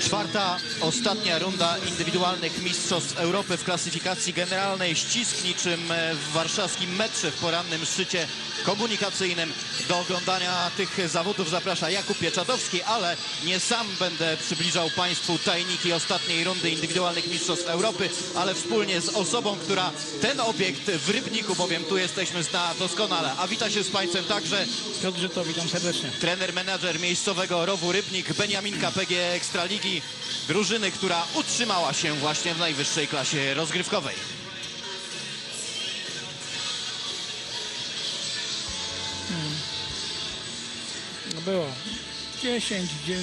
Czwarta, ostatnia runda indywidualnych Mistrzostw Europy w klasyfikacji generalnej. Ścisk niczym w warszawskim metrze w porannym szczycie komunikacyjnym. Do oglądania tych zawodów zaprasza Jakub Pieczatowski, ale nie sam będę przybliżał Państwu tajniki ostatniej rundy indywidualnych Mistrzostw Europy, ale wspólnie z osobą, która ten obiekt w Rybniku, bowiem tu jesteśmy, zna doskonale. A wita się z Państwem także Piotr Żyto, witam serdecznie. trener, menadżer miejscowego Rowu Rybnik, Beniamin KPG Ekstraligi, drużyny, która utrzymała się właśnie w najwyższej klasie rozgrywkowej. No było 10, 9.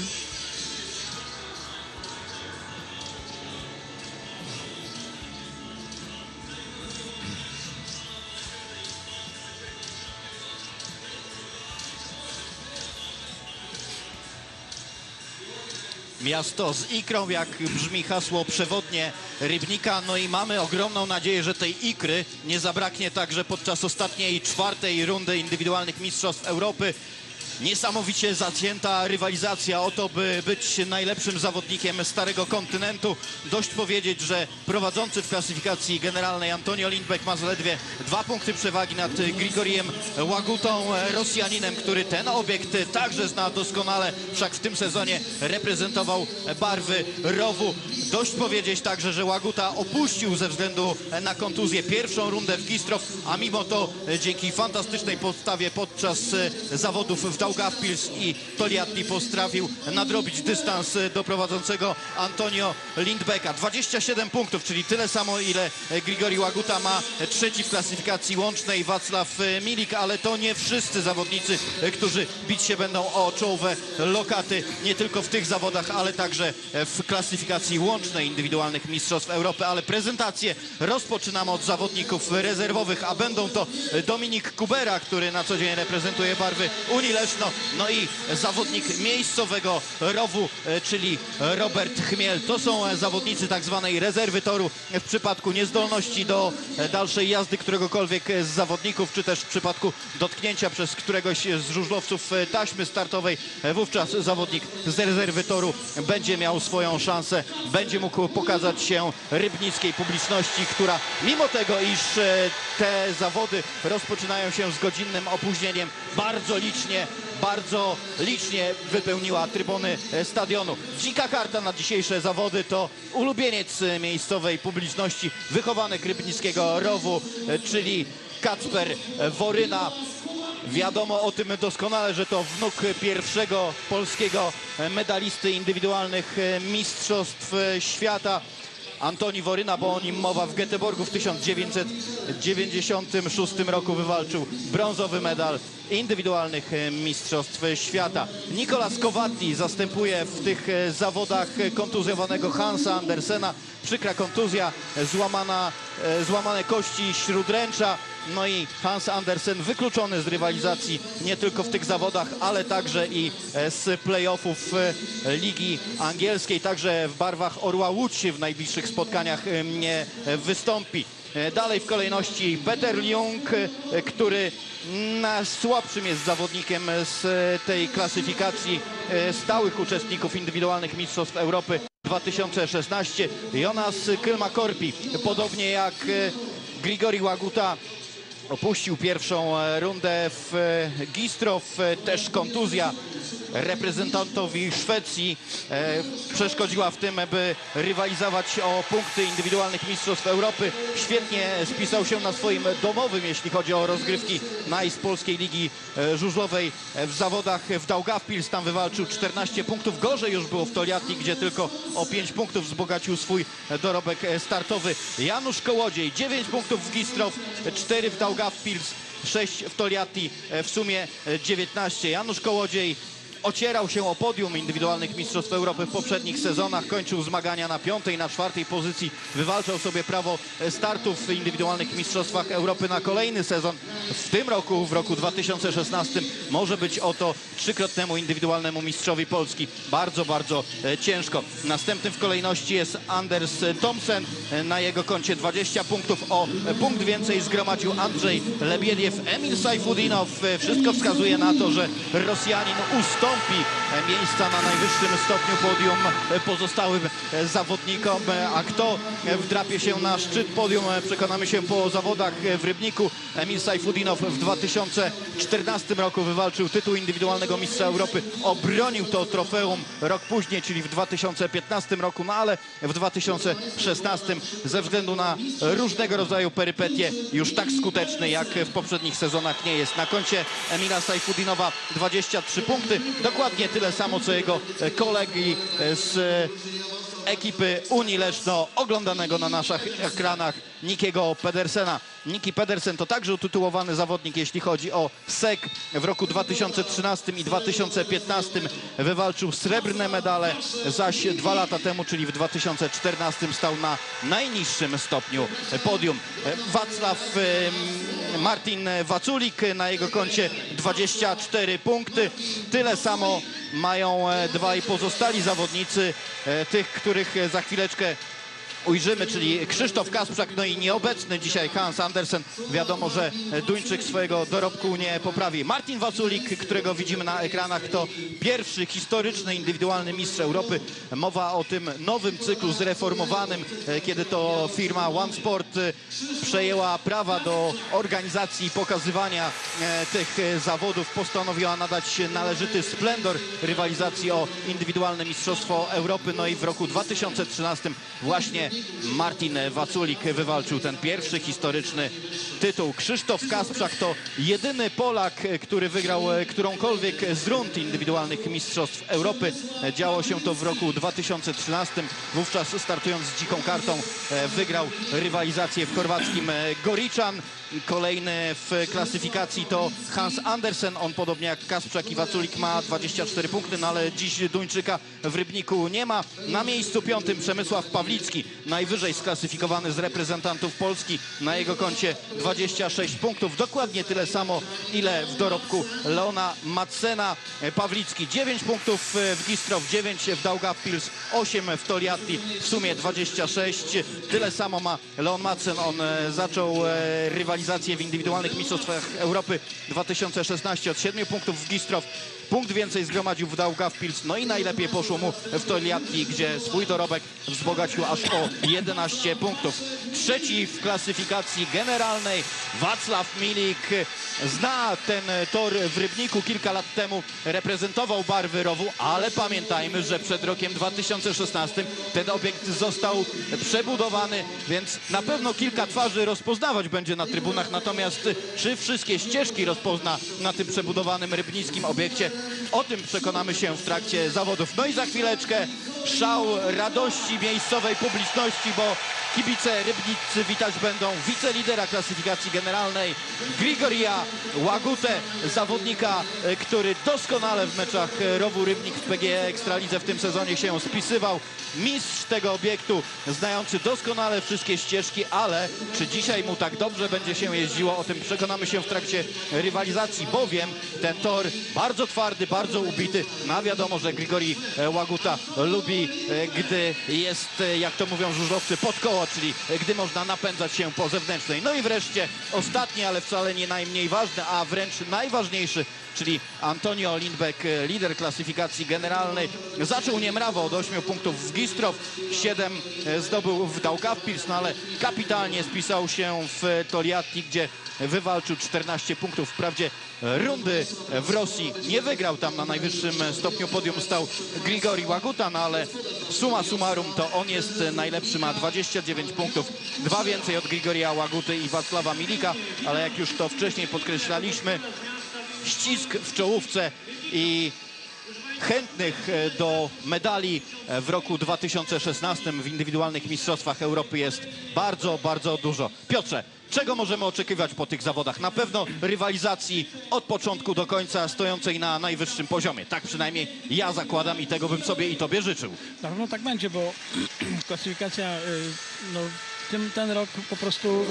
Miasto z ikrą, jak brzmi hasło przewodnie Rybnika. No i mamy ogromną nadzieję, że tej ikry nie zabraknie także podczas ostatniej, czwartej rundy indywidualnych Mistrzostw Europy. Niesamowicie zacięta rywalizacja o to, by być najlepszym zawodnikiem Starego Kontynentu. Dość powiedzieć, że prowadzący w klasyfikacji generalnej Antonio Lindbeck ma zaledwie 2 punkty przewagi nad Grigoriem Łagutą, Rosjaninem, który ten obiekt także zna doskonale, wszak w tym sezonie reprezentował barwy Rowu. Dość powiedzieć także, że Łaguta opuścił ze względu na kontuzję pierwszą rundę w Gistrow, a mimo to dzięki fantastycznej postawie podczas zawodów w Daugavpils i Toliati potrafił nadrobić dystans do prowadzącego Antonio Lindbecka. 27 punktów, czyli tyle samo, ile Grigori Łaguta ma. Trzeci w klasyfikacji łącznej Wacław Milik, ale to nie wszyscy zawodnicy, którzy bić się będą o czołowe lokaty, nie tylko w tych zawodach, ale także w klasyfikacji łącznej indywidualnych Mistrzostw Europy. Ale prezentację rozpoczynamy od zawodników rezerwowych, a będą to Dominik Kubera, który na co dzień reprezentuje barwy Unii Leszno, no i zawodnik miejscowego Rowu, czyli Robert Chmiel. To są zawodnicy tak zwanej rezerwy toru w przypadku niezdolności do dalszej jazdy któregokolwiek z zawodników, czy też w przypadku dotknięcia przez któregoś z żużlowców taśmy startowej. Wówczas zawodnik z rezerwy toru będzie miał swoją szansę, będzie mógł pokazać się rybnickiej publiczności, która mimo tego, iż te zawody rozpoczynają się z godzinnym opóźnieniem, bardzo licznie wypełniła trybuny stadionu. Dzika karta na dzisiejsze zawody to ulubieniec miejscowej publiczności, wychowanek rybnickiego Rowu, czyli Kacper Woryna. Wiadomo o tym doskonale, że to wnuk pierwszego polskiego medalisty indywidualnych mistrzostw świata. Antoni Woryna, bo o nim mowa, w Göteborgu w 1996 roku wywalczył brązowy medal indywidualnych mistrzostw świata. Nicolas Kowatli zastępuje w tych zawodach kontuzjowanego Hansa Andersena. Przykra kontuzja, złamane kości śródręcza. No i Hans Andersen wykluczony z rywalizacji nie tylko w tych zawodach, ale także i z playoffów Ligi Angielskiej. Także w barwach Orła Łódź w najbliższych spotkaniach nie wystąpi. Dalej w kolejności Peter Jung, który najsłabszym jest zawodnikiem z tej klasyfikacji stałych uczestników indywidualnych Mistrzostw Europy 2016. Jonas Kylmäkorpi, podobnie jak Grigori Łaguta, opuścił pierwszą rundę w Gistrow. Też kontuzja reprezentantowi Szwecji przeszkodziła w tym, by rywalizować o punkty indywidualnych Mistrzostw Europy. Świetnie spisał się na swoim domowym, jeśli chodzi o rozgrywki z polskiej ligi żużlowej w zawodach w Daugavpils. Tam wywalczył 14 punktów. Gorzej już było w Toliati, gdzie tylko o 5 punktów wzbogacił swój dorobek startowy. Janusz Kołodziej 9 punktów w Gistrow, 4 w Daugavpils, 6 w Toliati, w sumie 19. Janusz Kołodziej ocierał się o podium indywidualnych Mistrzostw Europy w poprzednich sezonach, kończył zmagania na 5. i na 4. pozycji, wywalczał sobie prawo startów w indywidualnych Mistrzostwach Europy na kolejny sezon. W tym roku, w roku 2016, może być oto trzykrotnemu indywidualnemu mistrzowi Polski bardzo ciężko. Następnym w kolejności jest Anders Thomsen, na jego koncie 20 punktów. O punkt więcej zgromadził Andrzej Lebiediew, Emil Sajfudinow. Wszystko wskazuje na to, że Rosjanin ustąpi ustąpi miejsca na najwyższym stopniu podium pozostałym zawodnikom, a kto wdrapie się na szczyt podium, przekonamy się po zawodach w Rybniku. Emil Sajfudinow w 2014 roku wywalczył tytuł indywidualnego mistrza Europy, obronił to trofeum rok później, czyli w 2015 roku, no ale w 2016 ze względu na różnego rodzaju perypetie już tak skuteczny jak w poprzednich sezonach nie jest. Na koncie Emila Sajfudinowa 23 punkty, dokładnie tyle samo co jego kolegi z ekipy Unii Leszno, oglądanego na naszych ekranach Nikiego Pedersena. Niki Pedersen to także utytułowany zawodnik, jeśli chodzi o SEC. W roku 2013 i 2015 wywalczył srebrne medale, zaś 2 lata temu, czyli w 2014 stał na najniższym stopniu podium. Martin Waculik, na jego koncie 24 punkty. Tyle samo mają dwaj pozostali zawodnicy, tych, których za chwileczkę ujrzymy, czyli Krzysztof Kasprzak, no i nieobecny dzisiaj Hans Andersen. Wiadomo, że Duńczyk swojego dorobku nie poprawi. Martin Waculik, którego widzimy na ekranach, to pierwszy historyczny indywidualny mistrz Europy. Mowa o tym nowym cyklu zreformowanym, kiedy to firma One Sport przejęła prawa do organizacji i pokazywania tych zawodów. Postanowiła nadać należyty splendor rywalizacji o indywidualne mistrzostwo Europy. No i w roku 2013 właśnie Martin Waculik wywalczył ten pierwszy historyczny tytuł. Krzysztof Kasprzak to jedyny Polak, który wygrał którąkolwiek z rund indywidualnych mistrzostw Europy. Działo się to w roku 2013. Wówczas startując z dziką kartą wygrał rywalizację w chorwackim Goričan. Kolejny w klasyfikacji to Hans Andersen. On podobnie jak Kasprzak i Waculik ma 24 punkty, no ale dziś Duńczyka w Rybniku nie ma. Na miejscu 5 Przemysław Pawlicki, najwyżej sklasyfikowany z reprezentantów Polski. Na jego koncie 26 punktów. Dokładnie tyle samo, ile w dorobku Leona Madsena. Pawlicki 9 punktów w Gistrow, 9 w Daugavpils, 8 w Toliati, w sumie 26. Tyle samo ma Leon Madsen. On zaczął rywalizację w indywidualnych mistrzostwach Europy 2016 od 7 punktów w Gistrow. Punkt więcej zgromadził w Daugavpils, no i najlepiej poszło mu w Toliati, gdzie swój dorobek wzbogacił aż o 11 punktów. Trzeci w klasyfikacji generalnej Wacław Milik. Zna ten tor w Rybniku, kilka lat temu reprezentował barwy rowu, ale pamiętajmy, że przed rokiem 2016 ten obiekt został przebudowany, więc na pewno kilka twarzy rozpoznawać będzie na trybunach, natomiast czy wszystkie ścieżki rozpozna na tym przebudowanym rybnickim obiekcie, o tym przekonamy się w trakcie zawodów. No i za chwileczkę szał radości miejscowej publiczności, bo kibice rybniccy witać będą wicelidera klasyfikacji generalnej Grigorija Łagutę, zawodnika, który doskonale w meczach rowu Rybnik w PGE Ekstralidze w tym sezonie się spisywał. Mistrz tego obiektu, znający doskonale wszystkie ścieżki, ale czy dzisiaj mu tak dobrze będzie się jeździło, o tym przekonamy się w trakcie rywalizacji, bowiem ten tor bardzo twardy, bardzo ubity. No wiadomo, że Grigori Łaguta lubi, gdy jest, jak to mówią żużlowcy, pod koło, czyli gdy można napędzać się po zewnętrznej. No i wreszcie ostatni, ale wcale nie najmniej ważny, a wręcz najważniejszy, czyli Antonio Lindbeck, lider klasyfikacji generalnej. Zaczął niemrawo od 8 punktów w Gistrow, 7 zdobył w Daugavpils, no ale kapitalnie spisał się w Toliati, gdzie wywalczył 14 punktów. Wprawdzie rundy w Rosji nie wygrał, tam na najwyższym stopniu podium stał Grigori Łaguta, no ale summa summarum to on jest najlepszy, ma 29 punktów, 2 więcej od Grigoria Łaguty i Wacława Milika, ale jak już to wcześniej podkreślaliśmy, ścisk w czołówce i chętnych do medali w roku 2016 w indywidualnych mistrzostwach Europy jest bardzo, bardzo dużo. Piotrze, czego możemy oczekiwać po tych zawodach? Na pewno rywalizacji od początku do końca stojącej na najwyższym poziomie. Tak przynajmniej ja zakładam i tego bym sobie i tobie życzył. Na pewno tak będzie, bo klasyfikacja, no, ten rok po prostu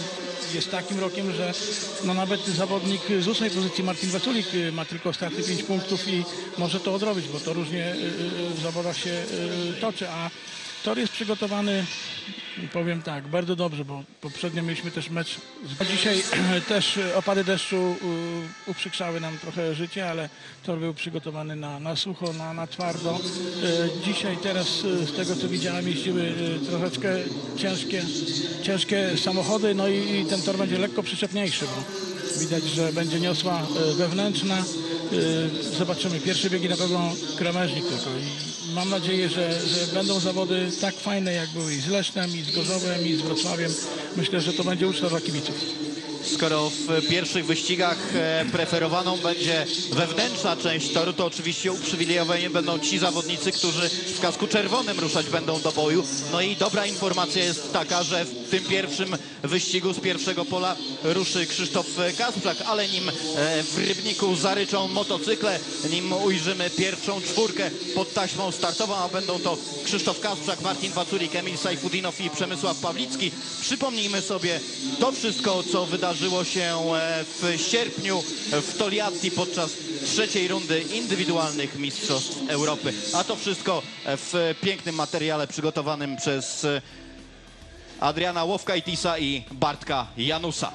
jest takim rokiem, że no, nawet zawodnik z 8 pozycji Martin Waculik ma tylko straty 5 punktów i może to odrobić, bo to różnie w zawodach się toczy, a tor jest przygotowany Powiem tak, bardzo dobrze, bo poprzednio mieliśmy też mecz. Dzisiaj też opady deszczu uprzykrzały nam trochę życie, ale tor był przygotowany na sucho, na twardo. Dzisiaj teraz z tego co widziałem jeździły troszeczkę ciężkie samochody, no i ten tor będzie lekko przyczepniejszy, bo widać, że będzie niosła wewnętrzna. Zobaczymy, pierwsze biegi na pewno krawężnik tylko i mam nadzieję, że będą zawody tak fajne jak były i z Lesznem, i z Gorzowem, i z Wrocławiem. Myślę, że to będzie uczta dla kibiców. Skoro w pierwszych wyścigach preferowaną będzie wewnętrzna część toru, to oczywiście uprzywilejowani będą ci zawodnicy, którzy w kasku czerwonym ruszać będą do boju. No i dobra informacja jest taka, że w tym pierwszym wyścigu z pierwszego pola ruszy Krzysztof Kasprzak, ale nim w Rybniku zaryczą motocykle, nim ujrzymy pierwszą czwórkę pod taśmą startową, a będą to Krzysztof Kasprzak, Martin Waculik, Emil Sajfudinow i Przemysław Pawlicki. Przypomnijmy sobie to wszystko, co wydarzyło się w sierpniu w Togliatti podczas trzeciej rundy indywidualnych Mistrzostw Europy. A to wszystko w pięknym materiale przygotowanym przez Adriana Łowkajtisa i Bartka Janusa.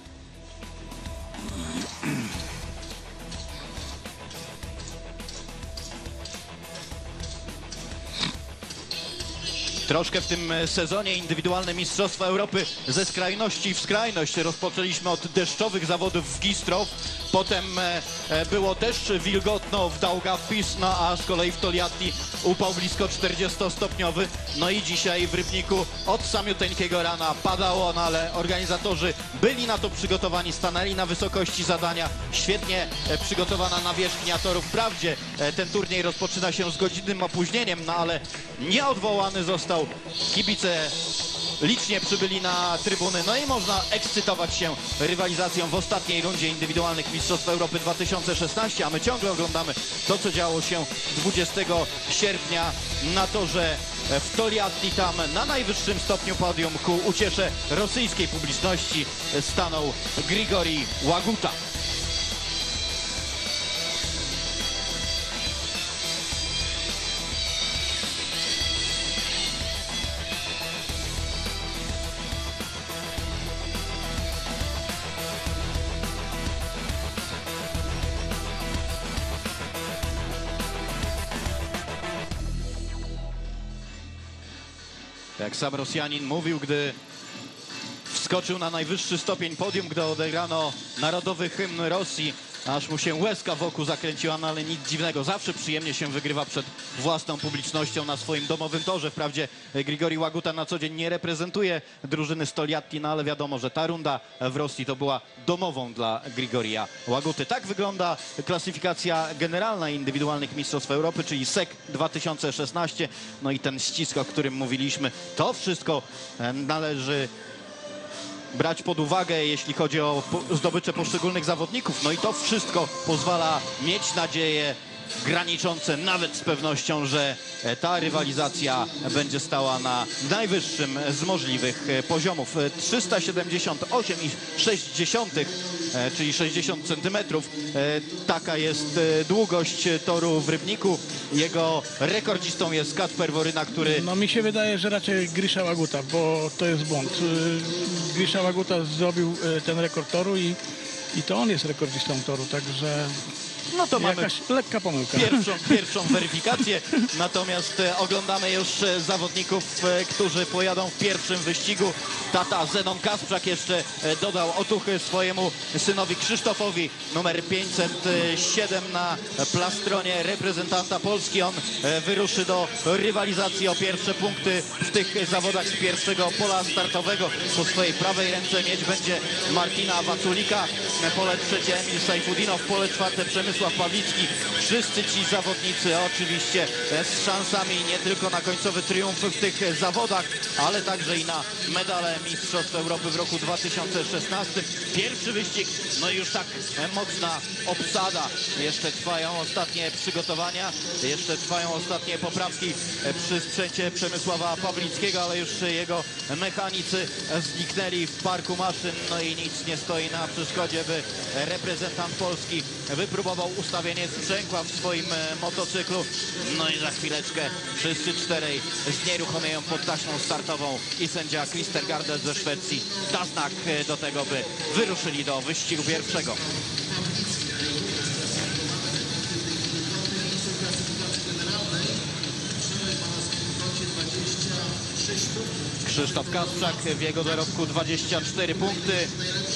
Troszkę w tym sezonie indywidualne Mistrzostwa Europy ze skrajności w skrajność. Rozpoczęliśmy od deszczowych zawodów w Gistrow, potem było też wilgotno w Daugavpils, no a z kolei w Togliatti upał blisko 40-stopniowy. No i dzisiaj w Rybniku od samiuteńkiego rana padało, no ale organizatorzy byli na to przygotowani, stanęli na wysokości zadania. Świetnie przygotowana nawierzchnia toru. Wprawdzie ten turniej rozpoczyna się z godzinnym opóźnieniem, no ale nieodwołany został. Kibice licznie przybyli na trybuny, no i można ekscytować się rywalizacją w ostatniej rundzie indywidualnych Mistrzostw Europy 2016, a my ciągle oglądamy to, co działo się 20 sierpnia na torze w Togliatti. Tam na najwyższym stopniu podium ku uciesze rosyjskiej publiczności stanął Grigori Łaguta. Jak sam Rosjanin mówił, gdy wskoczył na najwyższy stopień podium, gdy odegrano narodowy hymn Rosji, aż mu się łezka wokół zakręciła, no ale nic dziwnego. Zawsze przyjemnie się wygrywa przed własną publicznością na swoim domowym torze. Wprawdzie Grigori Łaguta na co dzień nie reprezentuje drużyny z Togliatti, no ale wiadomo, że ta runda w Rosji to była domową dla Grigoria Łaguty. Tak wygląda klasyfikacja generalna indywidualnych Mistrzostw Europy, czyli SEC 2016. No i ten ścisk, o którym mówiliśmy, to wszystko należy brać pod uwagę, jeśli chodzi o zdobycze poszczególnych zawodników. No i to wszystko pozwala mieć nadzieję graniczące nawet z pewnością, że ta rywalizacja będzie stała na najwyższym z możliwych poziomów. 378,6, czyli 60 centymetrów. Taka jest długość toru w Rybniku. Jego rekordzistą jest Kacper Woryna, który... No mi się wydaje, że raczej Grisza Łaguta, bo to jest błąd. Grisza Łaguta zrobił ten rekord toru i to on jest rekordzistą toru, także... No to mamy jakaś lekka pomyłka. Pierwszą weryfikację, natomiast oglądamy już zawodników, którzy pojadą w pierwszym wyścigu. Tata Zenon Kasprzak jeszcze dodał otuchy swojemu synowi Krzysztofowi, numer 507 na plastronie reprezentanta Polski. On wyruszy do rywalizacji o pierwsze punkty w tych zawodach z pierwszego pola startowego. Po swojej prawej ręce mieć będzie Martina Waculika, pole trzecie Emil Sajfudinow, pole czwarte Przemysław Pawlicki. Wszyscy ci zawodnicy oczywiście z szansami nie tylko na końcowy triumf w tych zawodach, ale także i na medale Mistrzostw Europy w roku 2016. Pierwszy wyścig, no i już tak mocna obsada. Jeszcze trwają ostatnie przygotowania, jeszcze trwają ostatnie poprawki przy sprzęcie Przemysława Pawlickiego, ale już jego mechanicy zniknęli w parku maszyn, no i nic nie stoi na przeszkodzie, by reprezentant Polski wypróbował zachował ustawienie sprzęgła w swoim motocyklu. No i za chwileczkę wszyscy czterej znieruchomieją pod taśmą startową i sędzia Christer Gardel ze Szwecji da znak do tego, by wyruszyli do wyścigu pierwszego. Krzysztof Kasprzak, w jego dorobku 24 punkty.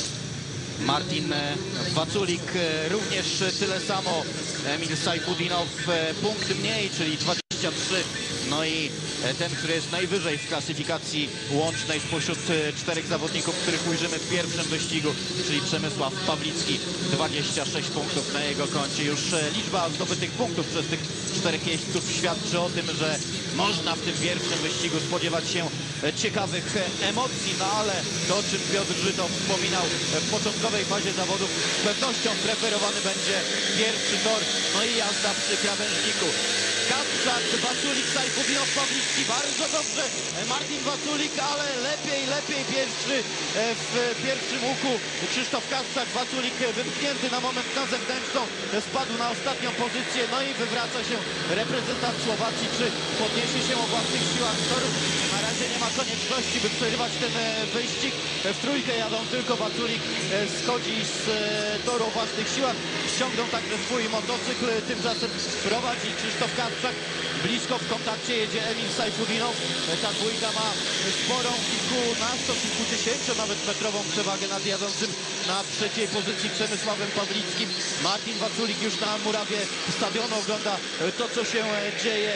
Martin Waculik również tyle samo. Emil Sajfudinow punkt mniej, czyli 23. No i ten, który jest najwyżej w klasyfikacji łącznej spośród czterech zawodników, których ujrzymy w pierwszym wyścigu, czyli Przemysław Pawlicki, 26 punktów na jego koncie. Już liczba zdobytych punktów przez tych czterech jeźdźców świadczy o tym, że można w tym pierwszym wyścigu spodziewać się ciekawych emocji, no ale to, o czym Piotr Żyto wspominał w początkowej fazie zawodów, z pewnością preferowany będzie pierwszy tor, no i jazda przy krawężniku. Kasprzak, Waculik, Sajfudinow, Pawlicki, bardzo dobrze Martin Waculik, ale lepiej pierwszy w pierwszym łuku Krzysztof Kasprzak. Waculik wypchnięty na moment na zewnętrzną, spadł na ostatnią pozycję, no i wywraca się reprezentant Słowacji. Czy podniesie się o własnych siłach z toru? Na razie nie ma konieczności, by przerywać ten wyścig. W trójkę jadą tylko Waculik, schodzi z toru o własnych siłach, ściągnął także swój motocykl, tymczasem prowadzi Krzysztof Kasprzak. Blisko w kontakcie jedzie Emil Sajfudinow. Ta dwójka ma sporą, kilkudziesięciu nawet metrową przewagę nad jadącym na trzeciej pozycji Przemysławem Pawlickim. Martin Waculik już na murawie stadionu ogląda to, co się dzieje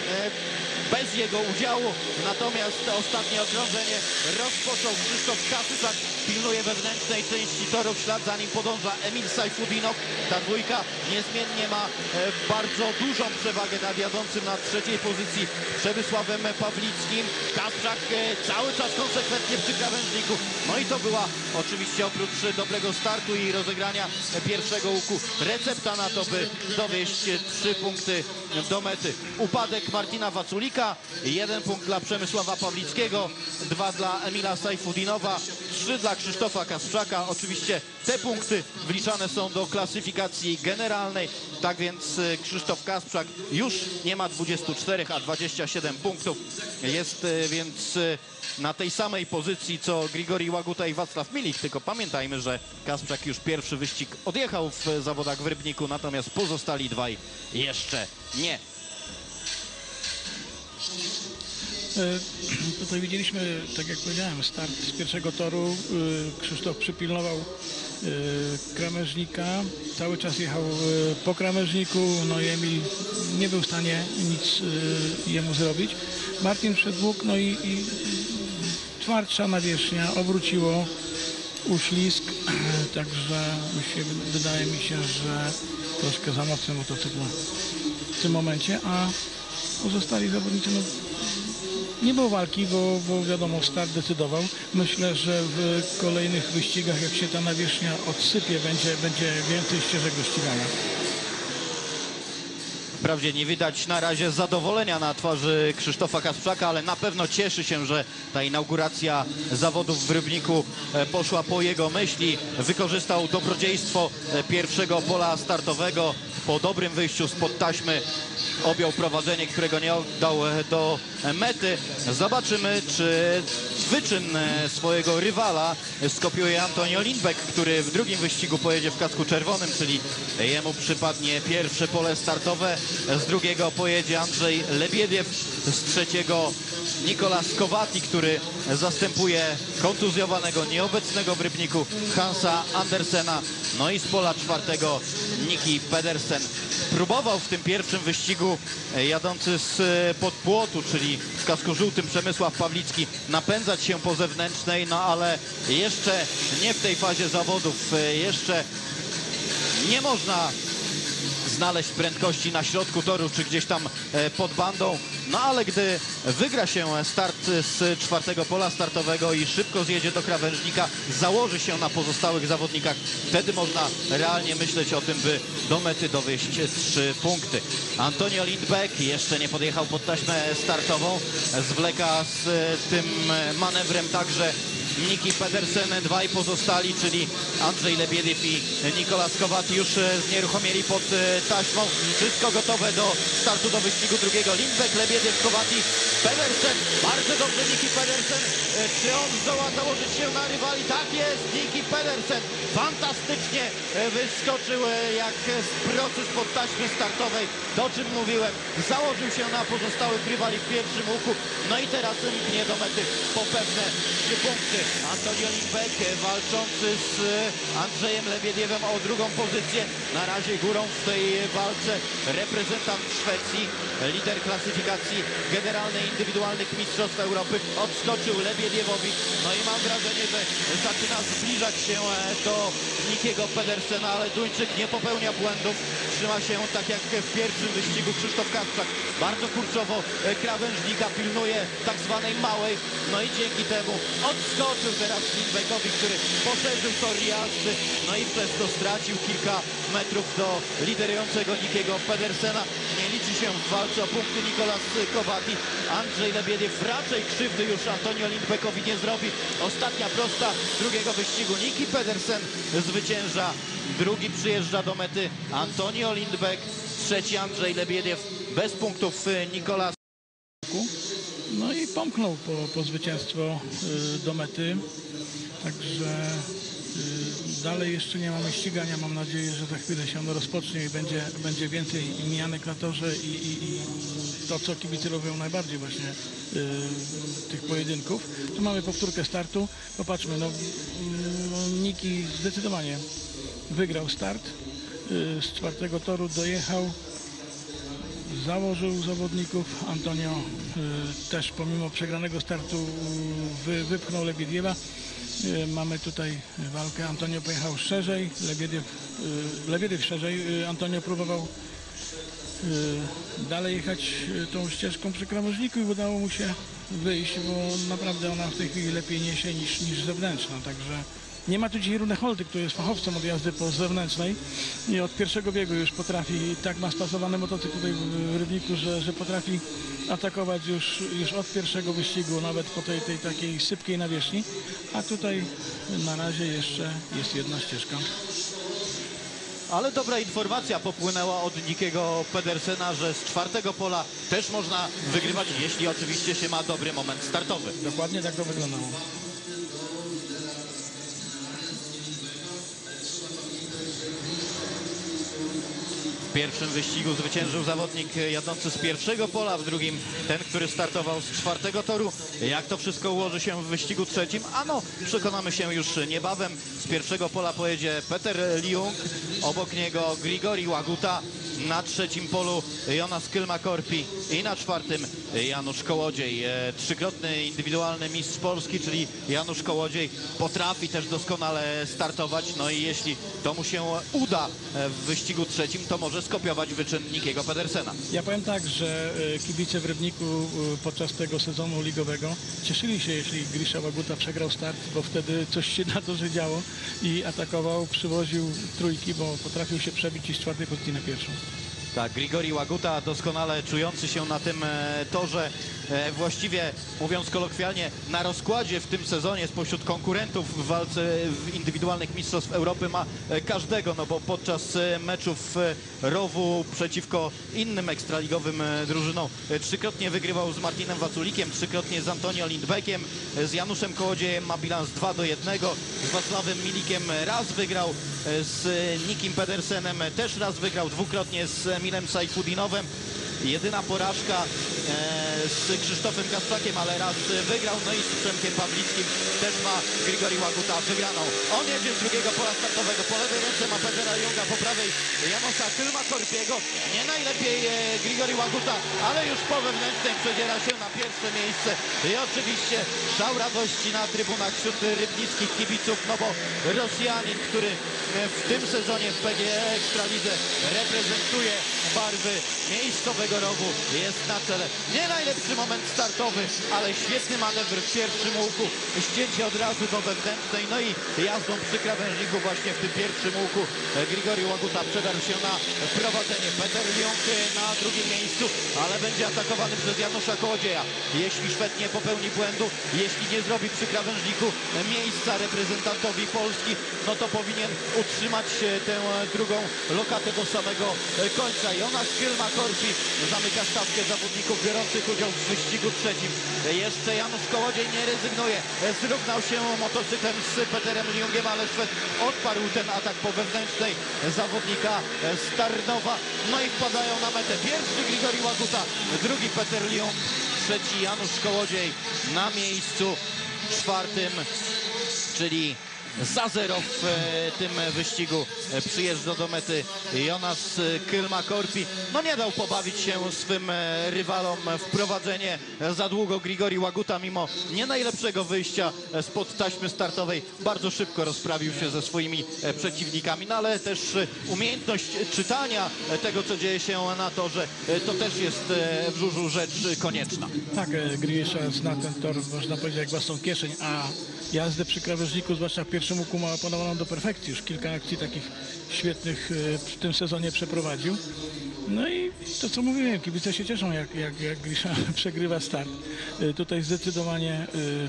bez jego udziału. Natomiast ostatnie okrążenie rozpoczął Krzysztof Kasprzak. Pilnuje wewnętrznej części toru, w ślad za nim podąża Emil Sajfudinow. Ta dwójka niezmiennie ma bardzo dużą przewagę nad jadącym na trzeciej pozycji Przemysławem Pawlickim. Kasprzak cały czas konsekwentnie przy krawężniku. No i to była oczywiście, oprócz dobrego startu i rozegrania pierwszego łuku, recepta na to, by dowieść 3 punkty do mety. Upadek Martina Waculika, 1 punkt dla Przemysława Pawlickiego, 2 dla Emila Sajfudinowa, 3 dla Krzysztofa Kasprzaka. Oczywiście te punkty wliczane są do klasyfikacji generalnej. Tak więc Krzysztof Kasprzak już nie ma 24, a 27 punktów. Jest więc na tej samej pozycji co Grigori Łaguta i Wacław Milik. Tylko pamiętajmy, że Kasprzak już pierwszy wyścig odjechał w zawodach w Rybniku, natomiast pozostali dwaj jeszcze nie. Tutaj widzieliśmy, tak jak powiedziałem, start z pierwszego toru. Krzysztof przypilnował krawężnika, cały czas jechał po krawężniku, no i Emil nie był w stanie nic jemu zrobić. Martin wszedł łuk, no i twardsza nawierzchnia, obróciło uślizg, także wydaje mi się, że troszkę za mocny motocykl w tym momencie, a pozostali zawodnicy, no, nie było walki, bo wiadomo, start decydował. Myślę, że w kolejnych wyścigach, jak się ta nawierzchnia odsypie, będzie więcej ścieżek do ścigania. Wprawdzie nie widać na razie zadowolenia na twarzy Krzysztofa Kasprzaka, ale na pewno cieszy się, że ta inauguracja zawodów w Rybniku poszła po jego myśli. Wykorzystał dobrodziejstwo pierwszego pola startowego. Po dobrym wyjściu spod taśmy objął prowadzenie, którego nie oddał do mety. Zobaczymy, czy wyczyn swojego rywala skopiuje Antonio Lindbeck, który w drugim wyścigu pojedzie w kasku czerwonym, czyli jemu przypadnie pierwsze pole startowe. Z drugiego pojedzie Andrzej Lebiediew, z trzeciego Nikolas Kowati, który zastępuje kontuzjowanego, nieobecnego w Rybniku Hansa Andersena. No i z pola czwartego Niki Pedersen. Próbował w tym pierwszym wyścigu jadący z podpłotu, czyli w kasku żółtym Przemysław Pawlicki, napędzać się po zewnętrznej, no ale jeszcze nie w tej fazie zawodów. Jeszcze nie można znaleźć prędkości na środku toru, czy gdzieś tam pod bandą. No ale gdy wygra się start z czwartego pola startowego i szybko zjedzie do krawężnika, założy się na pozostałych zawodnikach, wtedy można realnie myśleć o tym, by do mety dowieść 3 punkty. Antonio Lindbeck jeszcze nie podjechał pod taśmę startową, zwleka z tym manewrem także Niki Pedersen, dwaj pozostali, czyli Andrzej Lebiediew i Nikolas Kowaty już znieruchomieli pod taśmą. Wszystko gotowe do startu do wyścigu drugiego. Lindbeck, Lebiediew, Kowaty, Pedersen. Bardzo dobrze Niki Pedersen. Czy on zdoła założyć się na rywali? Tak jest, Niki Pedersen fantastycznie wyskoczył jak z procy spod taśmy startowej. To, o czym mówiłem, założył się na pozostałych rywali w pierwszym łuku. No i teraz mknie do mety po pewne 3 punkty. Antonio Lindbeck walczący z Andrzejem Lebiediewem o drugą pozycję. Na razie górą w tej walce reprezentant Szwecji, lider klasyfikacji generalnej indywidualnych mistrzostw Europy, odskoczył Lebiediewowi. No i mam wrażenie, że zaczyna zbliżać się do Nikiego Pedersena, ale Duńczyk nie popełnia błędów. Trzyma się tak jak w pierwszym wyścigu Krzysztof Kasprzak. Bardzo kurczowo krawężnika pilnuje tak zwanej małej. No i dzięki temu odskoczył teraz Lindbeckowi, który poszerzył tor jazdy. No i przez to stracił kilka metrów do liderującego Nikiego Pedersena. Nie liczy się w walce o punkty Nikolas Kowaty. Andrzej Lebiediew raczej krzywdy już Antonio Lindbeckowi nie zrobi. Ostatnia prosta drugiego wyścigu. Niki Pedersen zwycięża. Drugi przyjeżdża do mety Antonio Lindbeck. Trzeci Andrzej Lebiediew. Bez punktów Nikolas. No i pomknął po zwycięstwo do mety. Także dalej jeszcze nie mamy ścigania. Mam nadzieję, że za chwilę się ono rozpocznie i będzie więcej mijanek na torze i to, co kibice lubią najbardziej właśnie tych pojedynków. Tu mamy powtórkę startu. Popatrzmy, no Niki zdecydowanie wygrał start. Z 4. toru dojechał. Założył zawodników. Antonio też pomimo przegranego startu wypchnął Lebiediewa. Mamy tutaj walkę. Antonio pojechał szerzej, Lebiediew szerzej. Antonio próbował dalej jechać tą ścieżką przy krawężniku i udało mu się wyjść, bo naprawdę ona w tej chwili lepiej niesie niż zewnętrzna. Także nie ma tu dzisiaj Rune Holte, który jest fachowcem od jazdy po zewnętrznej i od pierwszego biegu już potrafi, tak ma spasowany motocykl tutaj w Rybniku, że potrafi atakować już od pierwszego wyścigu, nawet po tej takiej sypkiej nawierzchni, a tutaj na razie jeszcze jest jedna ścieżka. Ale dobra informacja popłynęła od Nikiego Pedersena, że z 4. pola też można wygrywać, jeśli oczywiście się ma dobry moment startowy. Dokładnie tak to wyglądało. W pierwszym wyścigu zwyciężył zawodnik jadący z 1. pola, w drugim ten, który startował z 4. toru. Jak to wszystko ułoży się w wyścigu trzecim? Ano, przekonamy się już niebawem. Z 1. pola pojedzie Peter Liung, obok niego Grigori Łaguta, na 3. polu Jonas Kylma-Korpi i na 4. Janusz Kołodziej. Trzykrotny indywidualny mistrz Polski, czyli Janusz Kołodziej potrafi też doskonale startować. No i jeśli to mu się uda w wyścigu trzecim, to może skopiować wyczyn Nikiego Pedersena. Ja powiem tak, że kibice w Rybniku podczas tego sezonu ligowego cieszyli się, jeśli Grisza Łaguta przegrał start, bo wtedy coś się na torze działo i atakował, przywoził trójki, bo potrafił się przebić i z 4. pozycji na 1. Tak, Grigori Łaguta doskonale czujący się na tym torze, właściwie mówiąc kolokwialnie, na rozkładzie w tym sezonie spośród konkurentów w walce w indywidualnych mistrzostw Europy ma każdego, no bo podczas meczów rowu przeciwko innym ekstraligowym drużynom trzykrotnie wygrywał z Martinem Waculikiem, trzykrotnie z Antonio Lindbeckiem, z Januszem Kołodziejem ma bilans 2-1, z Wacławem Milikiem raz wygrał, z Nikim Pedersenem też raz wygrał, dwukrotnie z Emilem Sajfudinowem. Jedyna porażka z Krzysztofem Kasprzakiem, ale raz wygrał, no i z Przemkiem Pawlickim też ma Grigori Łaguta wygraną. On jedzie z 2. pola startowego, po lewej ręce ma Petera Junga, po prawej Janosa Kylma-Korpiego. Nie najlepiej Grigori Łaguta, ale już po wewnętrznej przedziera się na 1. miejsce. I oczywiście szał radości na trybunach wśród rybnickich kibiców, no bo Rosjanin, który w tym sezonie w PGE Ekstralidze reprezentuje barwy miejscowego rowu, jest na czele. Nie najlepszy moment startowy, ale świetny manewr w pierwszym łuku. Ścięcie od razu do wewnętrznej, no i jazdą przy krawężniku właśnie w tym pierwszym łuku Grigori Łaguta przedarł się na prowadzenie. Peter Ljung na drugim miejscu, ale będzie atakowany przez Janusza Kołodzieja. Jeśli Szwed nie popełni błędu, jeśli nie zrobi przy krawężniku miejsca reprezentantowi Polski, no to powinien utrzymać tę drugą lokatę do samego końca. Jonas Kylma-Korpi zamyka stawkę zawodników biorących udział w wyścigu trzecim. Jeszcze Janusz Kołodziej nie rezygnuje. Zrównał się motocyklem z Peterem Ljungiem, ale Szwed odparł ten atak po wewnętrznej zawodnika Starnowa. No i wpadają na metę. Pierwszy Grigori Łaguta, drugi Peter Ljung, trzeci Janusz Kołodziej na miejscu czwartym, czyli za 0 w tym wyścigu przyjeżdża do mety Jonas Kylma-Korpi. No nie dał pobawić się swym rywalom w prowadzenie za długo. Grigori Łaguta mimo nie najlepszego wyjścia spod taśmy startowej bardzo szybko rozprawił się ze swoimi przeciwnikami. No ale też umiejętność czytania tego, co dzieje się na torze, to też jest w żużlu rzecz konieczna. Tak, Grisza zna ten tor, można powiedzieć, jak własną kieszeń, a jazdę przy krawężniku, zwłaszcza w pierwszym łuku, ma opanowaną do perfekcji. Już kilka akcji takich świetnych w tym sezonie przeprowadził. No i to, co mówiłem, kibice się cieszą, jak Grisza przegrywa start. Tutaj zdecydowanie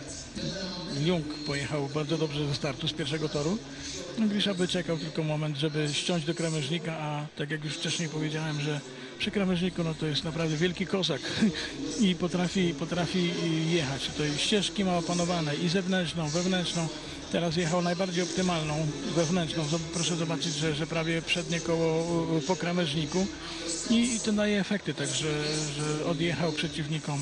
Ljung pojechał bardzo dobrze ze startu, z pierwszego toru. No, Grisza by czekał tylko moment, żeby ściąć do krawężnika, a tak jak już wcześniej powiedziałem, że przy krawężniku no to jest naprawdę wielki kozak i potrafi jechać. Tutaj ścieżki ma opanowane i zewnętrzną, wewnętrzną. Teraz jechał najbardziej optymalną, wewnętrzną. Proszę zobaczyć, że prawie przednie koło po krawężniku i to daje efekty, także że odjechał przeciwnikom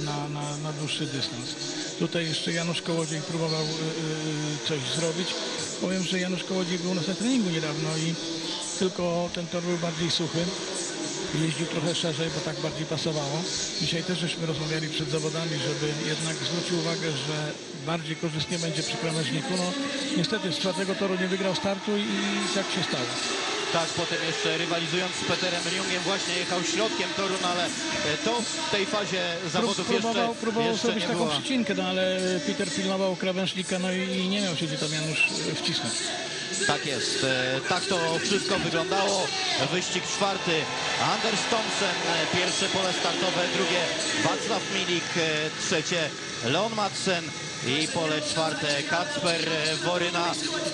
na dłuższy dystans. Tutaj jeszcze Janusz Kołodziej próbował coś zrobić. Powiem, że Janusz Kołodziej był u nas na treningu niedawno i tylko ten tor był bardziej suchy. Jeździł trochę szerzej, bo tak bardziej pasowało. Dzisiaj też żeśmy rozmawiali przed zawodami, żeby jednak zwrócił uwagę, że bardziej korzystnie będzie przy krawężniku. No niestety z czwartego toru nie wygrał startu i tak się stało. Tak, potem jeszcze rywalizując z Peterem Ljungiem właśnie jechał środkiem toru, no ale to w tej fazie zawodów Próbował jeszcze zrobić nie taką było. przycinkę, no ale Peter pilnował krawężnika, no i nie miał się gdzie tam Janusz wcisnąć. Tak jest, tak to wszystko wyglądało. Wyścig czwarty, Anders Thomsen, pierwsze pole startowe, drugie Wacław Milik, trzecie Leon Madsen i pole czwarte Kacper Woryna.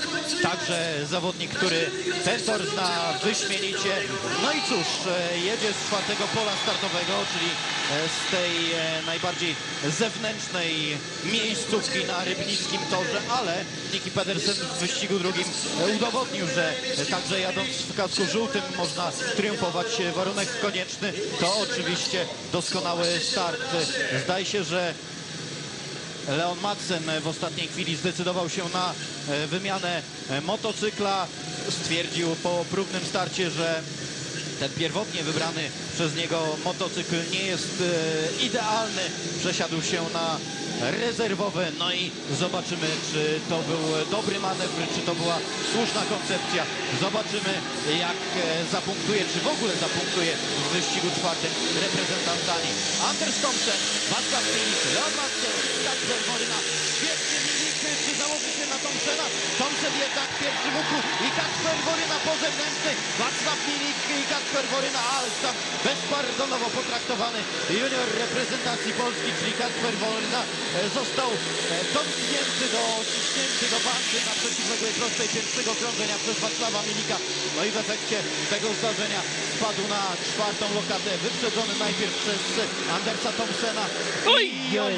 Także zawodnik, który ten tor zna wyśmienicie. No i cóż, jedzie z czwartego pola startowego, czyli z tej najbardziej zewnętrznej miejscówki na rybnickim torze, ale Niki Pedersen w wyścigu drugim udowodnił, że także jadąc w kasku żółtym można triumfować. Warunek konieczny to oczywiście doskonały start. Zdaje się, że Leon Madsen w ostatniej chwili zdecydował się na wymianę motocykla. Stwierdził po próbnym starcie, że ten pierwotnie wybrany przez niego motocykl nie jest idealny. Przesiadł się na rezerwowe. No i zobaczymy, czy to był dobry manewr, czy to była słuszna koncepcja. Zobaczymy, jak zapunktuje, czy w ogóle zapunktuje w wyścigu czwartym reprezentant Danii. Anders Thomsen, Wacław Milik, Leon Madsen, Kacper Woryna. Świetny Milik, czy założy się na Thomsena? Thomsen jednak w pierwszym łuku i Kacper Woryna po zewnętrznej. Wacław Milik i Kacper Woryna, ale tam bezpardonowo potraktowany junior reprezentacji Polski, czyli Kacper Woryna został domknięty ciśnięty do bandy na przeciwległej prostej pierwszego krążenia przez Wacława Milika. No i w efekcie tego zdarzenia spadł na czwartą lokatę, wyprzedzony najpierw przez Andersa Thomsena. Oj.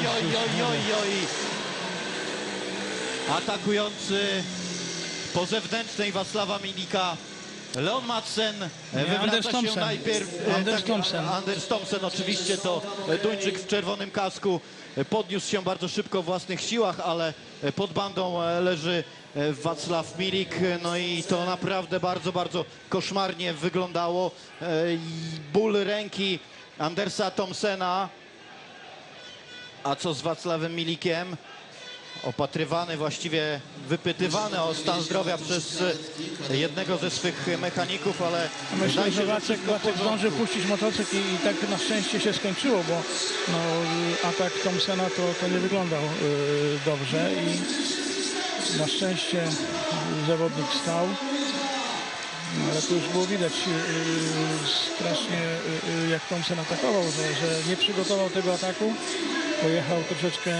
Atakujący po zewnętrznej Wacława Milika Leon Madsen wywraca się najpierw. Anders Thomsen oczywiście to Duńczyk w czerwonym kasku. Podniósł się bardzo szybko w własnych siłach, ale pod bandą leży Wacław Milik. No i to naprawdę bardzo, bardzo koszmarnie wyglądało. Ból ręki Andersa Thomsena. A co z Wacławem Milikiem? opatrywany, właściwie wypytywany o stan zdrowia przez jednego ze swych mechaników, ale Myślę, wydaje że się, Wacek zdążył puścić motocykl i tak na szczęście się skończyło, bo no, atak Thompsona to nie wyglądał dobrze i na szczęście zawodnik stał. No, ale tu już było widać strasznie jak Thompson atakował, że nie przygotował tego ataku. Pojechał troszeczkę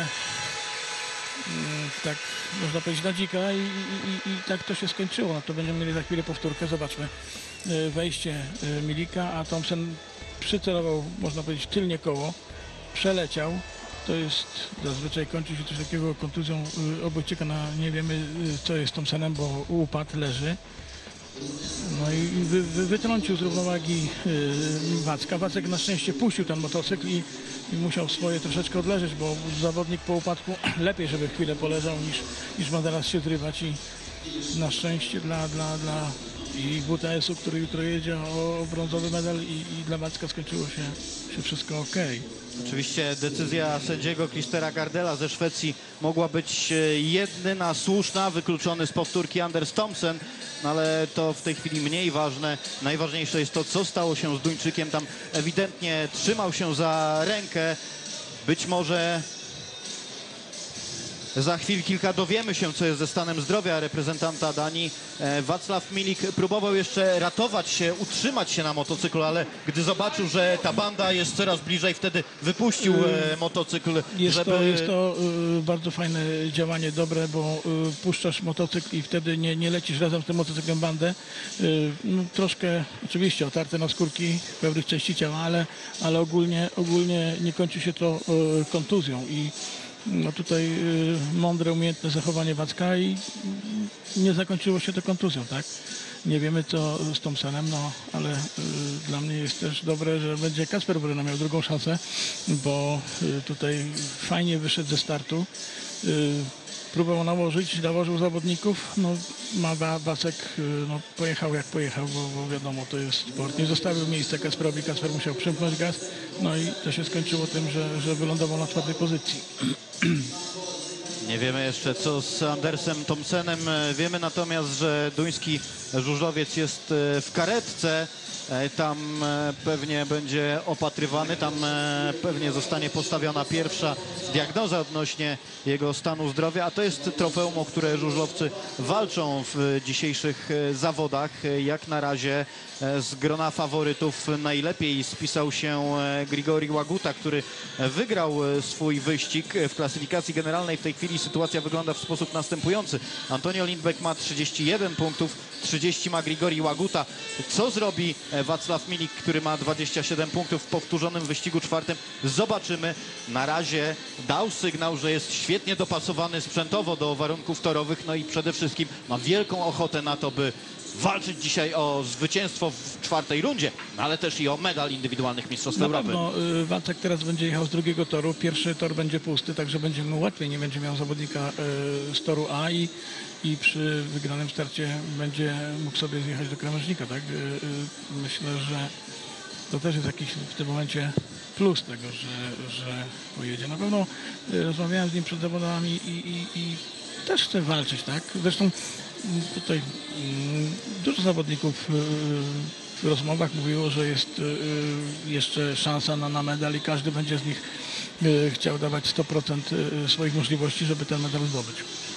tak można powiedzieć na dzika i tak to się skończyło. No to będziemy mieli za chwilę powtórkę. Zobaczmy wejście Milika, a Thompson przycelował, można powiedzieć, tylnie koło, przeleciał. To jest, zazwyczaj kończy się coś takiego kontuzją obojczyka, nie wiemy co jest Thompsonem, bo upadł, leży. No i wytrącił z równowagi Wacka. Wacek na szczęście puścił ten motocykl i musiał swoje troszeczkę odleżeć, bo zawodnik po upadku lepiej, żeby chwilę poleżał niż ma teraz się zrywać i na szczęście dla i WTS-u, który jutro jedzie o brązowy medal i dla Wacka skończyło się wszystko ok. Oczywiście decyzja sędziego Christera Gardela ze Szwecji mogła być jedyna słuszna, wykluczony z powtórki Anders Thomsen, no ale to w tej chwili mniej ważne. Najważniejsze jest to, co stało się z Duńczykiem. Tam ewidentnie trzymał się za rękę. Być może za chwil kilka dowiemy się, co jest ze stanem zdrowia reprezentanta Danii. Wacław Milik próbował jeszcze ratować się, utrzymać się na motocyklu, ale gdy zobaczył, że ta banda jest coraz bliżej, wtedy wypuścił motocykl. Jest to bardzo fajne działanie, dobre, bo puszczasz motocykl i wtedy nie lecisz razem z tym motocyklem bandę. No, troszkę oczywiście otarte na skórki pewnych części ciała, ale ogólnie nie kończy się to kontuzją i no tutaj mądre, umiejętne zachowanie Wacka i nie zakończyło się to kontuzją, tak? Nie wiemy co z Thompsonem, no ale dla mnie jest też dobre, że będzie Kasper Bryna miał drugą szansę, bo tutaj fajnie wyszedł ze startu. Próbował nałożył zawodników, no Wacek no, pojechał jak pojechał, bo wiadomo, to jest sport. Nie zostawił miejsca Kasperowi, Kasper musiał przymknąć gaz, no i to się skończyło tym, że wylądował na czwartej pozycji. Nie wiemy jeszcze co z Andersem Thompsonem. Wiemy natomiast, że duński żużlowiec jest w karetce. Tam pewnie będzie opatrywany, tam pewnie zostanie postawiona pierwsza diagnoza odnośnie jego stanu zdrowia, a to jest trofeum, o które żużlowcy walczą w dzisiejszych zawodach. Jak na razie z grona faworytów najlepiej spisał się Grigori Łaguta, który wygrał swój wyścig w klasyfikacji generalnej. W tej chwili sytuacja wygląda w sposób następujący. Antonio Lindbeck ma 31 punktów, 30 ma Grigori Łaguta. Co zrobi Wacław Milik, który ma 27 punktów w powtórzonym wyścigu czwartym? Zobaczymy. Na razie dał sygnał, że jest świetnie dopasowany sprzętowo do warunków torowych, no i przede wszystkim ma wielką ochotę na to, by walczyć dzisiaj o zwycięstwo w czwartej rundzie, ale też i o medal indywidualnych Mistrzostw Europy. No, Wacek teraz będzie jechał z drugiego toru. Pierwszy tor będzie pusty, także będzie mu łatwiej, nie będzie miał zawodnika z toru A i przy wygranym starcie będzie mógł sobie zjechać do krawężnika, tak? Myślę, że to też jest jakiś w tym momencie plus tego, że pojedzie. Na pewno rozmawiałem z nim przed zawodami i też chce walczyć, tak? Zresztą tutaj dużo zawodników w rozmowach mówiło, że jest jeszcze szansa na medal i każdy będzie z nich chciał dawać 100% swoich możliwości, żeby ten medal zdobyć.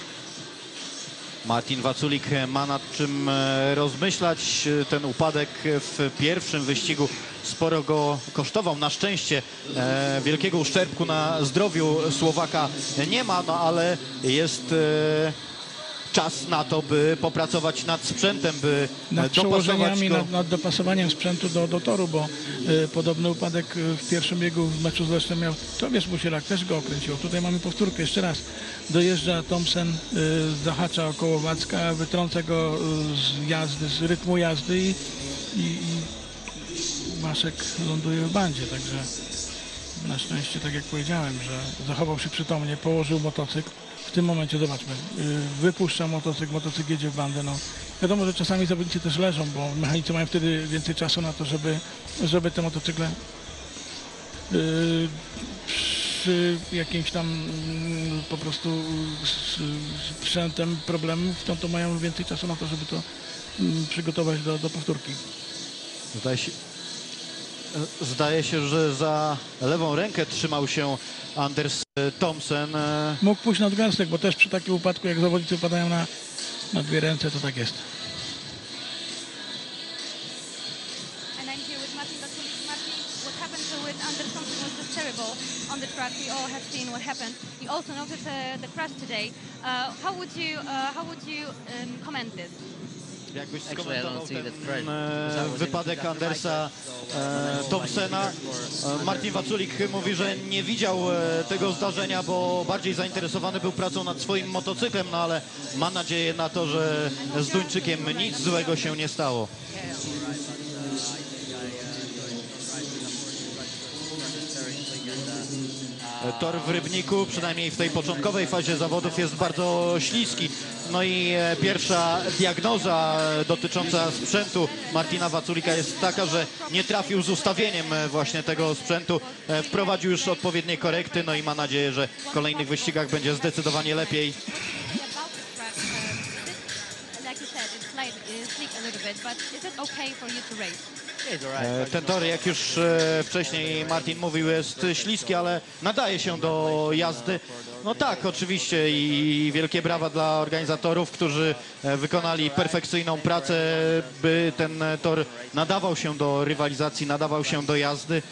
Martin Waculik ma nad czym rozmyślać. Ten upadek w pierwszym wyścigu sporo go kosztował. Na szczęście wielkiego uszczerbku na zdrowiu Słowaka nie ma, no ale jest czas na to, by popracować nad sprzętem, by nad dopasować go. nad dopasowaniem sprzętu do toru, bo podobny upadek w pierwszym biegu w meczu z Lesznem miał Tobiasz Musielak, też go okręcił. Tutaj mamy powtórkę, jeszcze raz. Dojeżdża Thompson, zahacza około Wacka, wytrąca go z jazdy, z rytmu jazdy i Waszek ląduje w bandzie, także na szczęście, tak jak powiedziałem, że zachował się przytomnie, położył motocykl. W tym momencie, zobaczmy, wypuszcza motocykl, motocykl jedzie w bandę. No, wiadomo, że czasami zawodnicy też leżą, bo mechanicy mają wtedy więcej czasu na to, żeby te motocykle jakimś tam po prostu z sprzętem problemów, to mają więcej czasu na to, żeby to przygotować do powtórki. Zdaje się, że za lewą rękę trzymał się Anders Thomsen. Mógł pójść nadgarstek, bo też przy takim upadku, jak zawodnicy upadają na dwie ręce, to tak jest. And I'm here with Martin Vatulik. Martin, what happened with Anders Thomsen was just terrible on the track. We all have seen what happened. You also noted the crash today. How would you comment this? Jakbyś Actually, I don't skomentował see ten that crash. wypadek Andersa Thomsena. Martin Waculik mówi, że nie widział tego zdarzenia, bo bardziej zainteresowany był pracą nad swoim motocyklem, no ale ma nadzieję na to, że z Duńczykiem nic złego się nie stało. Tor w Rybniku, przynajmniej w tej początkowej fazie zawodów, jest bardzo śliski. No i pierwsza diagnoza dotycząca sprzętu Martina Waculika jest taka, że nie trafił z ustawieniem właśnie tego sprzętu. Wprowadził już odpowiednie korekty, no i ma nadzieję, że w kolejnych wyścigach będzie zdecydowanie lepiej. Ten tor, jak już wcześniej Martin mówił, jest śliski, ale nadaje się do jazdy. No tak, oczywiście i wielkie brawa dla organizatorów, którzy wykonali perfekcyjną pracę, by ten tor nadawał się do rywalizacji, nadawał się do jazdy.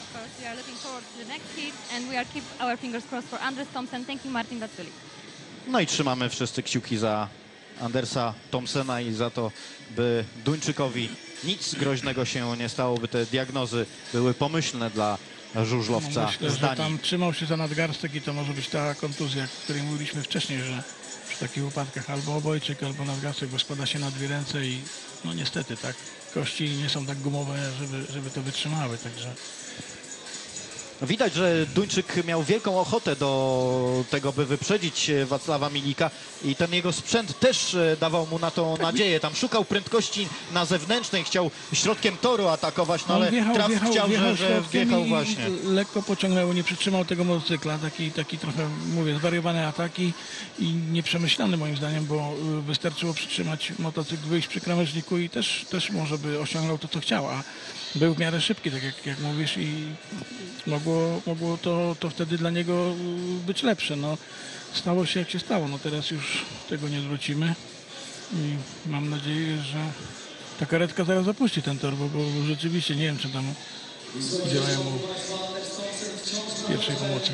No i trzymamy wszyscy kciuki za Andersa Thomsena i za to, by Duńczykowi nic groźnego się nie stało, by te diagnozy były pomyślne dla żużlowca Myślę, z że Danii. tam trzymał się za nadgarstek i to może być ta kontuzja, o której mówiliśmy wcześniej, że przy takich upadkach albo obojczyk, albo nadgarstek, bo składa się na dwie ręce i no niestety tak, kości nie są tak gumowe, żeby to wytrzymały, także... Widać, że Duńczyk miał wielką ochotę do tego, by wyprzedzić Wacława Milika i ten jego sprzęt też dawał mu na to nadzieję. Tam szukał prędkości na zewnętrznej, chciał środkiem toru atakować, no ale traf chciał, że wjechał właśnie. Lekko pociągnęło, nie przytrzymał tego motocykla, taki trochę, mówię, zwariowany ataki i nieprzemyślany moim zdaniem, bo wystarczyło przytrzymać motocykl, wyjść przy krawężniku i też może by osiągnął to, co chciał, a był w miarę szybki, tak jak mówisz, i mogło to wtedy dla niego być lepsze. No, stało się jak się stało, no teraz już tego nie zwrócimy i mam nadzieję, że ta karetka zaraz zapuści ten tor, bo rzeczywiście nie wiem, czy tam udzielają mu pierwszej pomocy.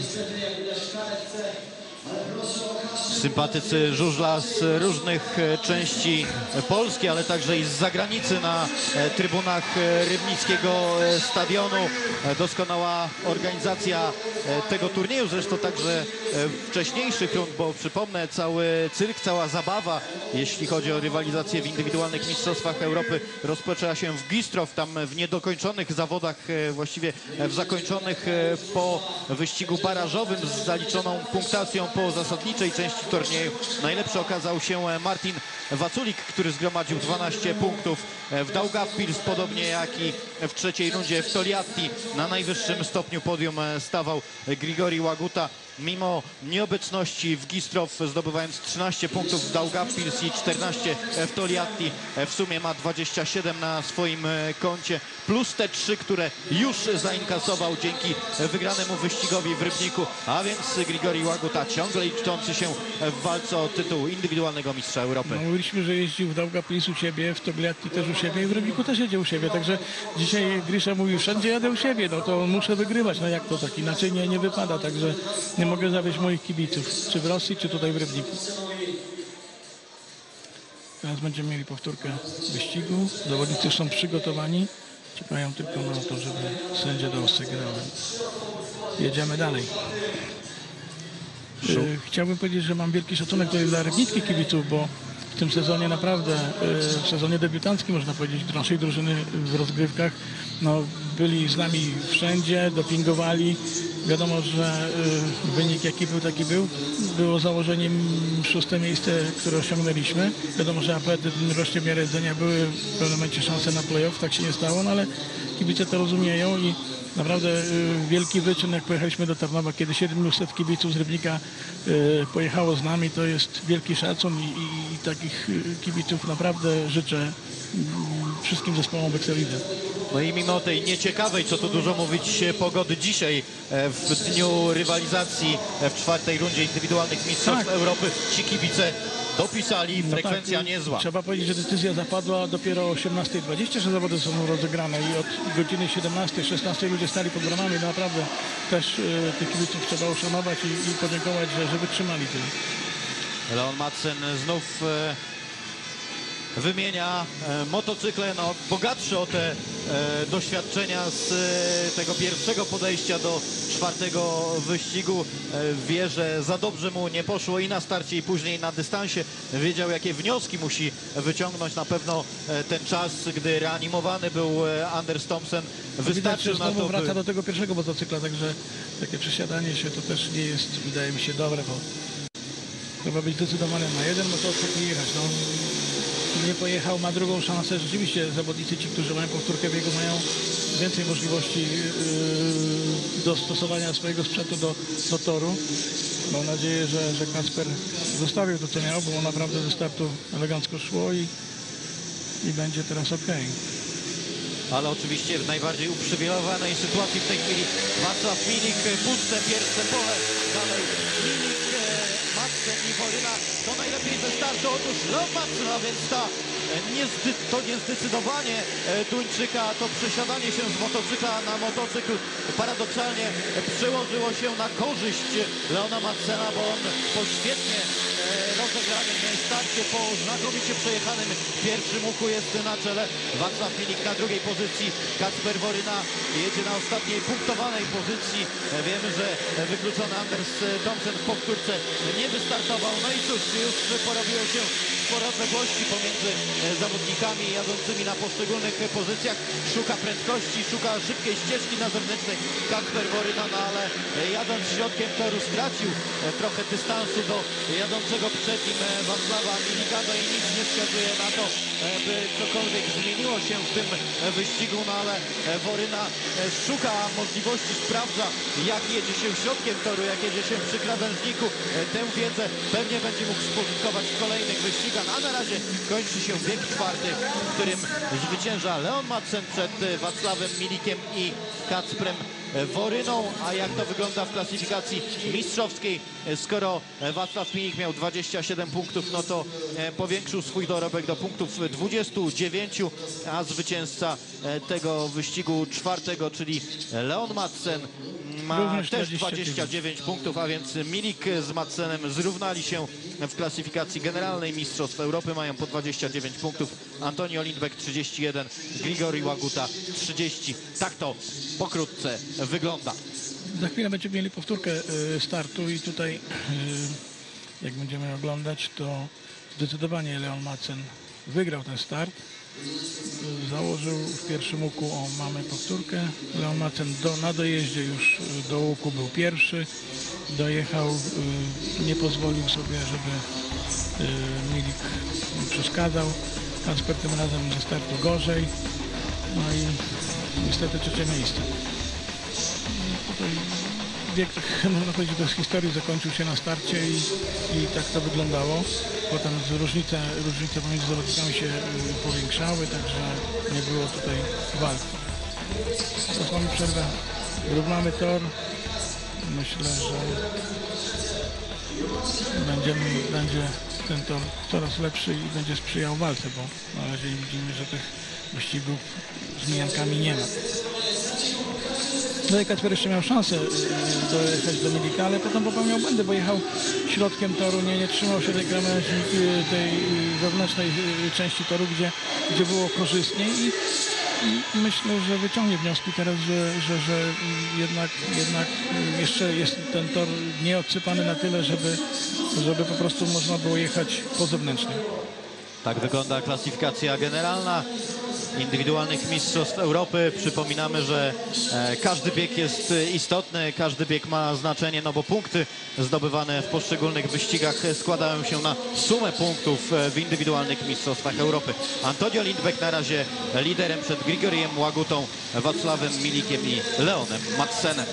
Sympatycy żużla z różnych części Polski, ale także i z zagranicy na trybunach Rybnickiego Stadionu. Doskonała organizacja tego turnieju, zresztą także wcześniejszych rund, bo przypomnę, cały cyrk, cała zabawa, jeśli chodzi o rywalizację w indywidualnych mistrzostwach Europy, rozpoczęła się w Gistrow, tam w niedokończonych zawodach, właściwie w zakończonych po wyścigu barażowym z zaliczoną punktacją po zasadniczej części turnieju. Najlepszy okazał się Martin Waculik, który zgromadził 12 punktów w Daugavpils, podobnie jak i w trzeciej rundzie w Toliatti. Na najwyższym stopniu podium stawał Grigori Łaguta. Mimo nieobecności w Gistrow, zdobywając 13 punktów w Daugavpils i 14 w Toliatti, w sumie ma 27 na swoim koncie, plus te 3, które już zainkasował dzięki wygranemu wyścigowi w Rybniku, a więc Grigori Łaguta ciągle liczący się w walce o tytuł indywidualnego mistrza Europy. No, mówiliśmy, że jeździł w Daugavpils u siebie, w Togliatti też u siebie i w Rybniku też jedzie u siebie, także dzisiaj Grisza mówił, wszędzie jadę u siebie, no to muszę wygrywać, no jak to tak, inaczej nie wypada, także nie mogę zawieść moich kibiców, czy w Rosji, czy tutaj w Rybniku. Teraz będziemy mieli powtórkę wyścigu, zawodnicy już są przygotowani, czekają tylko na to, żeby sędzia dał sygnał. Jedziemy dalej. Chciałbym powiedzieć, że mam wielki szacunek tutaj dla rybnickich kibiców, bo w tym sezonie naprawdę, w sezonie debiutanckim można powiedzieć, naszej drużyny w rozgrywkach, no, byli z nami wszędzie, dopingowali. Wiadomo, że wynik jaki był, taki był. Było założeniem 6. miejsce, które osiągnęliśmy. Wiadomo, że APD rośnie w miarę jedzenia, były w pewnym momencie szanse na play-off, tak się nie stało, no ale kibice to rozumieją i naprawdę wielki wyczyn, jak pojechaliśmy do Tarnowa, kiedy 700 kibiców z Rybnika pojechało z nami, to jest wielki szacun i takich kibiców naprawdę życzę wszystkim zespołom w Ekstralidze. No i mimo tej nieciekawej, co tu dużo mówić, pogody dzisiaj w dniu rywalizacji w czwartej rundzie indywidualnych mistrzostw Tak. Europy, ci kibice dopisali, No frekwencja tak, niezła. Trzeba powiedzieć, że decyzja zapadła dopiero o 18:20, że zawody są rozegrane i od godziny 17-16 ludzie stali pod bramami. Naprawdę też tych kibiców trzeba uszanować i podziękować, że wytrzymali tyle. Leon Madsen znów wymienia motocykle, no, bogatsze o te doświadczenia z tego pierwszego podejścia do czwartego wyścigu. Wie, że za dobrze mu nie poszło i na starcie, i później na dystansie. Wiedział, jakie wnioski musi wyciągnąć. Na pewno ten czas, gdy reanimowany był Anders Thompson, Widać, wystarczył że na znowu to, wraca by... do tego pierwszego motocykla, także takie przesiadanie się to też nie jest, wydaje mi się, dobre, bo trzeba być zdecydowanym na jeden motocykl i jechać. No, nie pojechał, ma drugą szansę. Rzeczywiście zawodnicy ci, którzy mają powtórkę biegu, mają więcej możliwości dostosowania swojego sprzętu do toru. Mam nadzieję, że Kacper zostawił to, co miał, bo naprawdę ze startu elegancko szło i będzie teraz ok. Ale oczywiście w najbardziej uprzywilejowanej sytuacji w tej chwili Wacław Milik, puste pierwsze pole, dalej Milik, Madsen i Woryna. To najlepiej ze startu, otóż Leon Madsen, a więc to niezdecydowanie Duńczyka, to przesiadanie się z motocykla na motocykl paradoksalnie przełożyło się na korzyść Leona Madsena, bo on po świetnie rozegranym starcie, po znakomicie przejechanym pierwszym łuku jest na czele. Wacław Milik na drugiej pozycji, Kacper Woryna jedzie na ostatniej punktowanej pozycji. Wiemy, że wykluczony Anders Thompson w powtórce nie wystartował. No i cóż, już porobiło się sporo odległości pomiędzy zawodnikami jadącymi na poszczególnych pozycjach. Szuka prędkości, szuka szybkiej ścieżki na zewnętrznej Kacper Woryna, no ale jadąc środkiem toru stracił trochę dystansu do jadącego przed nim Wacława Milika, no i nic nie wskazuje na to, by cokolwiek zmieniło się w tym wyścigu, no ale Woryna szuka możliwości, sprawdza, jak jedzie się środkiem toru, jak jedzie się przy krawężniku. Tę wiedzę pewnie będzie mógł spożytkować w kolejnych wyścigach, a na razie kończy się bieg czwarty, w którym zwycięża Leon Madsen przed Wacławem Milikiem i Kacprem Woryną. A jak to wygląda w klasyfikacji mistrzowskiej? Skoro Wacław Milik miał 27 punktów, no to powiększył swój dorobek do punktów 29, a zwycięzca tego wyścigu czwartego, czyli Leon Madsen, ma Również też 29. 29 punktów, a więc Milik z Madsenem zrównali się w klasyfikacji generalnej Mistrzostw Europy, mają po 29 punktów. Antonio Lindbeck 31, Grigori Łaguta 30. Tak to pokrótce wygląda. Za chwilę będziemy mieli powtórkę startu i tutaj jak będziemy oglądać, to zdecydowanie Leon Madsen wygrał ten start. Założył w pierwszym łuku, mamy powtórkę. Leon Madsen na dojeździe już do łuku był pierwszy. Dojechał, nie pozwolił sobie, żeby Milik przeszkadzał. Kacper tym razem ze startu gorzej. No i niestety trzecie miejsce. Tutaj bieg, można powiedzieć, bez historii zakończył się na starcie i tak to wyglądało. Potem różnice pomiędzy zawodnikami się powiększały, także nie było tutaj walki. Teraz mamy przerwę, równamy tor. Myślę, że będzie ten tor coraz lepszy i będzie sprzyjał walce, bo na razie widzimy, że tych wyścigów z mijankami nie ma. No i Kacper jeszcze miał szansę dojechać do Milika, ale potem popełniał błędy, bo jechał środkiem toru, nie trzymał się tej krawędzi, tej wewnętrznej części toru, gdzie było korzystniej i myślę, że wyciągnie wnioski teraz, że jednak jeszcze jest ten tor nieodsypany na tyle, żeby po prostu można było jechać po zewnętrznej. Tak wygląda klasyfikacja generalna. indywidualnych mistrzostw Europy. Przypominamy, że każdy bieg jest istotny, każdy bieg ma znaczenie, no bo punkty zdobywane w poszczególnych wyścigach składają się na sumę punktów w indywidualnych mistrzostwach Europy. Antonio Lindbeck na razie liderem przed Grigoriem Łagutą, Wacławem Milikiem i Leonem Madsenem.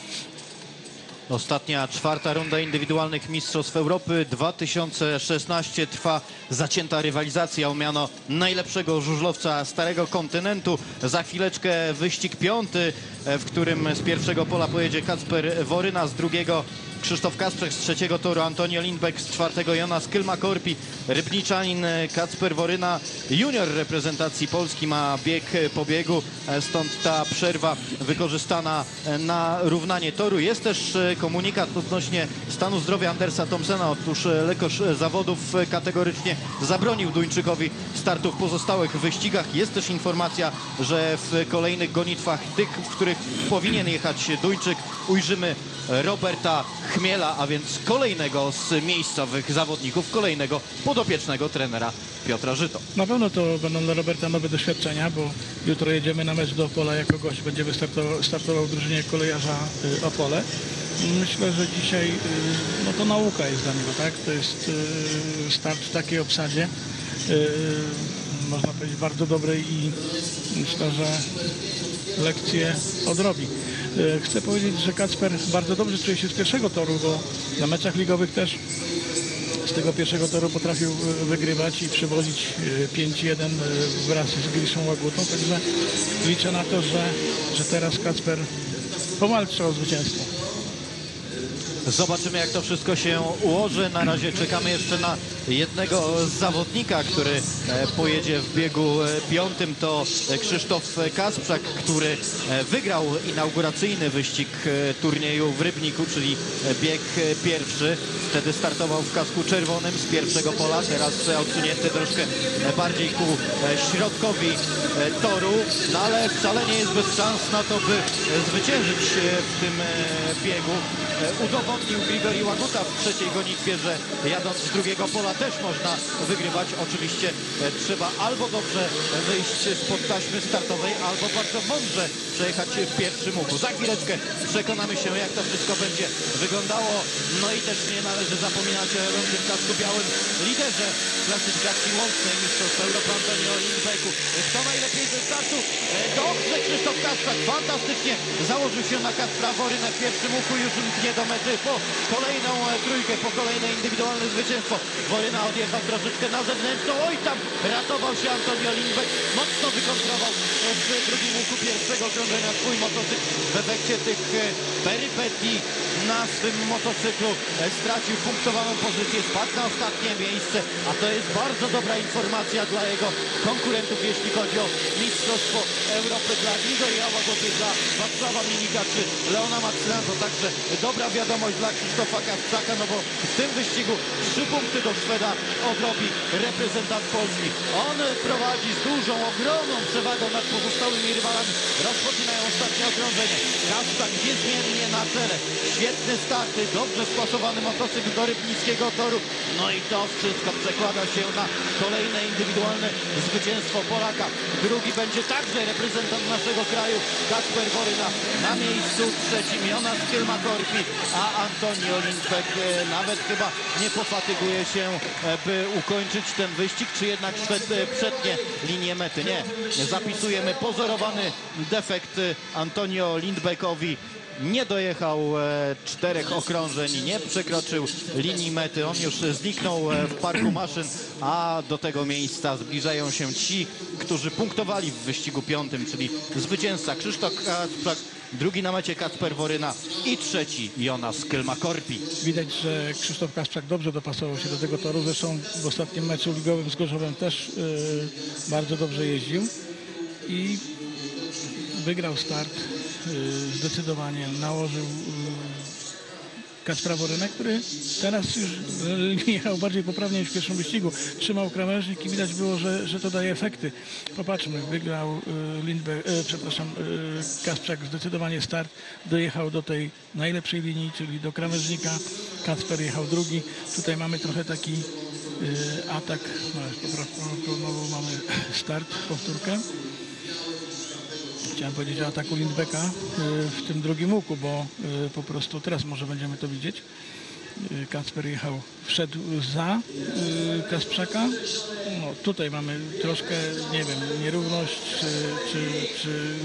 Ostatnia, czwarta runda indywidualnych mistrzostw Europy 2016. Trwa zacięta rywalizacja o miano najlepszego żużlowca Starego Kontynentu. Za chwileczkę wyścig piąty, w którym z pierwszego pola pojedzie Kacper Woryna, z drugiego Krzysztof Kasprzak, z trzeciego toru Antonio Lindbeck, z czwartego Jonas Kylma-Korpi. Rybniczanin Kacper Woryna, junior reprezentacji Polski, ma bieg po biegu, stąd ta przerwa wykorzystana na równanie toru. Jest też komunikat odnośnie stanu zdrowia Andersa Thompsona. Otóż lekarz zawodów kategorycznie zabronił Duńczykowi startu w pozostałych wyścigach. Jest też informacja, że w kolejnych gonitwach, tych, w których powinien jechać Duńczyk, ujrzymy Roberta Chmiela, a więc kolejnego z miejscowych zawodników, kolejnego podopiecznego trenera Piotra Żyto. Na pewno to będą dla Roberta nowe doświadczenia, bo jutro jedziemy na mecz do Opola jako gość. Będzie startował w drużynie kolejarza Opole. Myślę, że dzisiaj no to nauka jest dla niego, tak? To jest start w takiej obsadzie, można powiedzieć bardzo dobrej, i myślę, że lekcje odrobi. Chcę powiedzieć, że Kacper bardzo dobrze czuje się z pierwszego toru, bo na meczach ligowych też z tego pierwszego toru potrafił wygrywać i przywozić 5-1 wraz z Griszą Łagutą, także liczę na to, że teraz Kacper powalczy o zwycięstwo. Zobaczymy, jak to wszystko się ułoży. Na razie czekamy jeszcze na jednego zawodnika, który pojedzie w biegu piątym. To Krzysztof Kasprzak, który wygrał inauguracyjny wyścig turnieju w Rybniku, czyli bieg pierwszy. Wtedy startował w kasku czerwonym z pierwszego pola, teraz odsunięty troszkę bardziej ku środkowi toru, no ale wcale nie jest bez szans na to, by zwyciężyć w tym biegu. Udowodnił Grigori Łaguta w trzeciej gonitwie, że jadąc z drugiego pola też można wygrywać. Oczywiście trzeba albo dobrze wyjść spod taśmy startowej, albo bardzo mądrze przejechać w pierwszym łuku. Za chwileczkę przekonamy się, jak to wszystko będzie wyglądało. No i też nie należy zapominać o jadącym w kasku białym liderze klasyfikacji łącznej mistrzostw Europy Antonio Lindbecku. Kto najlepiej ze startu? Dobrze, Krzysztof Kasprzak fantastycznie założył się na Kacpra Worynę w pierwszym łuku, już mknie do mety po kolejną trójkę, po kolejne indywidualne zwycięstwo. Woryna odjechał troszeczkę na zewnętrzną. Oj, tam ratował się Antonio Lindbeck. Mocno wykontrował w drugim łuku pierwszego okrążenia swój motocykl. W efekcie tych perypetii na swym motocyklu stracił punktowaną pozycję, spadł na ostatnie miejsce, a to jest bardzo dobra informacja dla jego konkurentów, jeśli chodzi o mistrzostwo Europy, dla Grigoria Łagoty, dla Wacława Milika czy Leona Madsena. To także dobra wiadomość dla Krzysztofa Kasprzaka, no bo w tym wyścigu 3 punkty do Szweda odrobi reprezentant Polski. On prowadzi z dużą, ogromną przewagą nad pozostałymi rywalami. Rozpoczynają ostatnie okrążenie. Kasprzak niezmiennie na czele. Świetny start, dobrze spasowany motocykl do rybnickiego toru. No i to wszystko przekłada się na kolejne indywidualne zwycięstwo Polaka. Drugi będzie także reprezentant naszego kraju, Kacper Woryna. Na miejscu trzecim Jonas Kylma-Korpi, a Antonio Lindbeck nawet chyba nie pofatyguje się, by ukończyć ten wyścig, czy jednak Szwed przetnie linię mety. Nie, zapisujemy pozorowany defekt Antonio Lindbeckowi. Nie dojechał 4 okrążeń, nie przekroczył linii mety. On już zniknął w parku maszyn, a do tego miejsca zbliżają się ci, którzy punktowali w wyścigu piątym, czyli zwycięzca Krzysztof Kasprzak, drugi na mecie Kacper Woryna i trzeci Jonas Kylma-Korpi. Widać, że Krzysztof Kasprzak dobrze dopasował się do tego toru. Zresztą w ostatnim meczu ligowym z Gorzowem też bardzo dobrze jeździł i wygrał start. Zdecydowanie nałożył Kacpra Worynek, który teraz już jechał bardziej poprawnie niż w pierwszym wyścigu. Trzymał krawężnik i widać było, że to daje efekty. Popatrzmy, wygrał Kasprzak zdecydowanie start, dojechał do tej najlepszej linii, czyli do krawężnika. Kacper jechał drugi. Tutaj mamy trochę taki atak. Znowu mamy start, powtórkę. Chciałem powiedzieć o ataku Lindbecka w tym drugim łuku, bo po prostu teraz może będziemy to widzieć. Kacper wszedł za Kasprzaka. No, tutaj mamy troszkę, nie wiem, nierówność, czy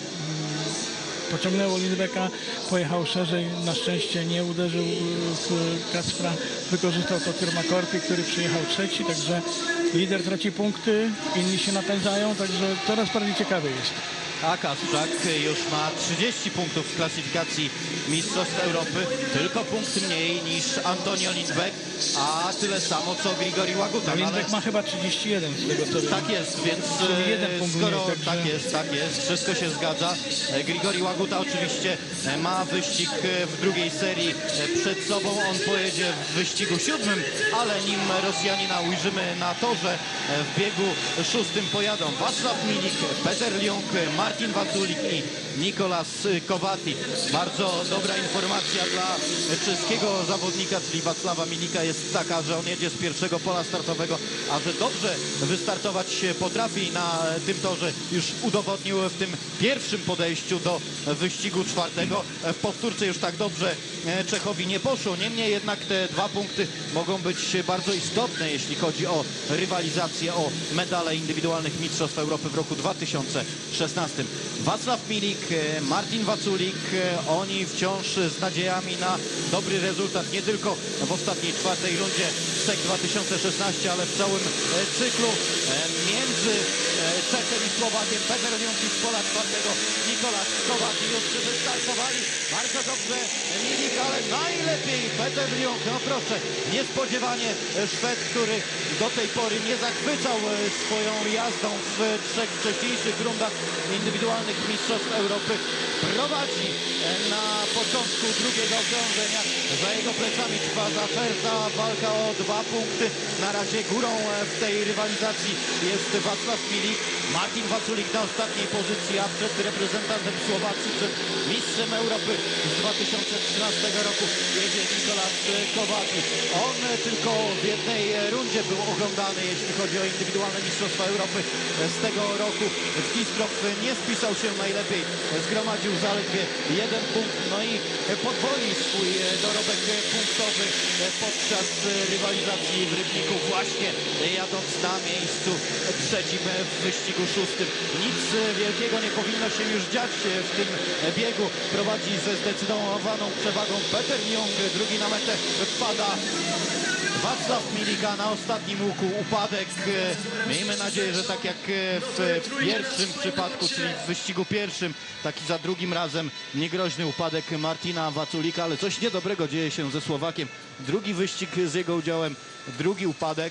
pociągnęło Lindbecka, pojechał szerzej, na szczęście nie uderzył w Kacpra, wykorzystał to Korpi, który przyjechał trzeci, także lider traci punkty, inni się napędzają, także coraz bardziej ciekawy jest. A Kasprzak już ma 30 punktów w klasyfikacji Mistrzostw Europy, tylko punkt mniej niż Antonio Lindbeck, a tyle samo co Grigori Łaguta. Lindbeck ma chyba 31 z tego co wiem. Tak jest, więc Czyli jeden punkt skoro mniej, także... tak jest, wszystko się zgadza. Grigori Łaguta oczywiście ma wyścig w drugiej serii przed sobą. On pojedzie w wyścigu 7, ale nim Rosjanina ujrzymy na torze, w biegu 6 pojadą Wacław Milik, Peter Ljung, Martin Waculik i Nikolas Kowati. Bardzo dobra informacja dla czeskiego zawodnika, czyli Wacława Milika, jest taka, że on jedzie z pierwszego pola startowego, a że dobrze wystartować potrafi na tym torze, już udowodnił w tym pierwszym podejściu do wyścigu 4. W powtórce już tak dobrze Czechowi nie poszło. Niemniej jednak te 2 punkty mogą być bardzo istotne, jeśli chodzi o rywalizację o medale indywidualnych Mistrzostw Europy w roku 2016. Wacław Milik, Martin Waculik, oni wciąż z nadziejami na dobry rezultat, nie tylko w ostatniej 4. rundzie SEC 2016, ale w całym cyklu między Czechem i Słowakiem. Peter Ljung z pola 4. Nikolas Kowati już wystartowali. Bardzo dobrze Milik, ale najlepiej Peter Ljung. No proszę, niespodziewanie Szwed, który do tej pory nie zachwycał swoją jazdą w 3 wcześniejszych rundach indywidualnych Mistrzostw Europy, prowadzi na początku drugiego okrążenia. Za jego plecami trwa zaczerta walka o 2 punkty. Na razie górą w tej rywalizacji jest Wacław Milik. Martin Waculik na ostatniej pozycji, a przed reprezentantem Słowacji, przed mistrzem Europy z 2013 roku jedzie Nikolas Kowati. On tylko w jednej rundzie był oglądany, jeśli chodzi o indywidualne Mistrzostwa Europy z tego roku. W Kistrov nie spisał się najlepiej, zgromadził zaledwie 1 punkt, no i podwoi swój dorobek punktowy podczas rywalizacji w Rybniku, właśnie jadąc na miejscu 3. w wyścigu 6. Nic wielkiego nie powinno się już dziać w tym biegu. Prowadzi ze zdecydowaną przewagą Peter Ljung, drugi na metę wpada Wacław Milika. Na ostatnim łuku upadek. Miejmy nadzieję, że tak jak w pierwszym przypadku, czyli w wyścigu pierwszym, taki za drugim razem niegroźny upadek Martina Waculika, ale coś niedobrego dzieje się ze Słowakiem. Drugi wyścig z jego udziałem, drugi upadek.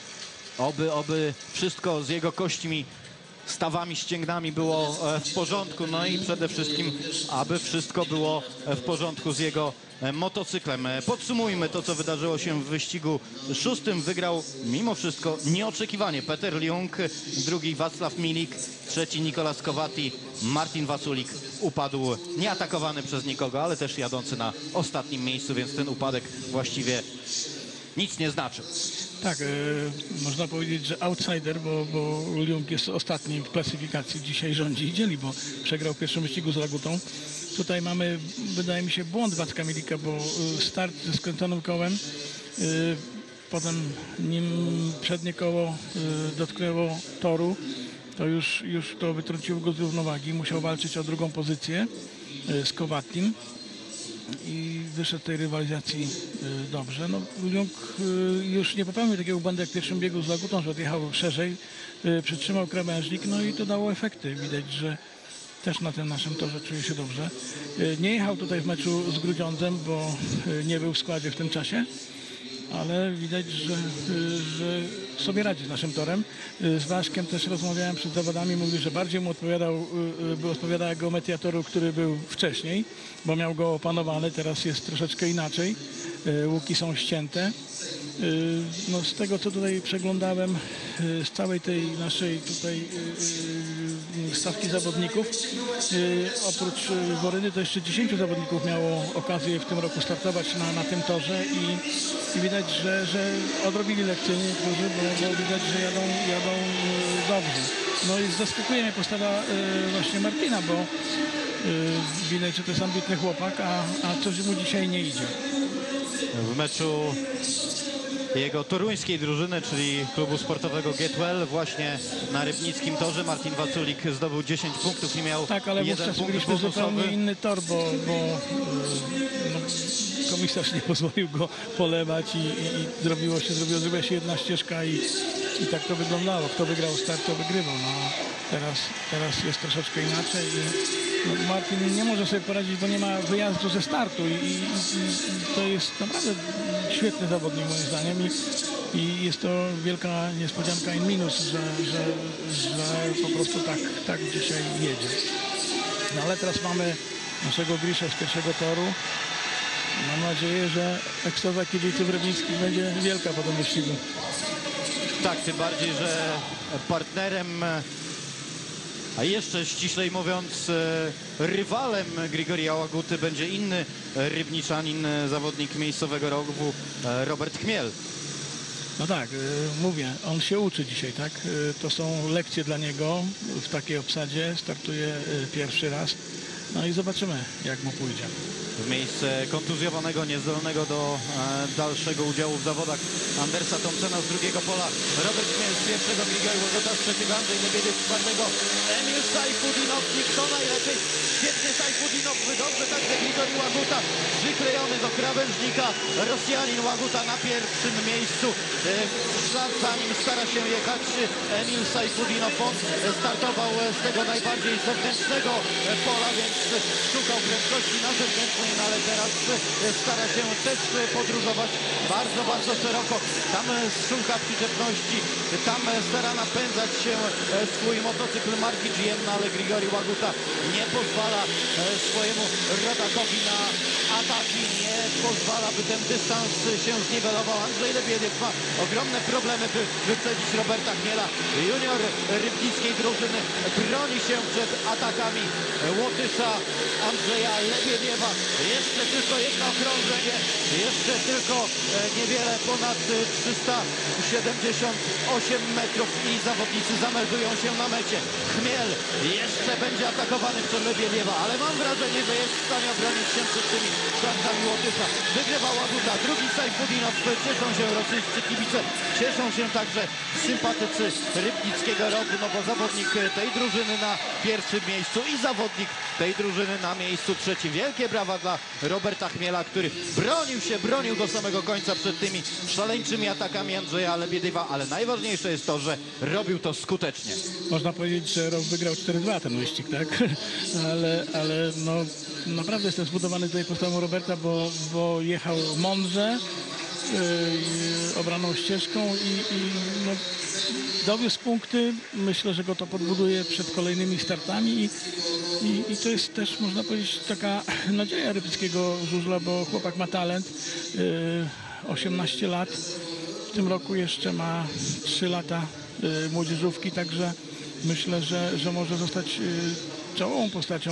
Oby wszystko z jego kośćmi, stawami, ścięgnami było w porządku, no i przede wszystkim, aby wszystko było w porządku z jego motocyklem. Podsumujmy to, co wydarzyło się w wyścigu 6. Wygrał mimo wszystko nieoczekiwanie Peter Ljung, drugi Wacław Milik, trzeci Nikolas Kowati. Martin Waculik upadł nieatakowany przez nikogo, ale też jadący na ostatnim miejscu, więc ten upadek właściwie nic nie znaczył. Tak, można powiedzieć, że outsider, bo Ljung jest ostatni w klasyfikacji, dzisiaj rządzi i dzieli, bo przegrał w pierwszym wyścigu z Lagutą. Tutaj mamy, wydaje mi się, błąd Wacka Milika, bo start ze skręconym kołem, potem nim przednie koło dotknęło toru, to już to wytrąciło go z równowagi, musiał walczyć o drugą pozycję z Kowatim i wyszedł z tej rywalizacji dobrze. No, Ljung już nie popełnił takiego błędu jak w pierwszym biegu z Lagutą, że odjechał szerzej, przytrzymał krawężnik, no i to dało efekty. Widać, że też na tym naszym torze czuje się dobrze. Nie jechał tutaj w meczu z Grudziądzem, bo nie był w składzie w tym czasie, ale widać, że sobie radzi z naszym torem. Z Waszkiem też rozmawiałem przed zawodami, mówił, że bardziej mu odpowiadała geometria toru, który był wcześniej, bo miał go opanowany, teraz jest troszeczkę inaczej. Łuki są ścięte. No, z tego, co tutaj przeglądałem, z całej tej naszej tutaj stawki zawodników, oprócz Woryny to jeszcze 10 zawodników miało okazję w tym roku startować na tym torze i widać, że odrobili lekcję niektórzy, bo widać, że jadą dobrze. No i zaskakuje mnie postawa właśnie Martina, bo widać, że to jest ambitny chłopak, a coś mu dzisiaj nie idzie. W meczu jego toruńskiej drużyny, czyli klubu sportowego Get Well, właśnie na rybnickim torze Martin Waculik zdobył 10 punktów i miał tak, ale jeden wówczas punkt mieliśmy zupełnie bonusowy. inny tor, bo no, komisarz nie pozwolił go polewać i zrobiła się jedna ścieżka i tak to wyglądało. Kto wygrał start, to wygrywał. No, teraz jest troszeczkę inaczej i no, Martin nie może sobie poradzić, bo nie ma wyjazdu ze startu i to jest naprawdę świetny zawodnik moim zdaniem i jest to wielka niespodzianka in minus, że po prostu tak dzisiaj jedzie. No ale teraz mamy naszego Grisza z pierwszego toru. Mam nadzieję, że ekstaza kibiców rybnickich będzie wielka po tym wyścigu. Tak, tym bardziej, że partnerem, a jeszcze ściślej mówiąc rywalem Grigoria Łaguty będzie inny rybniczanin, zawodnik miejscowego rowu, Robert Chmiel. No tak, mówię, on się uczy dzisiaj, tak? To są lekcje dla niego w takiej obsadzie, startuje pierwszy raz. No i zobaczymy, jak mu pójdzie. W miejsce kontuzjowanego, niezdolnego do dalszego udziału w zawodach Andersa Thompsona z drugiego pola. Robert Chmiel z pierwszego, Grigor Łaguta z trzeciego, Andrzej Lebiedyw z czwartego. Emil Sajfudinow, kto najlepiej. Świetnie Sajfudinow, dobrze także Grigori Łaguta. Przyklejony do krawężnika. Rosjanin Łaguta na pierwszym miejscu. W ślad za nim stara się jechać Emil Sajfudinow. On startował z tego najbardziej zewnętrznego pola, więc szukał prędkości na zewnętrznej, ale teraz stara się też podróżować bardzo, bardzo szeroko. Tam szuka przyczepności, tam stara napędzać się swój motocykl marki GM, no ale Grigori Łaguta nie pozwala swojemu rodakowi na ataki, nie pozwala, by ten dystans się zniwelował. Andrzej Lebiedyw ma ogromne problemy, by wyprzedzić Roberta Chmiela. Junior rybnickiej drużyny broni się przed atakami Łotysza Andrzeja Lebiediewa. Jeszcze tylko jedno okrążenie, jeszcze tylko niewiele ponad 378 metrów i zawodnicy zameldują się na mecie. Chmiel jeszcze będzie atakowany przez Lebiediewa, ale mam wrażenie, że jest w stanie obronić się przed tymi flankami Łotysza. Wygrywa Łaguta, drugi Sajfudinow. Cieszą się rosyjscy kibice, cieszą się także sympatycy rybnickiego rowu, no bo zawodnik tej drużyny na pierwszym miejscu i zawodnik tej drużyny na miejscu trzecim. Wielkie brawa dla Roberta Chmiela, który bronił do samego końca przed tymi szaleńczymi atakami Andrzeja Lebiedywa, ale najważniejsze jest to, że robił to skutecznie. Można powiedzieć, że Row wygrał 4-2 ten wyścig, tak? Ale no naprawdę jestem zbudowany tutaj postawą Roberta, bo jechał mądrze, obraną ścieżką i no, dowiózł punkty. Myślę, że go to podbuduje przed kolejnymi startami i to jest też, można powiedzieć, taka nadzieja rybnickiego żużla, bo chłopak ma talent, 18 lat, w tym roku jeszcze ma 3 lata młodzieżówki, także myślę, że może zostać czołową postacią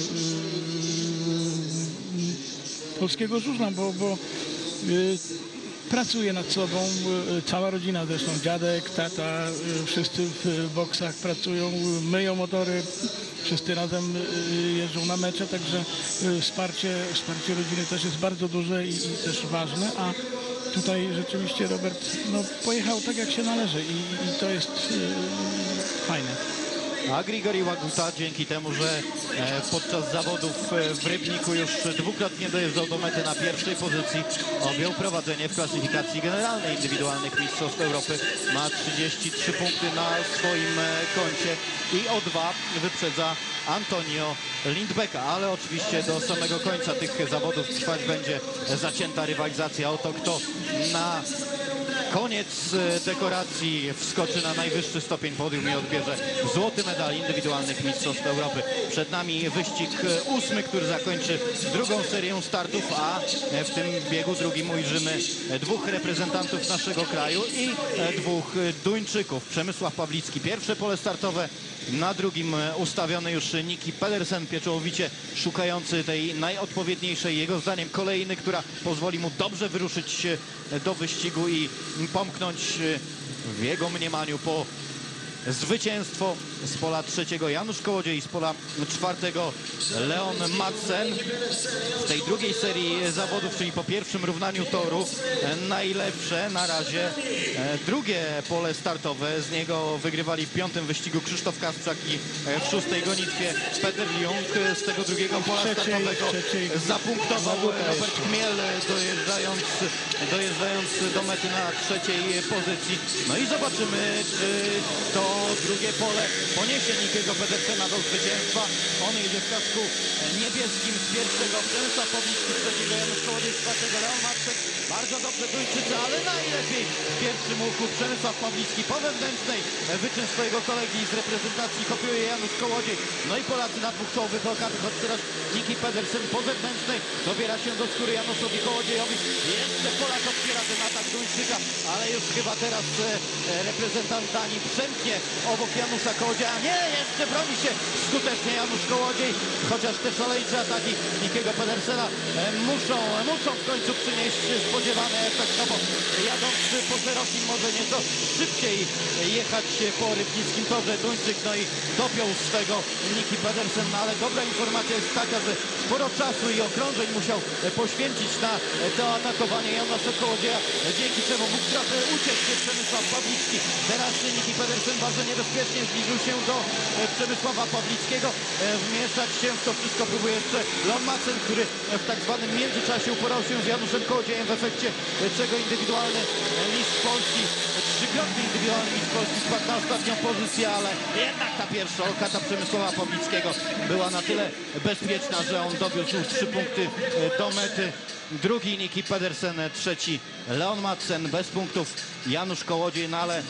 polskiego żużla, bo pracuje nad sobą, cała rodzina zresztą, dziadek, tata, wszyscy w boksach pracują, myją motory, wszyscy razem jeżdżą na mecze, także wsparcie rodziny też jest bardzo duże i też ważne, a tutaj rzeczywiście Robert pojechał tak, jak się należy i to jest fajne. A Grigori Łaguta dzięki temu, że podczas zawodów w Rybniku już dwukrotnie dojeżdżał do mety na pierwszej pozycji. Objął prowadzenie w klasyfikacji generalnej indywidualnych Mistrzostw Europy. Ma 33 punkty na swoim koncie i o 2 wyprzedza Antonio Lindbecka, ale oczywiście do samego końca tych zawodów trwać będzie zacięta rywalizacja o to, kto na koniec dekoracji wskoczy na najwyższy stopień podium i odbierze złoty medal indywidualnych Mistrzostw Europy. Przed nami wyścig 8, który zakończy drugą serię startów, a w tym biegu drugim ujrzymy 2 reprezentantów naszego kraju i 2 Duńczyków. Przemysław Pawlicki, pierwsze pole startowe, na drugim ustawiony już Niki Pedersen, pieczołowicie szukający tej najodpowiedniejszej, jego zdaniem, kolejny, która pozwoli mu dobrze wyruszyć do wyścigu i pomknąć w jego mniemaniu po zwycięstwo. Z pola trzeciego Janusz Kołodziej, z pola czwartego Leon Madsen. W tej drugiej serii zawodów, czyli po pierwszym równaniu toru, najlepsze na razie drugie pole startowe. Z niego wygrywali w 5. wyścigu Krzysztof Kasprzak i w 6. gonitwie Peter Jung. Z tego drugiego pola startowego zapunktował Robert Chmiel, dojeżdżając do mety na 3. pozycji. No i zobaczymy, czy to drugie pole poniesie Nikiego Pedersena do zwycięstwa. On jedzie w kasku niebieskim z pierwszego, Przemysław Pawlicki z trzeciego, Janusz Kołodziej z czwartego, Leon Madsen. Bardzo dobrze Duńczycy, ale najlepiej w pierwszym łuku Przemysław Pawlicki po wewnętrznej. Wyczyn swojego kolegi z reprezentacji kopiuje Janusz Kołodziej. No i Polacy na 2 czołowych lokatach, choć teraz Niki Pedersen po zewnętrznej dobiera się do skóry Januszowi Kołodziejowi. Jeszcze Polak odpiera ten atak Duńczyka, ale już chyba teraz reprezentant Danii przemknie obok Janusza Kołodzieja. Nie, jeszcze broni się skutecznie Janusz Kołodziej, chociaż te szaleńcze ataki Nikiego Pedersena muszą w końcu przynieść spodziewany efekt, no bo jadąc po szerokim może nieco szybciej jechać po rybnickim torze Duńczyk, no i dopiął swego Niki Pedersen, no ale dobra informacja jest taka, że sporo czasu i okrążeń musiał poświęcić na to atakowanie Janusza Kołodzieja, dzięki czemu mógł trochę uciec Przemysław Pawlicki. Teraz Niki Pedersen bardzo niebezpiecznie zbliżył się do Przemysława Pawlickiego. Wmieszać się w to wszystko próbuje jeszcze Leon Madsen, który w tak zwanym międzyczasie uporał się z Januszem Kołodziejem, w efekcie czego indywidualny mistrz Polski, 3-krotny indywidualny mistrz Polski spadł na ostatnią pozycję, ale jednak ta pierwsza lokata Przemysława Pawlickiego była na tyle bezpieczna, że on dowiózł 3 punkty do mety. Drugi Niki Pedersen, trzeci Leon Madsen, bez punktów Janusz Kołodziej, no ale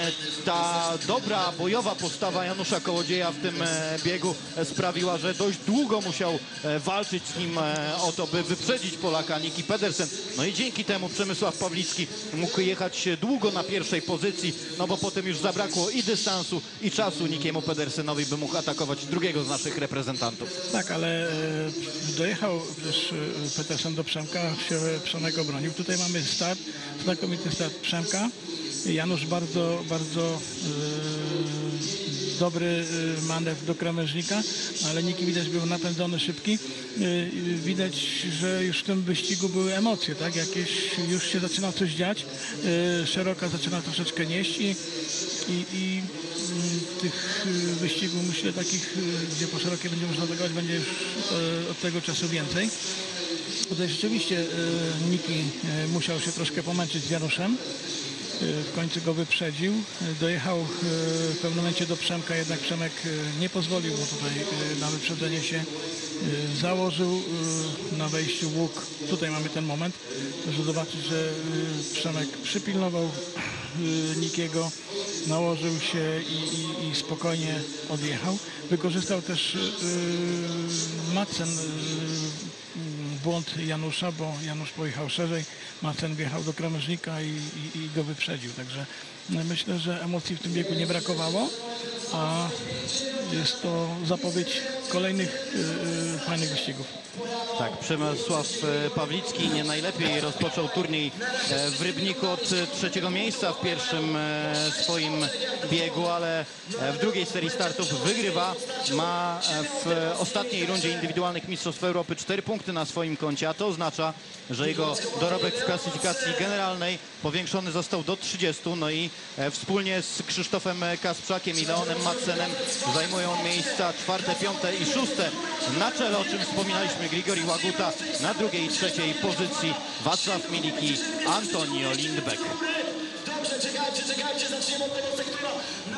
ta dobra, bojowa postawa Janusza Kołodzieja w tym biegu sprawiła, że dość długo musiał walczyć z nim o to, by wyprzedzić Polaka Niki Pedersen. No i dzięki temu Przemysław Pawlicki mógł jechać długo na pierwszej pozycji, no bo potem już zabrakło i dystansu, i czasu Nikiemu Pedersenowi, by mógł atakować drugiego z naszych reprezentantów. Tak, ale dojechał też Pedersen do Przemka, Przemek obronił. Tutaj mamy start, znakomity start Przemka. Janusz bardzo dobry manewr do krawężnika, ale Niki widać był napędzony, szybki. Widać, że już w tym wyścigu były emocje, tak? Jakieś już się zaczyna coś dziać. Szeroka zaczyna troszeczkę nieść i tych wyścigów, myślę, takich, gdzie po szerokiej będzie można dogać, będzie już od tego czasu więcej. Tutaj rzeczywiście Niki musiał się troszkę pomęczyć z Januszem. W końcu go wyprzedził. Dojechał w pewnym momencie do Przemka, jednak Przemek nie pozwolił mu tutaj na wyprzedzenie się. Założył na wejściu łuk. Tutaj mamy ten moment, żeby zobaczyć, że Przemek przypilnował Nikiego, nałożył się i spokojnie odjechał. Wykorzystał też Madsen błąd Janusza, bo Janusz pojechał szerzej, Madsen wjechał do krawężnika i go wyprzedził. Także myślę, że emocji w tym biegu nie brakowało, a jest to zapowiedź kolejnych fajnych wyścigów. Tak, Przemysław Pawlicki nie najlepiej rozpoczął turniej w Rybniku od 3. miejsca w pierwszym swoim biegu, ale w drugiej serii startów wygrywa. Ma w ostatniej rundzie indywidualnych Mistrzostw Europy 4 punkty na swoim swoim koncie, a to oznacza, że jego dorobek w klasyfikacji generalnej powiększony został do 30, no i wspólnie z Krzysztofem Kasprzakiem i Leonem Madsenem zajmują miejsca 4., 5. i 6. Na czele, o czym wspominaliśmy, Grigori Łaguta, na 2. i 3. pozycji Wacław Milik i Antonio Lindbeck. Dobrze, czekajcie, zaczniemy od tego sektora.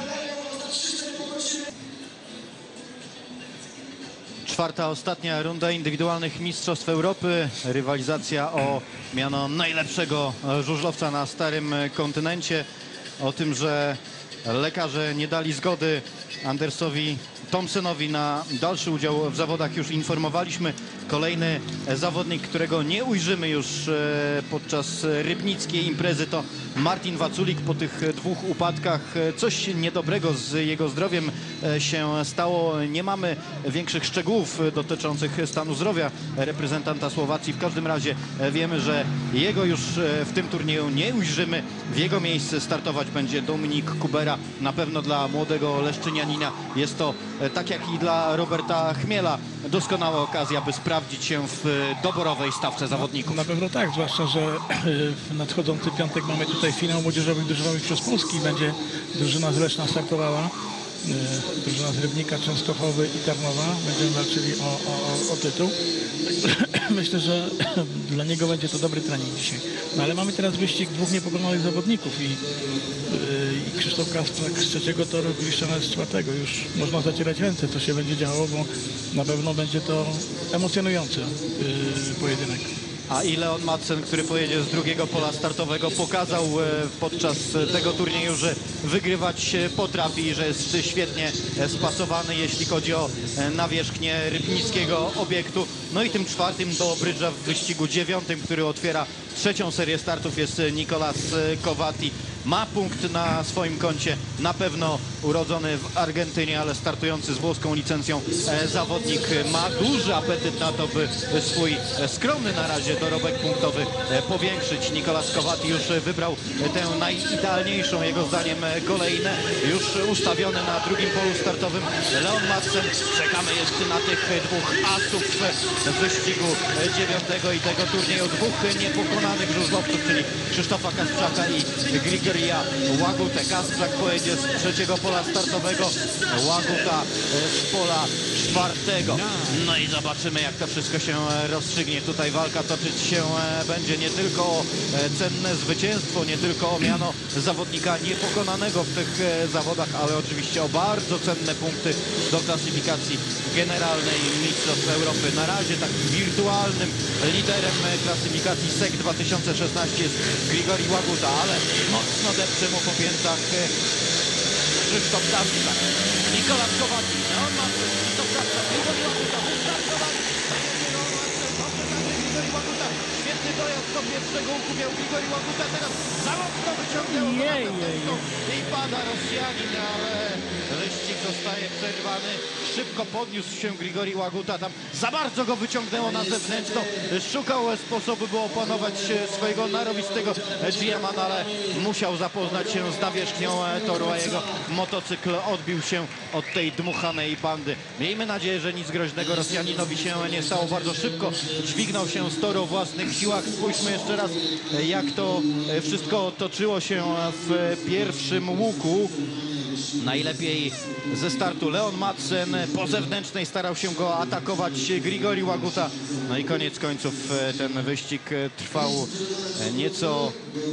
Czwarta, ostatnia runda indywidualnych Mistrzostw Europy. Rywalizacja o miano najlepszego żużlowca na starym kontynencie. O tym, że lekarze nie dali zgody Andersowi Thompsonowi na dalszy udział w zawodach, już informowaliśmy. Kolejny zawodnik, którego nie ujrzymy już podczas rybnickiej imprezy, to Martin Waculik. Po tych 2 upadkach coś niedobrego z jego zdrowiem się stało. Nie mamy większych szczegółów dotyczących stanu zdrowia reprezentanta Słowacji. W każdym razie wiemy, że jego już w tym turnieju nie ujrzymy. W jego miejsce startować będzie Dominik Kubera. Na pewno dla młodego Leszczynianina jest to, tak jak i dla Roberta Chmiela, doskonała okazja, by sprawdzić się w doborowej stawce zawodników. Na pewno tak, zwłaszcza, że w nadchodzący piątek mamy tutaj finał młodzieżowych drużynowych mistrzostw Polski. Będzie drużyna z Leszna startowała, drużyna z Rybnika, Częstochowy i Tarnowa. Będziemy walczyli o tytuł. Myślę, że dla niego będzie to dobry trening dzisiaj. No ale mamy teraz wyścig 2 niepokonanych zawodników i Krzysztof Kasprzak z 3. toru, Kriszczana z 4. Już można zacierać ręce, co się będzie działo, bo na pewno będzie to emocjonujący pojedynek. A i Leon Madsen, który pojedzie z 2. pola startowego, pokazał podczas tego turnieju, że wygrywać potrafi, że jest świetnie spasowany, jeśli chodzi o nawierzchnię rybnickiego obiektu. No i tym 4. do brydża w wyścigu 9., który otwiera 3. serię startów, jest Nicolas Covatti. Ma punkt na swoim koncie, na pewno urodzony w Argentynie, ale startujący z włoską licencją zawodnik ma duży apetyt na to, by swój skromny na razie dorobek punktowy powiększyć. Nicolas Covatti już wybrał tę najidealniejszą jego zdaniem kolejnę, już ustawiony na 2. polu startowym Leon Madsen. Czekamy jeszcze na tych 2 asów w wyścigu 9. i tego turnieju, 2 niepokonanych żużlowców, czyli Krzysztofa Kasprzaka i Grigoria Łagutę. Kasprzak pojedzie z 3. pola startowego, Łaguta z pola 4. No i zobaczymy, jak to wszystko się rozstrzygnie. Tutaj walka toczyć się będzie nie tylko o cenne zwycięstwo, nie tylko o miano zawodnika niepokonanego w tych zawodach, ale oczywiście o bardzo cenne punkty do klasyfikacji generalnej Mistrzostw Europy. Na razie takim wirtualnym liderem klasyfikacji SEC 2016 jest Grigori Łaguta, ale mocno depcze mu po piętach Krzysztof Kasprzak. Nicolas Covatti, Leon Madsen, Krzysztof Kasprzak, Grigori Łaguta, wystartowali. Grigori Łaguta, świetny dojazd do pierwszego łuku miał Grigori Łaguta, teraz za mocno wyciągnęło go na zewnętrzną i pada Rosjanin, ale wyścig zostaje przerwany. Szybko podniósł się Grigori Łaguta, tam za bardzo go wyciągnęło na zewnętrzną. Szukał sposobu, by opanować swojego narowistego Diamana, ale musiał zapoznać się z nawierzchnią toru, a jego motocykl odbił się od tej dmuchanej bandy. Miejmy nadzieję, że nic groźnego Rosjaninowi się nie stało. Bardzo szybko dźwignął się z toru o własnych siłach. Spójrzmy jeszcze raz, jak to wszystko toczyło się w pierwszym łuku. Najlepiej ze startu Leon Madsen, po zewnętrznej starał się go atakować Grigori Łaguta. No i koniec końców ten wyścig trwał nieco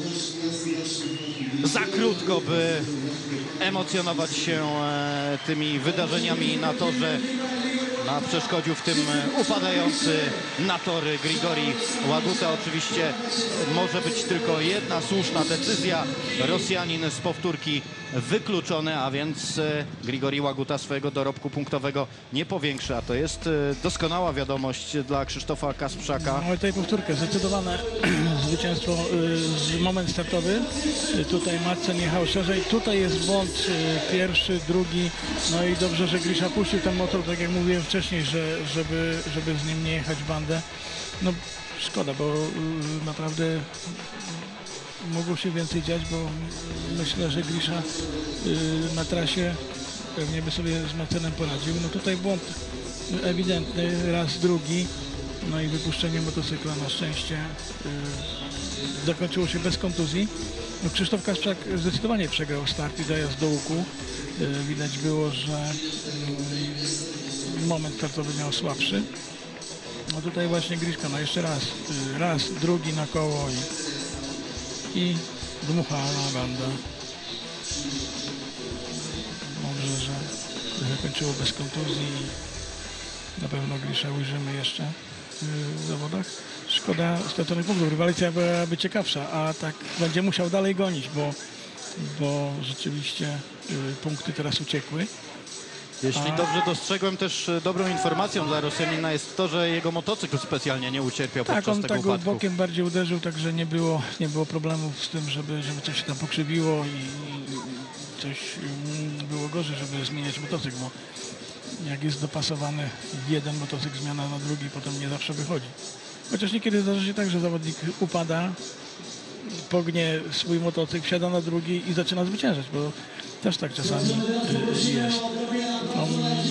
za krótko, by emocjonować się tymi wydarzeniami na torze. Przeszkodził w tym upadający na tory Grigori Łaguta. Oczywiście może być tylko jedna słuszna decyzja. Rosjanin z powtórki wykluczony, a więc Grigori Łaguta swojego dorobku punktowego nie powiększy, a to jest doskonała wiadomość dla Krzysztofa Kasprzaka. Mamy tutaj powtórkę, zdecydowane zwycięstwo, moment startowy. Tutaj Madsen jechał szerzej, tutaj jest błąd pierwszy, drugi, no i dobrze, że Grisza puścił ten motor, tak jak mówiłem wcześniej, żeby z nim nie jechać w bandę. No szkoda, bo naprawdę mogło się więcej dziać, bo myślę, że Grisza na trasie pewnie by sobie z Madsenem poradził. No tutaj błąd ewidentny, raz, drugi. No i wypuszczenie motocykla na szczęście zakończyło się bez kontuzji. No, Krzysztof Kasprzak zdecydowanie przegrał start i dojazd do łuku. Widać było, że moment startowy miał słabszy. No tutaj właśnie Griszka, no jeszcze raz, drugi na koło i dmuchana banda. Dobrze, że zakończyło bez kontuzji i na pewno Grisza ujrzymy jeszcze w zawodach. Szkoda straconych punktów, rywalizacja byłaby ciekawsza, a tak będzie musiał dalej gonić, bo rzeczywiście punkty teraz uciekły. Jeśli dobrze dostrzegłem, też dobrą informacją dla Rosjanina jest to, że jego motocykl specjalnie nie ucierpiał Tak, podczas on tego tak upadku. bokiem bardziej uderzył, także nie było problemów z tym, żeby coś się tam pokrzywiło i coś było gorzej, żeby zmieniać motocykl, bo jak jest dopasowany jeden motocykl, zmiana na drugi, potem nie zawsze wychodzi. Chociaż niekiedy zdarza się tak, że zawodnik upada, pognie swój motocykl, wsiada na drugi i zaczyna zwyciężać, bo też tak czasami jest. No,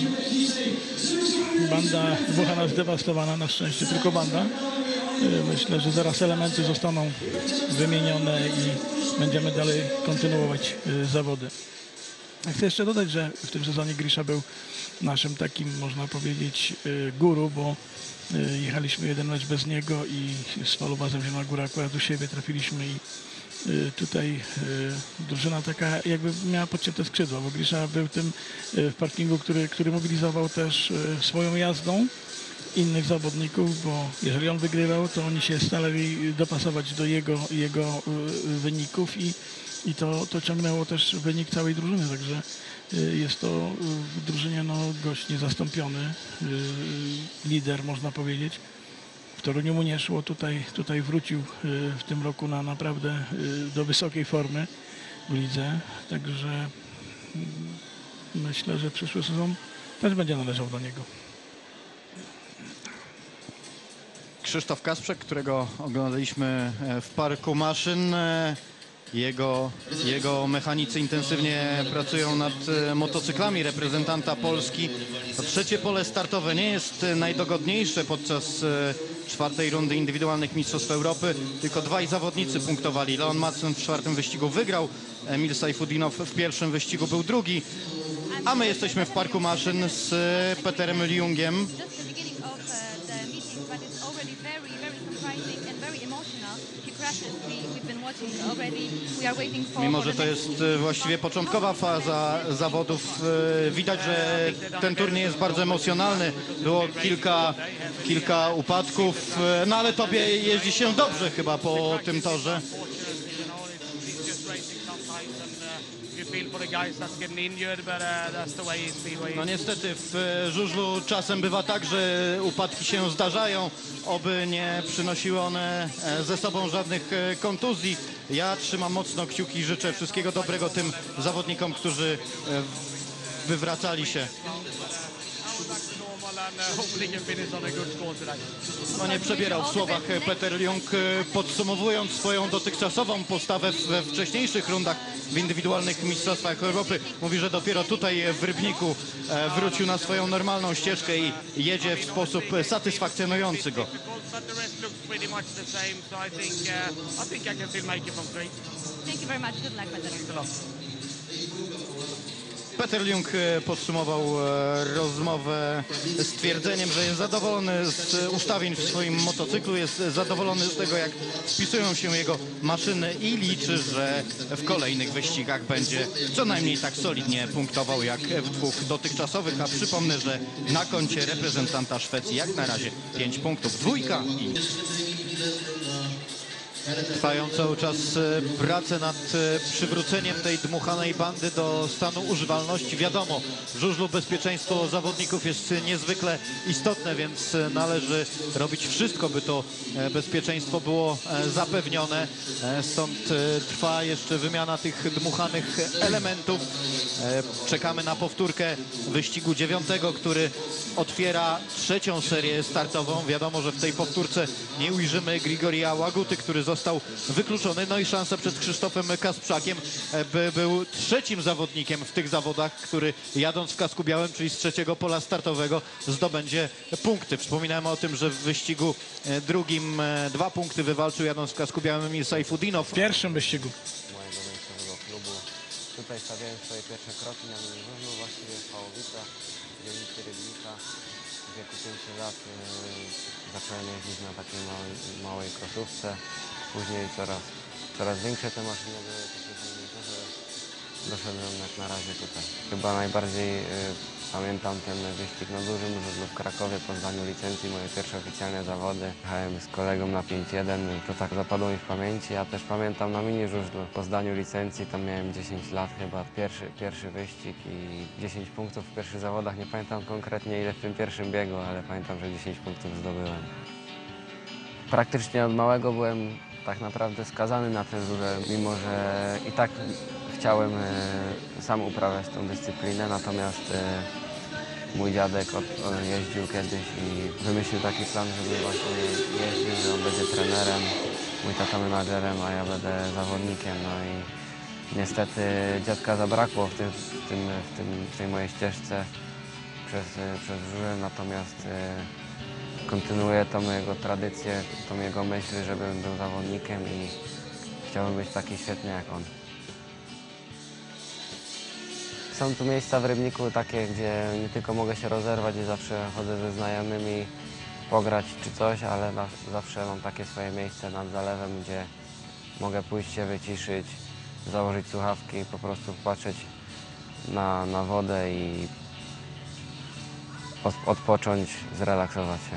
banda dmuchana zdewastowana, na szczęście tylko banda. Myślę, że zaraz elementy zostaną wymienione i będziemy dalej kontynuować zawody. Chcę jeszcze dodać, że w tym sezonie Grisza był naszym takim, można powiedzieć, guru, bo jechaliśmy jeden mecz bez niego i z Falubazem Zielona Góra akurat u siebie trafiliśmy i tutaj drużyna taka jakby miała podcięte skrzydła, bo Grisza był tym w parkingu, który mobilizował też swoją jazdą innych zawodników, bo jeżeli on wygrywał, to oni się starali dopasować do jego wyników i to ciągnęło też wynik całej drużyny, także jest to w drużynie no, gość niezastąpiony, lider można powiedzieć. W Toruniu mu nie szło, tutaj wrócił w tym roku na naprawdę do wysokiej formy w lidze, także myślę, że przyszły sezon też będzie należał do niego. Krzysztof Kasprzak, którego oglądaliśmy w parku maszyn. Jego mechanicy intensywnie pracują nad motocyklami reprezentanta Polski. To trzecie pole startowe nie jest najdogodniejsze podczas czwartej rundy indywidualnych Mistrzostw Europy. Tylko dwaj zawodnicy punktowali. Leon Madsen w czwartym wyścigu wygrał. Emil Sajfudinow w pierwszym wyścigu był drugi. A my jesteśmy w parku maszyn z Peterem Ljungiem. Mimo że to jest właściwie początkowa faza zawodów, widać, że ten turniej jest bardzo emocjonalny. Było kilka upadków, no ale tobie jeździ się dobrze chyba po tym torze. No niestety w żużlu czasem bywa tak, że upadki się zdarzają, oby nie przynosiły one ze sobą żadnych kontuzji. Ja trzymam mocno kciuki i życzę wszystkiego dobrego tym zawodnikom, którzy wywracali się. No nie przebierał w słowach Peter Ljung, podsumowując swoją dotychczasową postawę we wcześniejszych rundach w indywidualnych Mistrzostwach Europy. Mówi, że dopiero tutaj w Rybniku wrócił na swoją normalną ścieżkę i jedzie w sposób satysfakcjonujący go. Peter Ljung podsumował rozmowę stwierdzeniem, że jest zadowolony z ustawień w swoim motocyklu, jest zadowolony z tego, jak spisują się jego maszyny i liczy, że w kolejnych wyścigach będzie co najmniej tak solidnie punktował jak w dwóch dotychczasowych, a przypomnę, że na koncie reprezentanta Szwecji jak na razie 5 punktów, dwójka i... Trwają cały czas prace nad przywróceniem tej dmuchanej bandy do stanu używalności. Wiadomo, w żużlu bezpieczeństwo zawodników jest niezwykle istotne, więc należy robić wszystko, by to bezpieczeństwo było zapewnione. Stąd trwa jeszcze wymiana tych dmuchanych elementów. Czekamy na powtórkę wyścigu 9, który otwiera trzecią serię startową. Wiadomo, że w tej powtórce nie ujrzymy Grigoria Łaguty, który został został wykluczony. No i szansa przed Krzysztofem Kasprzakiem, by był trzecim zawodnikiem w tych zawodach, który jadąc w kasku białym, czyli z trzeciego pola startowego, zdobędzie punkty. Przypominałem o tym, że w wyścigu drugim 2 punkty wywalczył jadąc w kasku białym Emil Sajfudinow. W pierwszym wyścigu. Mojego miejscowego klubu. Tutaj stawiałem swoje pierwsze kroki na miniżurzu, właściwie w Pałowicach, w dzielnicy Rybnika. W wieku 5 lat zacząłem jeździć na takiej małej krosówce. Później coraz większe te maszyny były, to później że doszedłem jak na razie tutaj. Chyba najbardziej pamiętam ten wyścig na dużym żużlu w Krakowie po zdaniu licencji, moje pierwsze oficjalne zawody. Jechałem z kolegą na 5-1, to tak zapadło mi w pamięci. Ja też pamiętam na mini żużlu po zdaniu licencji, tam miałem 10 lat chyba, pierwszy wyścig i 10 punktów w pierwszych zawodach. Nie pamiętam konkretnie ile w tym pierwszym biegu, ale pamiętam, że 10 punktów zdobyłem. Praktycznie od małego byłem tak naprawdę skazany na ten żużel, mimo że i tak chciałem sam uprawiać tą dyscyplinę, natomiast mój dziadek jeździł kiedyś i wymyślił taki plan, żeby właśnie jeździł, że on będzie trenerem, mój tata menadżerem, a ja będę zawodnikiem. No i niestety dziadka zabrakło w tej mojej ścieżce przez żużel, natomiast kontynuuję tą jego tradycję, tą jego myśl, żebym był zawodnikiem i chciałbym być taki świetny jak on. Są tu miejsca w Rybniku takie, gdzie nie tylko mogę się rozerwać i zawsze chodzę ze znajomymi pograć czy coś, ale zawsze mam takie swoje miejsce nad zalewem, gdzie mogę pójść się wyciszyć, założyć słuchawki i po prostu patrzeć na wodę i odpocząć, zrelaksować się.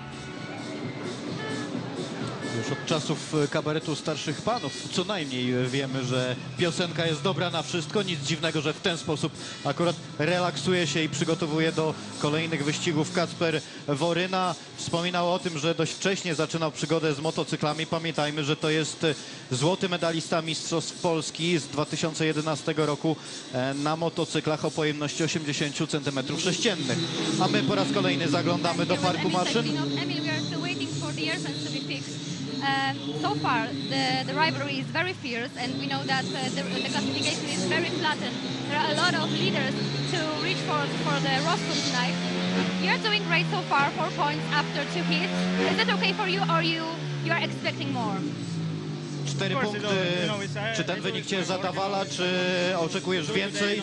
Już od czasów kabaretu starszych panów co najmniej wiemy, że piosenka jest dobra na wszystko. Nic dziwnego, że w ten sposób akurat relaksuje się i przygotowuje do kolejnych wyścigów Kacper Woryna. Wspominał o tym, że dość wcześnie zaczynał przygodę z motocyklami. Pamiętajmy, że to jest złoty medalista Mistrzostw Polski z 2011 roku na motocyklach o pojemności 80 cm3. A my po raz kolejny zaglądamy do parku maszyn. So far, the rivalry is very fierce, and we know that the classification is very flattened. There are a lot of leaders to reach for the rostrum tonight. You're doing great so far, 4 points after 2 hits. Is that okay for you, or you are expecting more? 4 punkty. Czy ten wynik cię zadawala, czy oczekujesz więcej?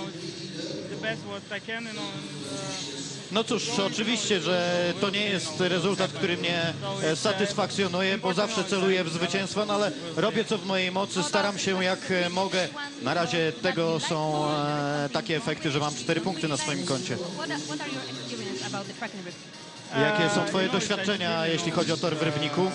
No cóż, oczywiście, że to nie jest rezultat, który mnie satysfakcjonuje, bo zawsze celuję w zwycięstwo, no ale robię co w mojej mocy, staram się jak mogę. Na razie tego są takie efekty, że mam 4 punkty na swoim koncie. Jakie są twoje doświadczenia, jeśli chodzi o tor w Rybniku?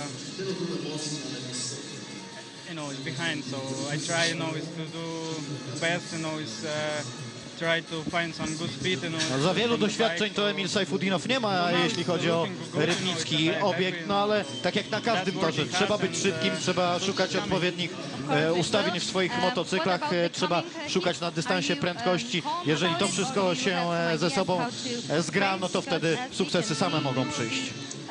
No, za wielu doświadczeń to Emil Sajfudinow nie ma, jeśli chodzi o rybnicki obiekt, no ale tak jak na każdym torze, trzeba być szybkim, trzeba szukać odpowiednich ustawień w swoich motocyklach, trzeba szukać na dystansie prędkości. Jeżeli to wszystko się ze sobą zgra, no to wtedy sukcesy same mogą przyjść.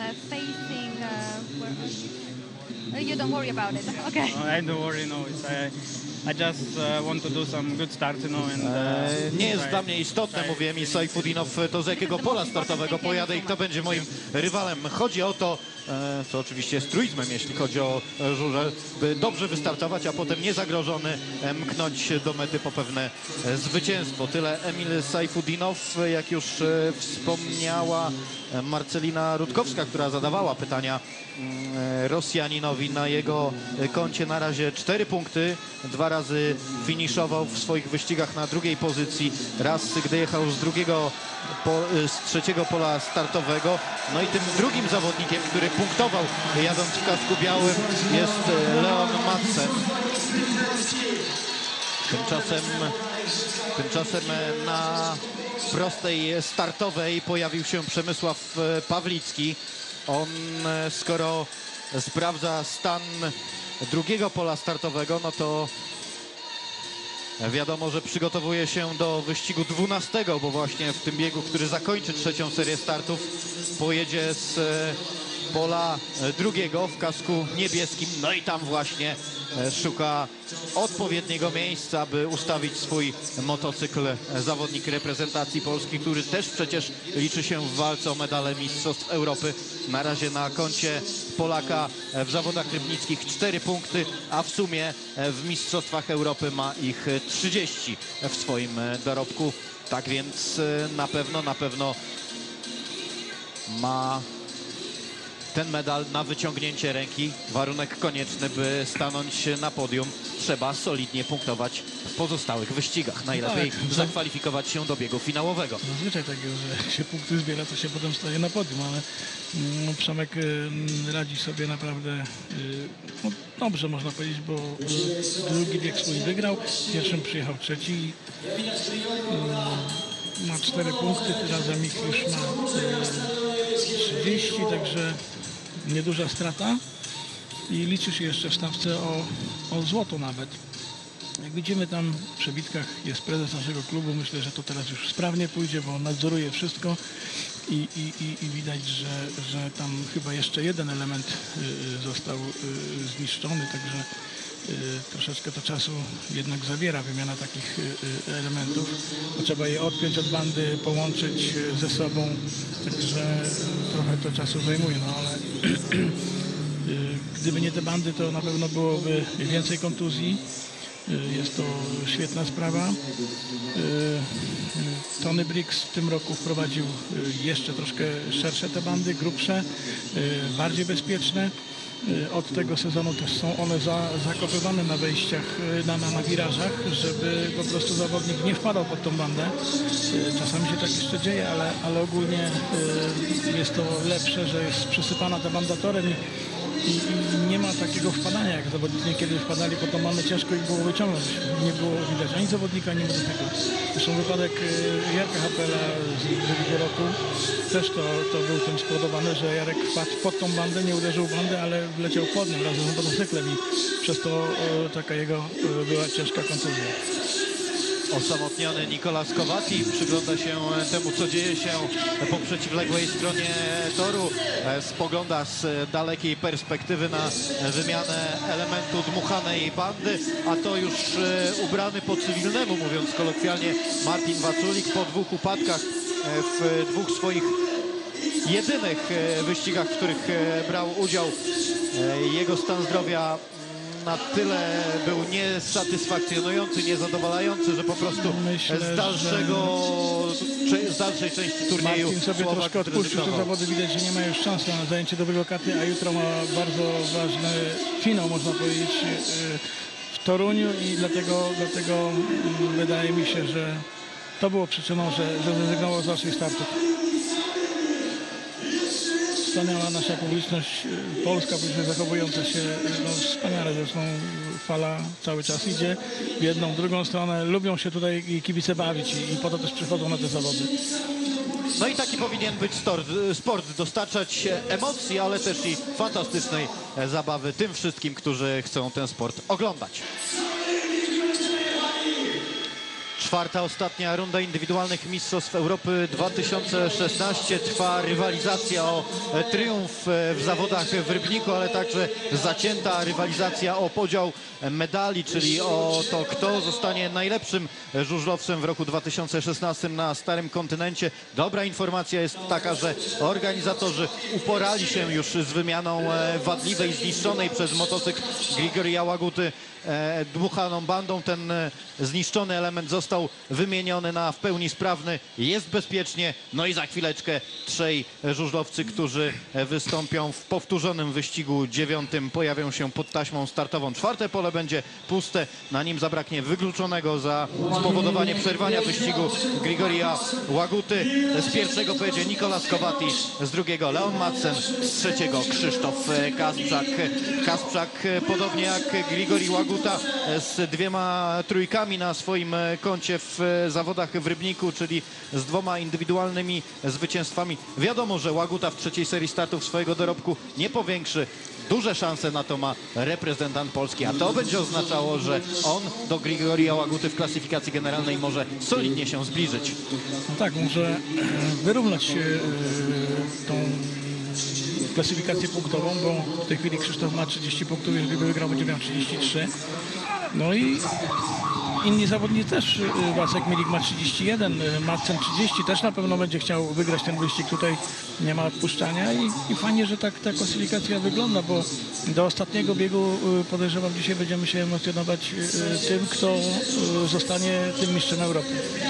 You don't worry about it, okay? I don't worry, no. I just want to do some good start, you know. Nie jest dla mnie istotne, mówi Emil Sajfudinow, to z jakiego pola startowego pojadę i kto będzie moim rywalem. Chodzi o to, co oczywiście jest truizmem, jeśli chodzi o żużel, by dobrze wystartować, a potem niezagrożony mknąć do mety po pewne zwycięstwo. Tyle Emil Sajfudinow, jak już wspomniała Marcelina Rutkowska, która zadawała pytania Rosjaninowi. Na jego koncie na razie 4 punkty. 2 razy finiszował w swoich wyścigach na drugiej pozycji. Raz, gdy jechał z trzeciego pola startowego. No i tym drugim zawodnikiem, który punktował jadąc w kasku białym, jest Leon Madsen. Tymczasem na prostej startowej pojawił się Przemysław Pawlicki. On, skoro sprawdza stan drugiego pola startowego, no to wiadomo, że przygotowuje się do wyścigu 12, bo właśnie w tym biegu, który zakończy trzecią serię startów, pojedzie z pola drugiego w kasku niebieskim. No i tam właśnie szuka odpowiedniego miejsca, by ustawić swój motocykl zawodnik reprezentacji Polski, który też przecież liczy się w walce o medale Mistrzostw Europy. Na razie na koncie Polaka w zawodach rybnickich 4 punkty, a w sumie w Mistrzostwach Europy ma ich 30 w swoim dorobku. Tak więc na pewno ma ten medal na wyciągnięcie ręki. Warunek konieczny, by stanąć na podium. Trzeba solidnie punktować w pozostałych wyścigach. Najlepiej Tak, zakwalifikować się do biegu finałowego. Zazwyczaj tak jest, że jak się punkty zbiera, to się potem staje na podium, ale Przemek radzi sobie naprawdę dobrze, można powiedzieć, bo drugi bieg swój wygrał, w pierwszym przyjechał trzeci. Ma 4 punkty, razem ich już ma 30, także nieduża strata i liczy się jeszcze w stawce o złoto nawet. Jak widzimy, tam w przebitkach jest prezes naszego klubu. Myślę, że to teraz już sprawnie pójdzie, bo on nadzoruje wszystko i widać, że tam chyba jeszcze jeden element został zniszczony, także troszeczkę to czasu jednak zabiera wymiana takich elementów. Bo trzeba je odpiąć od bandy, połączyć ze sobą, także trochę to czasu zajmuje, no ale gdyby nie te bandy, to na pewno byłoby więcej kontuzji. Jest to świetna sprawa. Tony Briggs w tym roku wprowadził jeszcze troszkę szersze te bandy, grubsze, bardziej bezpieczne. Od tego sezonu też są one zakopywane na wejściach, na wirażach, żeby po prostu zawodnik nie wpadał pod tą bandę. Czasami się tak jeszcze dzieje, ale ogólnie jest to lepsze, że jest przysypana ta banda torem i nie ma takiego wpadania, jak zawodnicy niekiedy wpadali pod tą bandę, ciężko ich było wyciągnąć. Nie było widać ani zawodnika, ani motocykla. Zresztą wypadek Jarka Hapela z ubiegłego roku też to był tym spowodowany, że Jarek wpadł pod tą bandę, nie uderzył w bandę, ale wleciał pod nią razem z motocyklem i przez to taka jego była ciężka kontuzja. Osamotniony Nicola Scovati przygląda się temu, co dzieje się po przeciwległej stronie toru. Spogląda z dalekiej perspektywy na wymianę elementu dmuchanej bandy, a to już ubrany po cywilnemu, mówiąc kolokwialnie, Martin Waculik po 2 upadkach w 2 swoich jedynych wyścigach, w których brał udział. Jego stan zdrowia na tyle był niesatysfakcjonujący, niezadowalający, że po prostu z dalszej części turnieju Martin sobie troszkę odpuścił te zawody, widać, że nie ma już szansy na zajęcie dobrego katy, a jutro ma bardzo ważny finał, można powiedzieć, w Toruniu i dlatego wydaje mi się, że to było przyczyną, że zrezygnował z dalszych startów. Wspaniała nasza publiczność, polska publiczność zachowująca się wspaniale, zresztą fala cały czas idzie w jedną, w drugą stronę, lubią się tutaj kibice bawić i po to też przychodzą na te zawody. No i taki powinien być sport, dostarczać emocji, ale też i fantastycznej zabawy tym wszystkim, którzy chcą ten sport oglądać. 4. ostatnia runda indywidualnych Mistrzostw Europy 2016. Trwa rywalizacja o triumf w zawodach w Rybniku, ale także zacięta rywalizacja o podział medali, czyli o to, kto zostanie najlepszym żużlowcem w roku 2016 na Starym Kontynencie. Dobra informacja jest taka, że organizatorzy uporali się już z wymianą wadliwej, zniszczonej przez motocykl Grigoria Łaguty dmuchaną bandą. Ten zniszczony element został wymieniony na w pełni sprawny. Jest bezpiecznie. No i za chwileczkę 3 żużlowcy, którzy wystąpią w powtórzonym wyścigu 9, pojawią się pod taśmą startową. 4. pole będzie puste. Na nim zabraknie wykluczonego za spowodowanie przerwania wyścigu Grigoria Łaguty. Z 1. pojedzie Nicola Scovati, z 2. Leon Madsen, z 3. Krzysztof Kasprzak. Kasprzak, podobnie jak Grigori Łaguta, z 2 trójkami na swoim koncie w zawodach w Rybniku, czyli z 2 indywidualnymi zwycięstwami. Wiadomo, że Łaguta w 3. serii startów swojego dorobku nie powiększy. Duże szanse na to ma reprezentant Polski, a to będzie oznaczało, że on do Grigoria Łaguty w klasyfikacji generalnej może solidnie się zbliżyć. No tak, może wyrównać tą klasyfikację punktową, bo w tej chwili Krzysztof ma 30 punktów, jeżeli by wygrał, będzie miał 33. No i inni zawodnicy też, Wacek Milik ma 31, Madsen 30, też na pewno będzie chciał wygrać ten wyścig, tutaj nie ma odpuszczania i fajnie, że tak ta klasyfikacja wygląda, bo do ostatniego biegu podejrzewam dzisiaj będziemy się emocjonować tym, kto zostanie tym mistrzem Europy.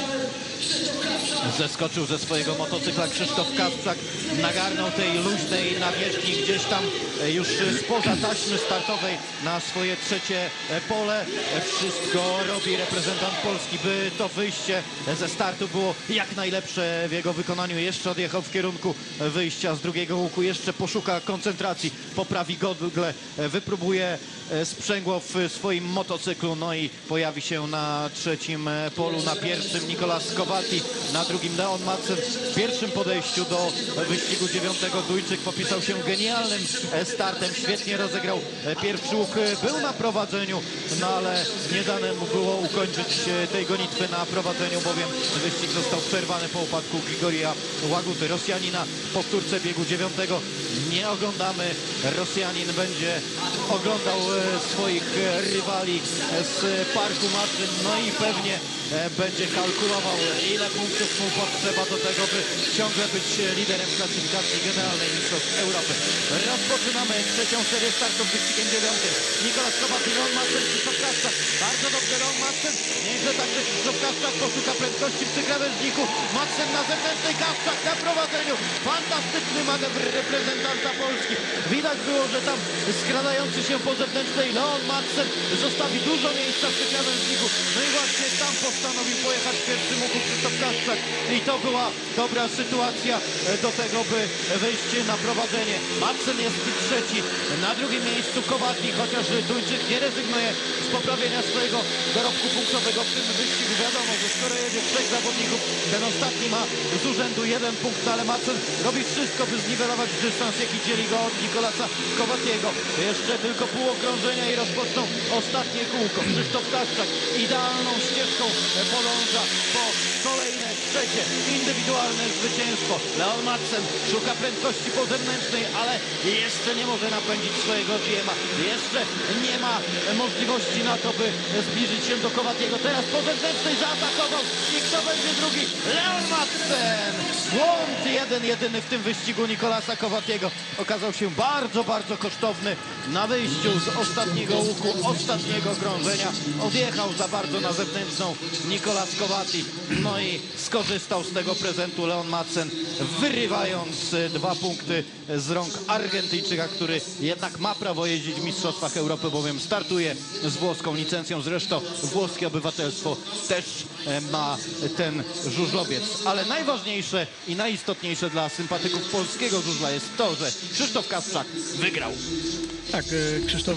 Zeskoczył ze swojego motocykla Krzysztof Kasprzak, nagarnął tej luźnej nawierzchni gdzieś tam już spoza taśmy startowej na swoje trzecie pole. Wszystko robi reprezentant Polski, by to wyjście ze startu było jak najlepsze w jego wykonaniu. Jeszcze odjechał w kierunku wyjścia z drugiego łuku, jeszcze poszuka koncentracji, poprawi gogle, wypróbuje sprzęgło w swoim motocyklu, no i pojawi się na trzecim polu, na pierwszym Nicolas Covatti, na drugim Leon Madsen. W pierwszym podejściu do wyścigu 9 Duńczyk popisał się genialnym startem, świetnie rozegrał pierwszy łuk, był na prowadzeniu, no ale nie dane mu było ukończyć tej gonitwy na prowadzeniu, bowiem wyścig został przerwany po upadku Grigoria Łaguty, Rosjanina. W powtórce biegu 9 nie oglądamy. Rosjanin będzie oglądał swoich rywali z parku maszyn, no i pewnie będzie kalkulował, ile punktów mu potrzeba do tego, by ciągle być liderem klasyfikacji generalnej Mistrzostw Europy. Rozpoczynamy trzecią serię startów wyścigiem 9. Nicolas Covatti, Leon Madsen, Krzysztof Kasprzak. Bardzo dobrze Leon Madsen, nieźle także Krzysztof Kasprzak, poszuka prędkości przy krawężniku. Madsen na zewnętrznej, Kasprzak na prowadzeniu. Fantastyczny manewr reprezentanta Polski. Widać było, że tam skradający się po zewnętrznej Leon Madsen zostawi dużo miejsca przy krawężniku. No i właśnie tam postanowił pojechać w pierwszym łuku Krzysztof Kasprzak i to była dobra sytuacja do tego, by wejść na prowadzenie. Madsen jest trzeci, na drugim miejscu Covatti, chociaż Duńczyk nie rezygnuje z poprawienia swojego dorobku punktowego w tym wyścigu. Wiadomo, że skoro jedzie trzech zawodników, ten ostatni ma z urzędu 1 punkt, ale Madsen robi wszystko, by zniwelować dystans, jaki dzieli go od Nicolasa Covattiego. Jeszcze tylko pół okrążenia i rozpoczną ostatnie kółko. Krzysztof Kasprzak idealną ścieżką podąża po kolejne trzecie indywidualne zwycięstwo. Leon Madsen szuka prędkości po zewnętrznej, ale jeszcze nie może napędzić swojego GM'a. Jeszcze nie ma możliwości na to, by zbliżyć się do Covattiego. Teraz po zewnętrznej zaatakował i kto będzie drugi? Leon Madsen! Błąd jedyny w tym wyścigu Nicolasa Covattiego okazał się bardzo, bardzo kosztowny. Na wyjściu z ostatniego łuku, ostatniego krążenia odjechał za bardzo na zewnętrzną Nicolas Covatti. No i skorzystał z tego prezentu Leon Madsen, wyrywając 2 punkty z rąk Argentyńczyka, który jednak ma prawo jeździć w Mistrzostwach Europy, bowiem startuje z włoską licencją. Zresztą włoskie obywatelstwo też ma ten żużlowiec. Ale najważniejsze i najistotniejsze dla sympatyków polskiego żużla jest to, że Krzysztof Kasprzak wygrał. Tak, Krzysztof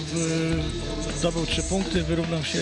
zdobył 3 punkty, wyrównał się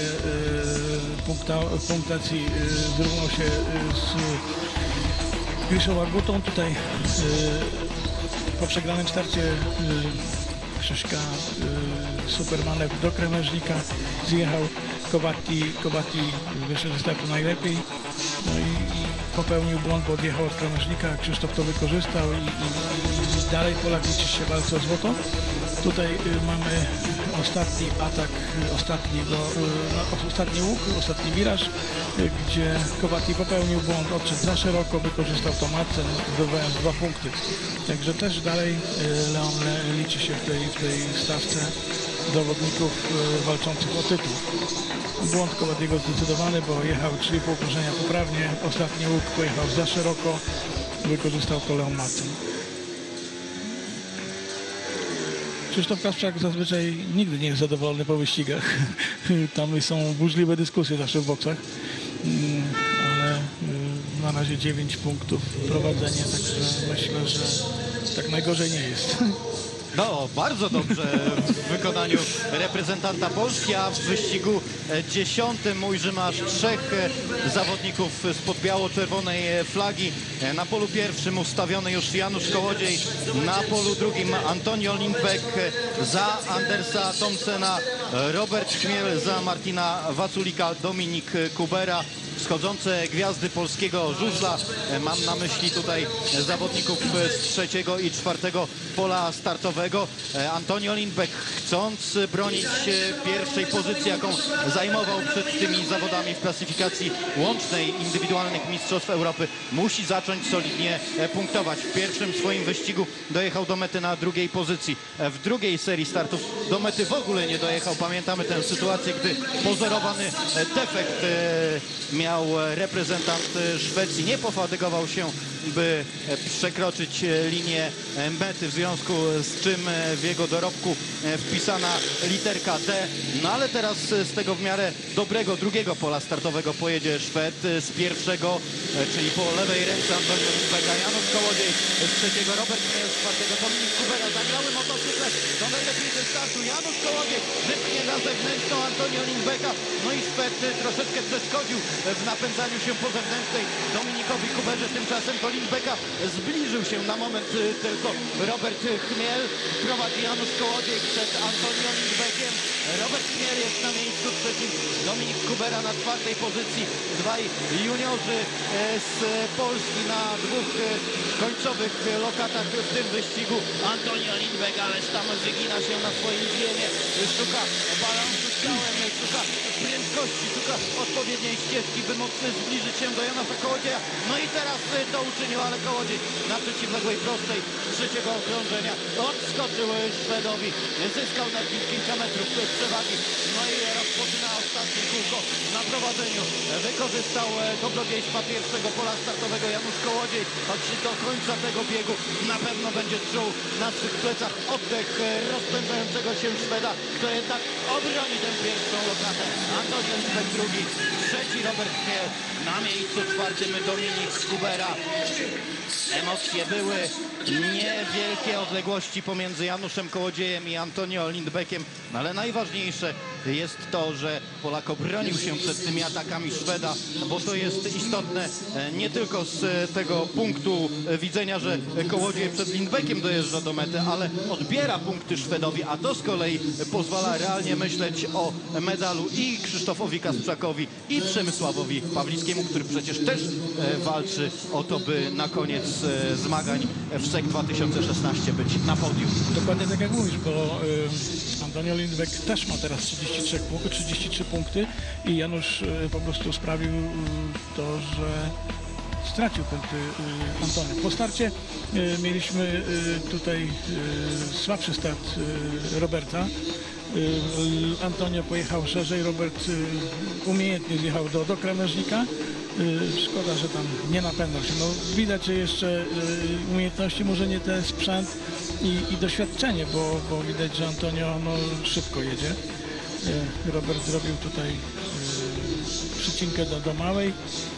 w punktacji, wyrównał się z Gryszą Łagutą. Tutaj po przegranym starcie Krzyśka Supermanew do krawężnika zjechał. Covatti wyszedł ze startu najlepiej, no i popełnił błąd, bo odjechał od krawężnika. Krzysztof to wykorzystał i dalej Polak liczy się walce o złoto. Tutaj mamy ostatni atak, ostatni łuk, ostatni wiraż, gdzie Covatti popełnił błąd, odszedł za szeroko, wykorzystał to Madsen, zdobywając 2 punkty. Także też dalej Leon liczy się w tej stawce zawodników walczących o tytuł. Błąd Covattiego zdecydowany, bo jechał 3,5 okrążenia poprawnie, ostatni łuk pojechał za szeroko, wykorzystał to Leon Madsen. Krzysztof Kasprzak zazwyczaj nigdy nie jest zadowolony po wyścigach. Tam są burzliwe dyskusje zawsze w boksach, ale na razie 9 punktów prowadzenia, także myślę, że tak najgorzej nie jest. No, bardzo dobrze w wykonaniu reprezentanta Polski, a w wyścigu 10. ujrzymy aż 3 zawodników spod biało-czerwonej flagi. Na polu pierwszym ustawiony już Janusz Kołodziej, na polu drugim Antonio Lindbeck, za Andersa Thomsena Robert Chmiel, za Martina Waculika Dominik Kubera. Wschodzące gwiazdy polskiego żużla, mam na myśli tutaj zawodników z 3. i 4. pola startowego. Antonio Lindbeck, chcąc bronić pierwszej pozycji, jaką zajmował przed tymi zawodami w klasyfikacji łącznej indywidualnych Mistrzostw Europy, musi zacząć solidnie punktować. W pierwszym swoim wyścigu dojechał do mety na 2. pozycji. W drugiej serii startów do mety w ogóle nie dojechał. Pamiętamy tę sytuację, gdy pozorowany defekt miał reprezentant Szwecji. Nie pofatygował się, by przekroczyć linię mety, w związku z czym w jego dorobku wpisana literka D. No ale teraz z tego w miarę dobrego 2. pola startowego pojedzie Szwed, z 1., czyli po lewej ręce Antonio Lindbecka Janusz Kołodziej, z 3. Robert Chmiel, z 4. Dominik Kubera. Zagrały motocykle do najlepiej ze startu. Janusz Kołodziej wypchnie na zewnętrzną Antonio Lindbecka. No i Szwed troszeczkę przeszkodził w napędzaniu się po zewnętrznej Dominikowi Kuberze. Tymczasem do Lindbecka zbliżył się na moment tylko Robert Chmiel. Prowadzi Janusz Kołodziej przed Antonio Lindbeckiem. Robert Chmiel jest na miejscu 3. Dominik Kubera na 4. pozycji. Dwaj juniorzy z Polski na 2 końcowych lokatach w tym wyścigu. Antonio Lindbeck, ależ tam wygina się na swoim ziemie. Szuka balansu z ciałem, szuka prędkości, szuka odpowiedniej ścieżki, by móc zbliżyć się do Janusza Kołodzieja. No i teraz to uczynił, ale Kołodziej na przeciwległej prostej 3. okrążenia odskoczył Szwedowi, zyskał na kilka metrów przewagi. No i rozpoczyna ostatnie kółko na prowadzeniu. Wykorzystał dobrodziejstwa 1. pola startowego Janusz Kołodziej, choć do końca tego biegu na pewno będzie czuł na swych plecach oddech rozpędzającego się Szweda, kto jednak obroni tę 1. lokatę. Antonio Lindbeck 2., 3. Robert Chmiel, na miejscu 4. Dominik Kubera. Emocje były, niewielkie odległości pomiędzy Januszem Kołodziejem i Antonio Lindbeckiem, no ale najważniejsze jest to, że Polak obronił się przed tymi atakami Szweda, bo to jest istotne nie tylko z tego punktu widzenia, że Kołodziej przed Lindbeckiem dojeżdża do mety, ale odbiera punkty Szwedowi, a to z kolei pozwala realnie myśleć o medalu i Krzysztofowi Kasprzakowi, i Przemysławowi Pawlickiemu, który przecież też walczy o to, by na koniec zmagań w SEK 2016 być na podium. Dokładnie tak jak mówisz, bo Antonio Lindbeck też ma teraz 33 punkty i Janusz po prostu sprawił to, że stracił punkty Antonio. Po starcie mieliśmy tutaj słabszy start Roberta. Antonio pojechał szerzej, Robert umiejętnie zjechał do krawężnika. Szkoda, że tam nie napędzał się. No, widać, że jeszcze umiejętności, może nie ten sprzęt i doświadczenie, bo widać, że Antonio szybko jedzie. Robert zrobił tutaj przycinkę do małej.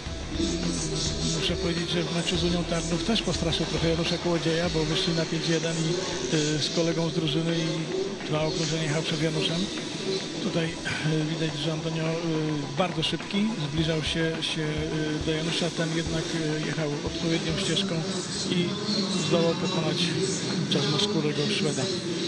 Muszę powiedzieć, że w meczu z Unią Tarnów też postraszył trochę Janusza Kołodzieja, bo wyszli na 5-1 i z kolegą z drużyny i 2 okrążenia jechał przed Januszem. Tutaj widać, że Antonio bardzo szybki, zbliżał się do Janusza, ten jednak jechał odpowiednią ścieżką i zdołał pokonać czarnoskórego Szweda.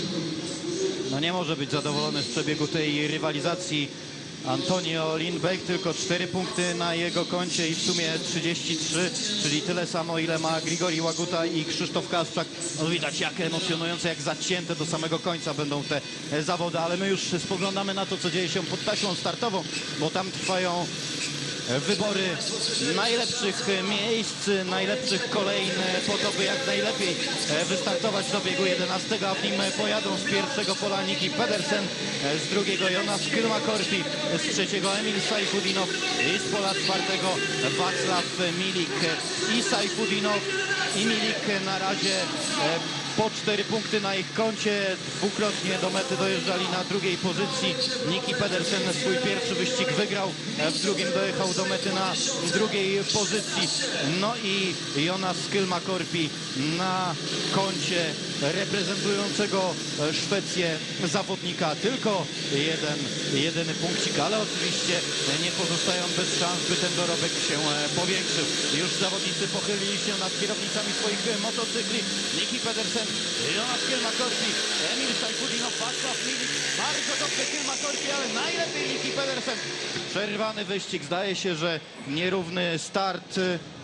No nie może być zadowolony z przebiegu tej rywalizacji Antonio Lindbeck, tylko 4 punkty na jego koncie i w sumie 33, czyli tyle samo, ile ma Grigori Łaguta i Krzysztof Kasprzak. No widać, jak emocjonujące, jak zacięte do samego końca będą te zawody, ale my już spoglądamy na to, co dzieje się pod taśmą startową, bo tam trwają wybory najlepszych miejsc, najlepszych kolejn po to, by jak najlepiej wystartować do biegu 11, a w nim pojadą z 1. pola Niki Pedersen, z 2. Jonas Kylmäkorpi, z 3. Emil Sajfudinow i z pola 4. Wacław Milik. I Sajfudinow i Milik na razie po 4 punkty na ich koncie. Dwukrotnie do mety dojeżdżali na drugiej pozycji. Niki Pedersen swój pierwszy wyścig wygrał, w drugim dojechał do mety na drugiej pozycji. No i Jonas Kylmäkorpi na koncie reprezentującego Szwecję zawodnika tylko jedyny punkcik, ale oczywiście nie pozostają bez szans, by ten dorobek się powiększył. Już zawodnicy pochylili się nad kierownicami swoich motocykli. Niki Pedersen, Jonas Kylmäkorpi, Emil Sajfudinow, Wacław Milik. Bardzo dobrze Kylmäkorpi, ale najlepiej Niki Pedersen. Przerwany wyścig, zdaje się, że nierówny start.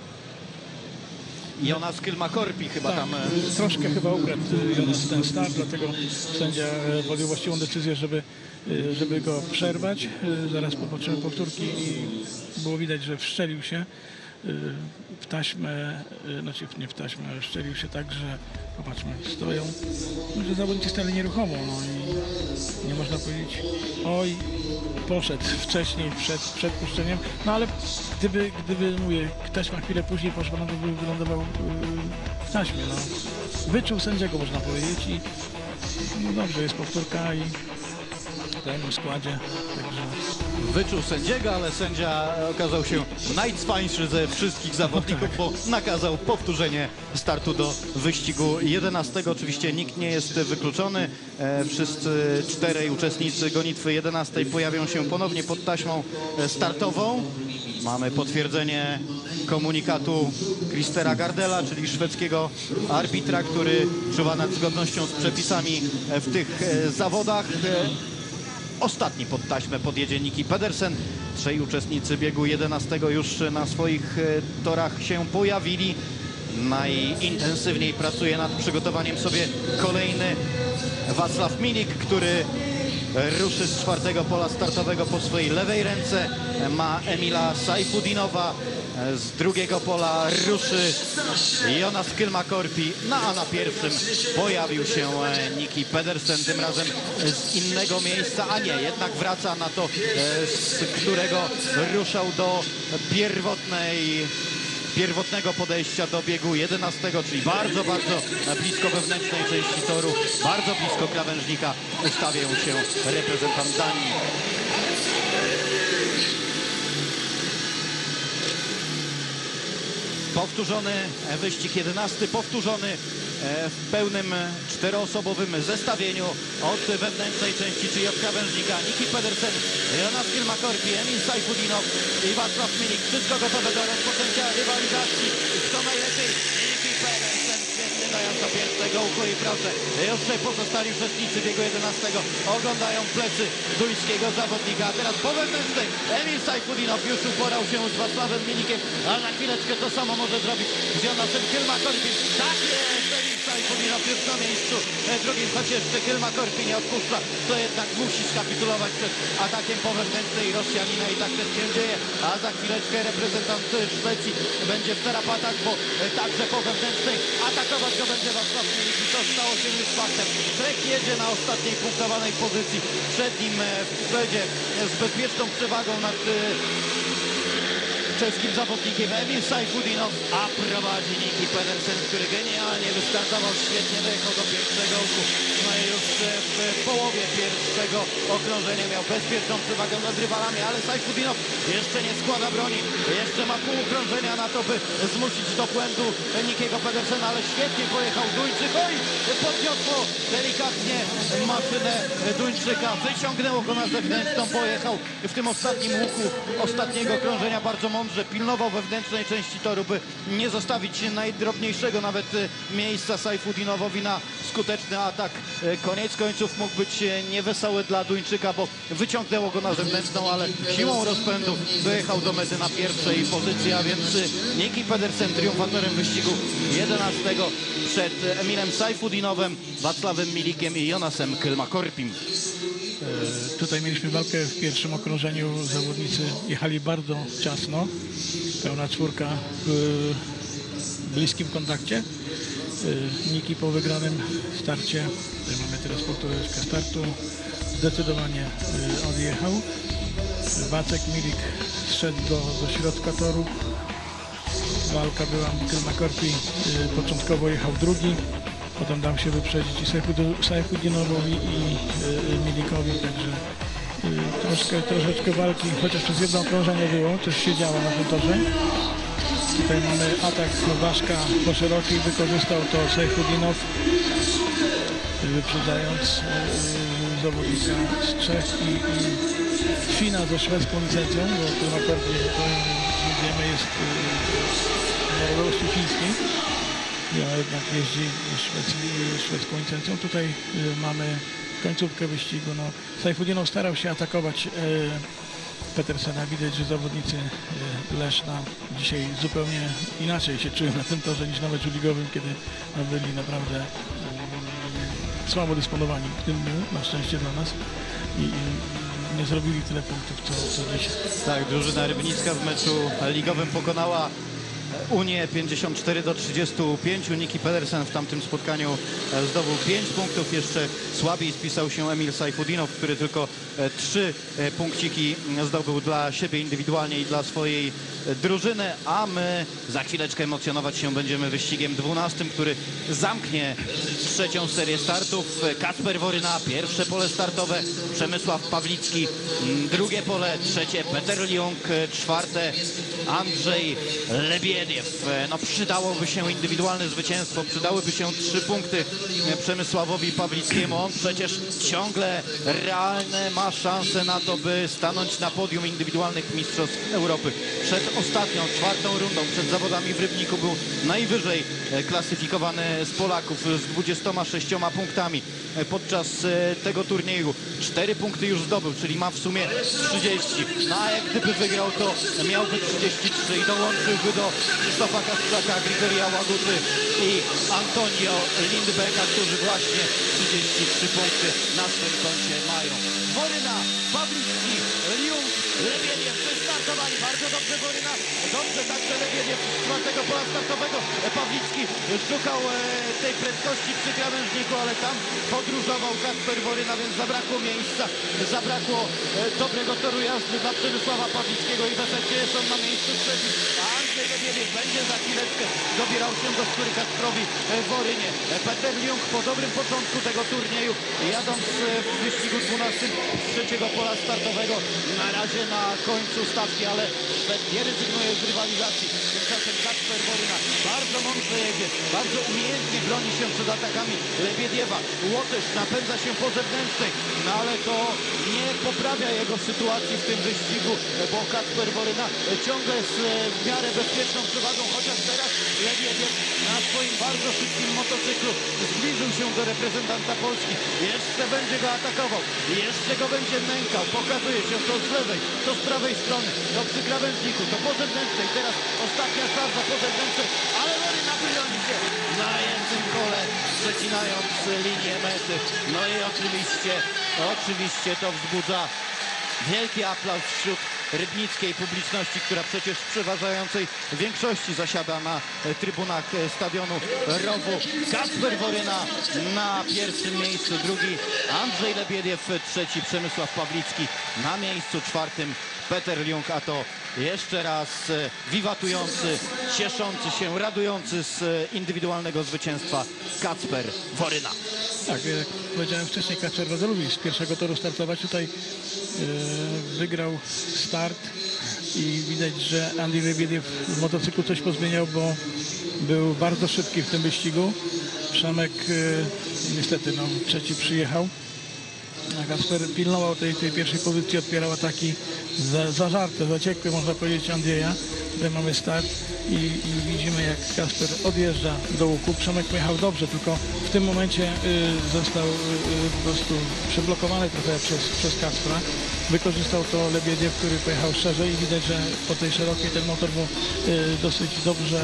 Jonas Kylmäkorpi chyba Tak, tam... troszkę chyba ukradł Jonas ten start, dlatego sędzia podjął właściwą decyzję, żeby go przerwać. Zaraz popatrzymy powtórki i było widać, że wszczelił się w taśmę, znaczy nie w taśmę, ale szczelił się tak, że popatrzmy, stoją, że zawodnicy stali nieruchomo, no i nie można powiedzieć, oj, poszedł wcześniej, przed puszczeniem, no ale gdyby mówię, taśma chwilę później poszła, no to by wylądował w taśmie, no. Wyczuł sędziego, można powiedzieć, i no dobrze, jest powtórka i w pełnym składzie, także... Wyczuł sędziego, ale sędzia okazał się najcwańszy ze wszystkich zawodników, bo nakazał powtórzenie startu do wyścigu 11. Oczywiście nikt nie jest wykluczony. Wszyscy 4 uczestnicy gonitwy 11 pojawią się ponownie pod taśmą startową. Mamy potwierdzenie komunikatu Christera Gardela, czyli szwedzkiego arbitra, który czuwa nad zgodnością z przepisami w tych zawodach. Ostatni pod taśmę podjedzie Niki Pedersen. 3 uczestnicy biegu 11 już na swoich torach się pojawili. Najintensywniej pracuje nad przygotowaniem sobie kolejny Wacław Milik, który ruszy z 4. pola startowego po swojej lewej ręce. Ma Emila Sajfudinowa. Z 2. pola ruszy Jonas Kylmäkorpi, no a na pierwszym pojawił się Niki Pedersen, tym razem z innego miejsca, a nie, jednak wraca na to, z którego ruszał do pierwotnego podejścia do biegu 11, czyli bardzo blisko wewnętrznej części toru, bardzo blisko krawężnika ustawiał się reprezentant Danii. Powtórzony wyścig 11, powtórzony w pełnym 4-osobowym zestawieniu od wewnętrznej części, czyli od krawężnika. Niki Pedersen, Jonas Kylmäkorpi, Emil Sajfudinow i Wacław Milik. Wszystko gotowe do rozpoczęcia rywalizacji. Kto najlepiej? Niki Pedersen, świetny dojazd do pierwszego uchu i proszę. Już pozostali uczestnicy biegu 11 oglądają plecy duńskiego zawodnika. A teraz po wewnętrznej Emil Sajfudinow już uporał się z Wacławem Milikiem, a za chwileczkę to samo może zrobić z Jonasem Kylmäkorpim. Tak jest, Emil Sajfudinow już na miejscu drugim, choć jeszcze Kylmäkorpi nie odpuszcza, to jednak musi skapitulować przed atakiem po wewnętrznej Rosjanina i tak też się dzieje, a za chwileczkę reprezentant Szwecji będzie w tarapatach, bo także po wewnętrznej atakować go będzie Wacław Milik i to stało się już faktem. Czech jedzie na ostatniej punktowanej pozycji, przed nim w śledzie z bezpieczną przewagą nad czeskim zawodnikiem Emil Sajfudinow, a prowadzi Niki Pedersen, który genialnie wystartował, świetnie dojechał do pierwszego uchu. No i już w połowie pierwszego okrążenia miał bezpieczną przewagę nad rywalami, ale Sajfudinow jeszcze nie składa broni, jeszcze ma pół okrążenia na to, by zmusić do błędu Nikiego Pedersena, ale świetnie pojechał Duńczyk. Oj, podniosło delikatnie maszynę Duńczyka, wyciągnęło go na zewnętrzną, pojechał w tym ostatnim łuku ostatniego okrążenia bardzo mądrze, pilnował wewnętrznej części toru, by nie zostawić najdrobniejszego nawet miejsca Sajfudinowowi na skuteczny atak. Koniec końców mógł być niewesoły dla Duńczyka, bo wyciągnęło go na zewnętrzną, ale siłą rozpędu dojechał do mety na pierwszej pozycji, a więc Niki Pedersen triumfatorem wyścigu 11 przed Emilem Sajfudinowem, Wacławem Milikiem i Jonasem Kylmäkorpim. Tutaj mieliśmy walkę w pierwszym okrążeniu. Zawodnicy jechali bardzo ciasno. Pełna czwórka w bliskim kontakcie. Niki po wygranym starcie, tutaj mamy teraz powtórkę startu, zdecydowanie odjechał. Wacek Milik zszedł do środka toru. Walka była, Kylmäkorpi początkowo jechał drugi. potem dał się wyprzedzić i Sajfudinowowi i Milikowi, także troszeczkę walki, chociaż przez jedno okrążenie było, coś się działo na tym torze. Tutaj mamy atak Waszka po szerokiej, wykorzystał to Sajfudinow, wyprzedzając zawodnika z Czech i Fina ze szwedzką licencją, bo to naprawdę, jak wiemy, jest narodowości chińskiej, ale jednak jeździ szwedzką licencją. Tutaj mamy końcówkę wyścigu. No, Sajfudinow starał się atakować Petersena. Widać, że zawodnicy Leszna dzisiaj zupełnie inaczej się czują na tym torze niż na meczu ligowym, kiedy byli naprawdę słabo dysponowani w tym dniu, na szczęście dla nas, i nie zrobili tyle punktów co dzisiaj. Tak, drużyna rybnicka w meczu ligowym pokonała Unię 54-35. Niki Pedersen w tamtym spotkaniu zdobył 5 punktów. Jeszcze słabiej spisał się Emil Sajfudinow, który tylko 3 punkciki zdobył dla siebie indywidualnie i dla swojej drużyny, a my za chwileczkę emocjonować się będziemy wyścigiem 12, który zamknie trzecią serię startów. Kacper Woryna, pierwsze pole startowe, Przemysław Pawlicki, drugie pole, trzecie Peter Liung, czwarte Andrzej Lebiediew. No, przydałoby się indywidualne zwycięstwo, przydałyby się 3 punkty Przemysławowi Pawlickiemu. On przecież ciągle realne ma szanse na to, by stanąć na podium indywidualnych mistrzostw Europy. Przed ostatnią, czwartą rundą, przed zawodami w Rybniku był najwyżej klasyfikowany z Polaków z 26 punktami. Podczas tego turnieju 4 punkty już zdobył, czyli ma w sumie 30. No a jak gdyby wygrał, to miałby 33 i dołączyłby do Krzysztofa Kasprzaka, Grigoria Łaguty i Antonio Lindbecka, którzy właśnie 33 punkty na swoim koncie mają. Woryna, Pawlicki, Liung, Lebiediew wystartowali. Bardzo dobrze Woryna, dobrze także Lebiediew z czwartego pola startowego. Pawlicki szukał tej prędkości przy krawężniku, ale tam podróżował Kacper Woryna, więc zabrakło miejsca, zabrakło dobrego toru jazdy dla Przemysława Pawlickiego i w efekcie jest on na miejscu trzecim. A Andrzej Lebiediew będzie za chwileczkę dobierał się do skóry Kacprowi Worynie. Peter Liung po dobrym początku tego turnieju, jadąc w wyścigu 12 z trzeciego pola startowego, na razie na końcu stawki, ale Szwed nie rezygnuje z rywalizacji. Tymczasem Kacper Woryna bardzo mądrze jedzie, bardzo umiejętnie broni się przed atakami Lebiediewa. Łotysz napędza się po zewnętrznej, no ale to nie poprawia jego sytuacji w tym wyścigu, bo Kacper Woryna ciągle z w miarę bezpieczną przewagą, chociaż teraz Lebiediew na swoim bardzo szybkim motocyklu zbliżył się do reprezentanta Polski. Jeszcze będzie go atakował, jeszcze go będzie nękał. Pokazuje się to z lewej, to z prawej strony, to przy krawężniku, to po zewnętrznej. Teraz ostatnia szarża po zewnętrznej, ale Woryna broni się na jednym kole, przecinając linię mety. No i oczywiście to wzbudza wielki aplauz wśród rybnickiej publiczności, która przecież w przeważającej większości zasiada na trybunach stadionu Rowu. Kacper Woryna na pierwszym miejscu, drugi Andrzej Lebiediew, trzeci Przemysław Pawlicki, na miejscu czwartym Peter Liung, a to jeszcze raz wiwatujący, cieszący się, radujący z indywidualnego zwycięstwa Kacper Woryna. Tak, jak powiedziałem wcześniej, Kacper bardzo lubi z pierwszego toru startować. Tutaj wygrał start i widać, że Andy Lebiediew w motocyklu coś pozmieniał, bo był bardzo szybki w tym wyścigu. Przemek niestety trzeci przyjechał. A Kacper pilnował tej pierwszej pozycji, odpierał ataki zażarte, zaciekłe, można powiedzieć, Andrzeja. Tutaj mamy start i widzimy, jak Kacper odjeżdża do łuku. Przemek pojechał dobrze, tylko w tym momencie został po prostu przeblokowany trochę przez Kacpra. Wykorzystał to Lebiediew, który pojechał szerzej i widać, że po tej szerokiej ten motor był dosyć dobrze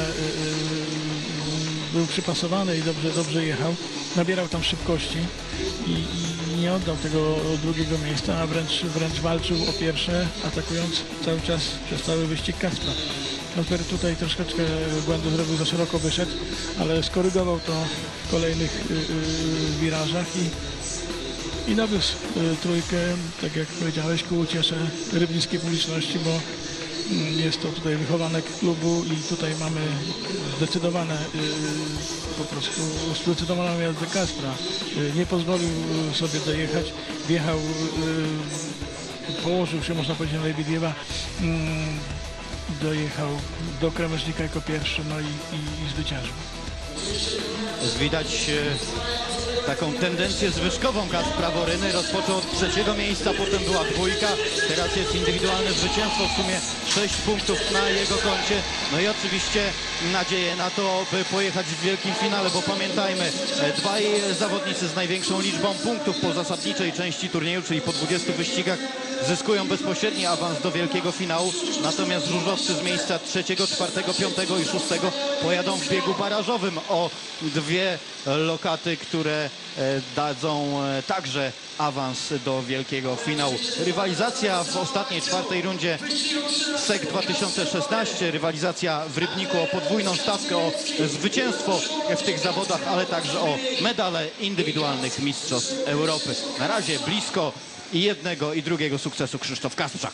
był przypasowany i dobrze jechał. Nabierał tam szybkości i nie oddał tego drugiego miejsca, a wręcz walczył o pierwsze, atakując cały czas przez cały wyścig Kacpra. Kacper tutaj troszeczkę błędu zrobił, za szeroko wyszedł, ale skorygował to w kolejnych wirażach i nawiózł trójkę, tak jak powiedziałeś, ku uciesze rybnickiej publiczności, bo Jest to tutaj wychowanek klubu i tutaj mamy zdecydowane, po prostu zdecydowaną jazdę Kaspra. Nie pozwolił sobie dojechać, wjechał, położył się, można powiedzieć, na Lebediewa, dojechał do krawężnika jako pierwszy, no i zwyciężył. Widać taką tendencję zwyżkową Kaspra Woryny. Rozpoczął od 3. miejsca, potem była 2. Teraz jest indywidualne zwycięstwo, w sumie 6 punktów na jego koncie. No i oczywiście nadzieję na to, by pojechać w wielkim finale, bo pamiętajmy, dwaj zawodnicy z największą liczbą punktów po zasadniczej części turnieju, czyli po 20 wyścigach, zyskują bezpośredni awans do wielkiego finału. Natomiast różowcy z miejsca 3., 4., 5. i 6. pojadą w biegu barażowym o 2 lokaty, które dadzą także awans do wielkiego finału. Rywalizacja w ostatniej 4. rundzie SEC 2016, rywalizacja w Rybniku o podwójną stawkę, o zwycięstwo w tych zawodach, ale także o medale indywidualnych Mistrzostw Europy. Na razie blisko i jednego i drugiego sukcesu Krzysztof Kasprzak.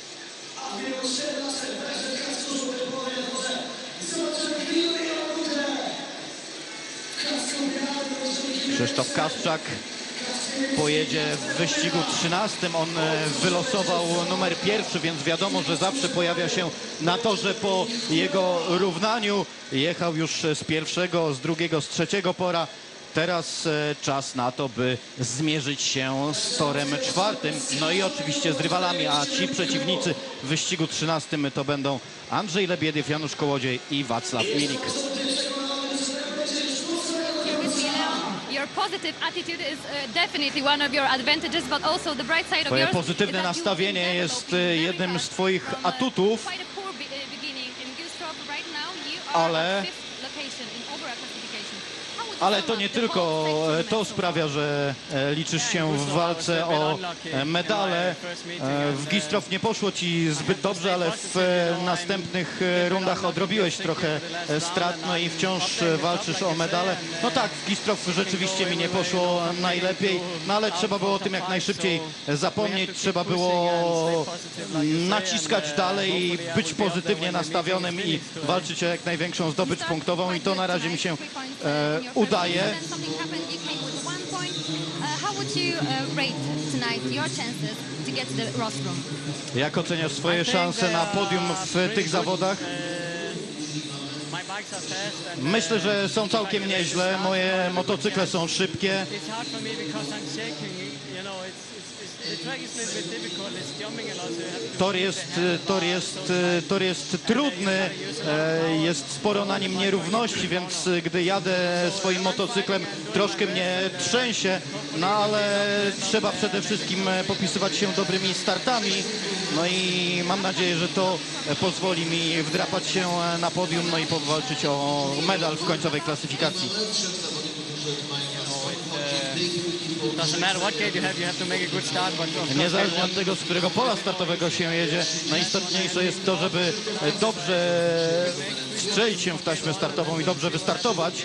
Krzysztof Kasprzak pojedzie w wyścigu 13. On wylosował numer 1, więc wiadomo, że zawsze pojawia się na torze po jego równaniu. Jechał już z 1., z 2., z 3. pora. Teraz czas na to, by zmierzyć się z torem 4. No i oczywiście z rywalami, a ci przeciwnicy w wyścigu 13 to będą Andrzej Lebediew, Janusz Kołodziej i Wacław Milik. Your positive attitude is definitely one of your advantages, but also the bright side of Twoje yours pozytywne is that you nastawienie develop jest very jednym fast z twoich from, atutów, quite a poor beginning in Gilstrop. Right now you are ale at 5th location in overall classification. How would you ale sum to up nie the tylko whole section to so far? sprawia, że liczysz się w walce o medale. W Gistrow nie poszło ci zbyt dobrze, ale w następnych rundach odrobiłeś trochę strat, no i wciąż walczysz o medale. No tak, w Gistrow rzeczywiście mi nie poszło najlepiej, no ale trzeba było o tym jak najszybciej zapomnieć, trzeba było naciskać dalej i być pozytywnie nastawionym i walczyć o jak największą zdobycz punktową i to na razie mi się udaje. Jak oceniasz swoje szanse na podium w tych zawodach? Myślę, że są całkiem nieźle. Moje motocykle są szybkie. Tor jest trudny, jest sporo na nim nierówności, więc gdy jadę swoim motocyklem, troszkę mnie trzęsie, no ale trzeba przede wszystkim popisywać się dobrymi startami, no i mam nadzieję, że to pozwoli mi wdrapać się na podium, no i powalczyć o medal w końcowej klasyfikacji. Niezależnie od tego, z którego pola startowego się jedzie, najistotniejsze jest to, żeby dobrze strzelić się w taśmę startową i dobrze wystartować.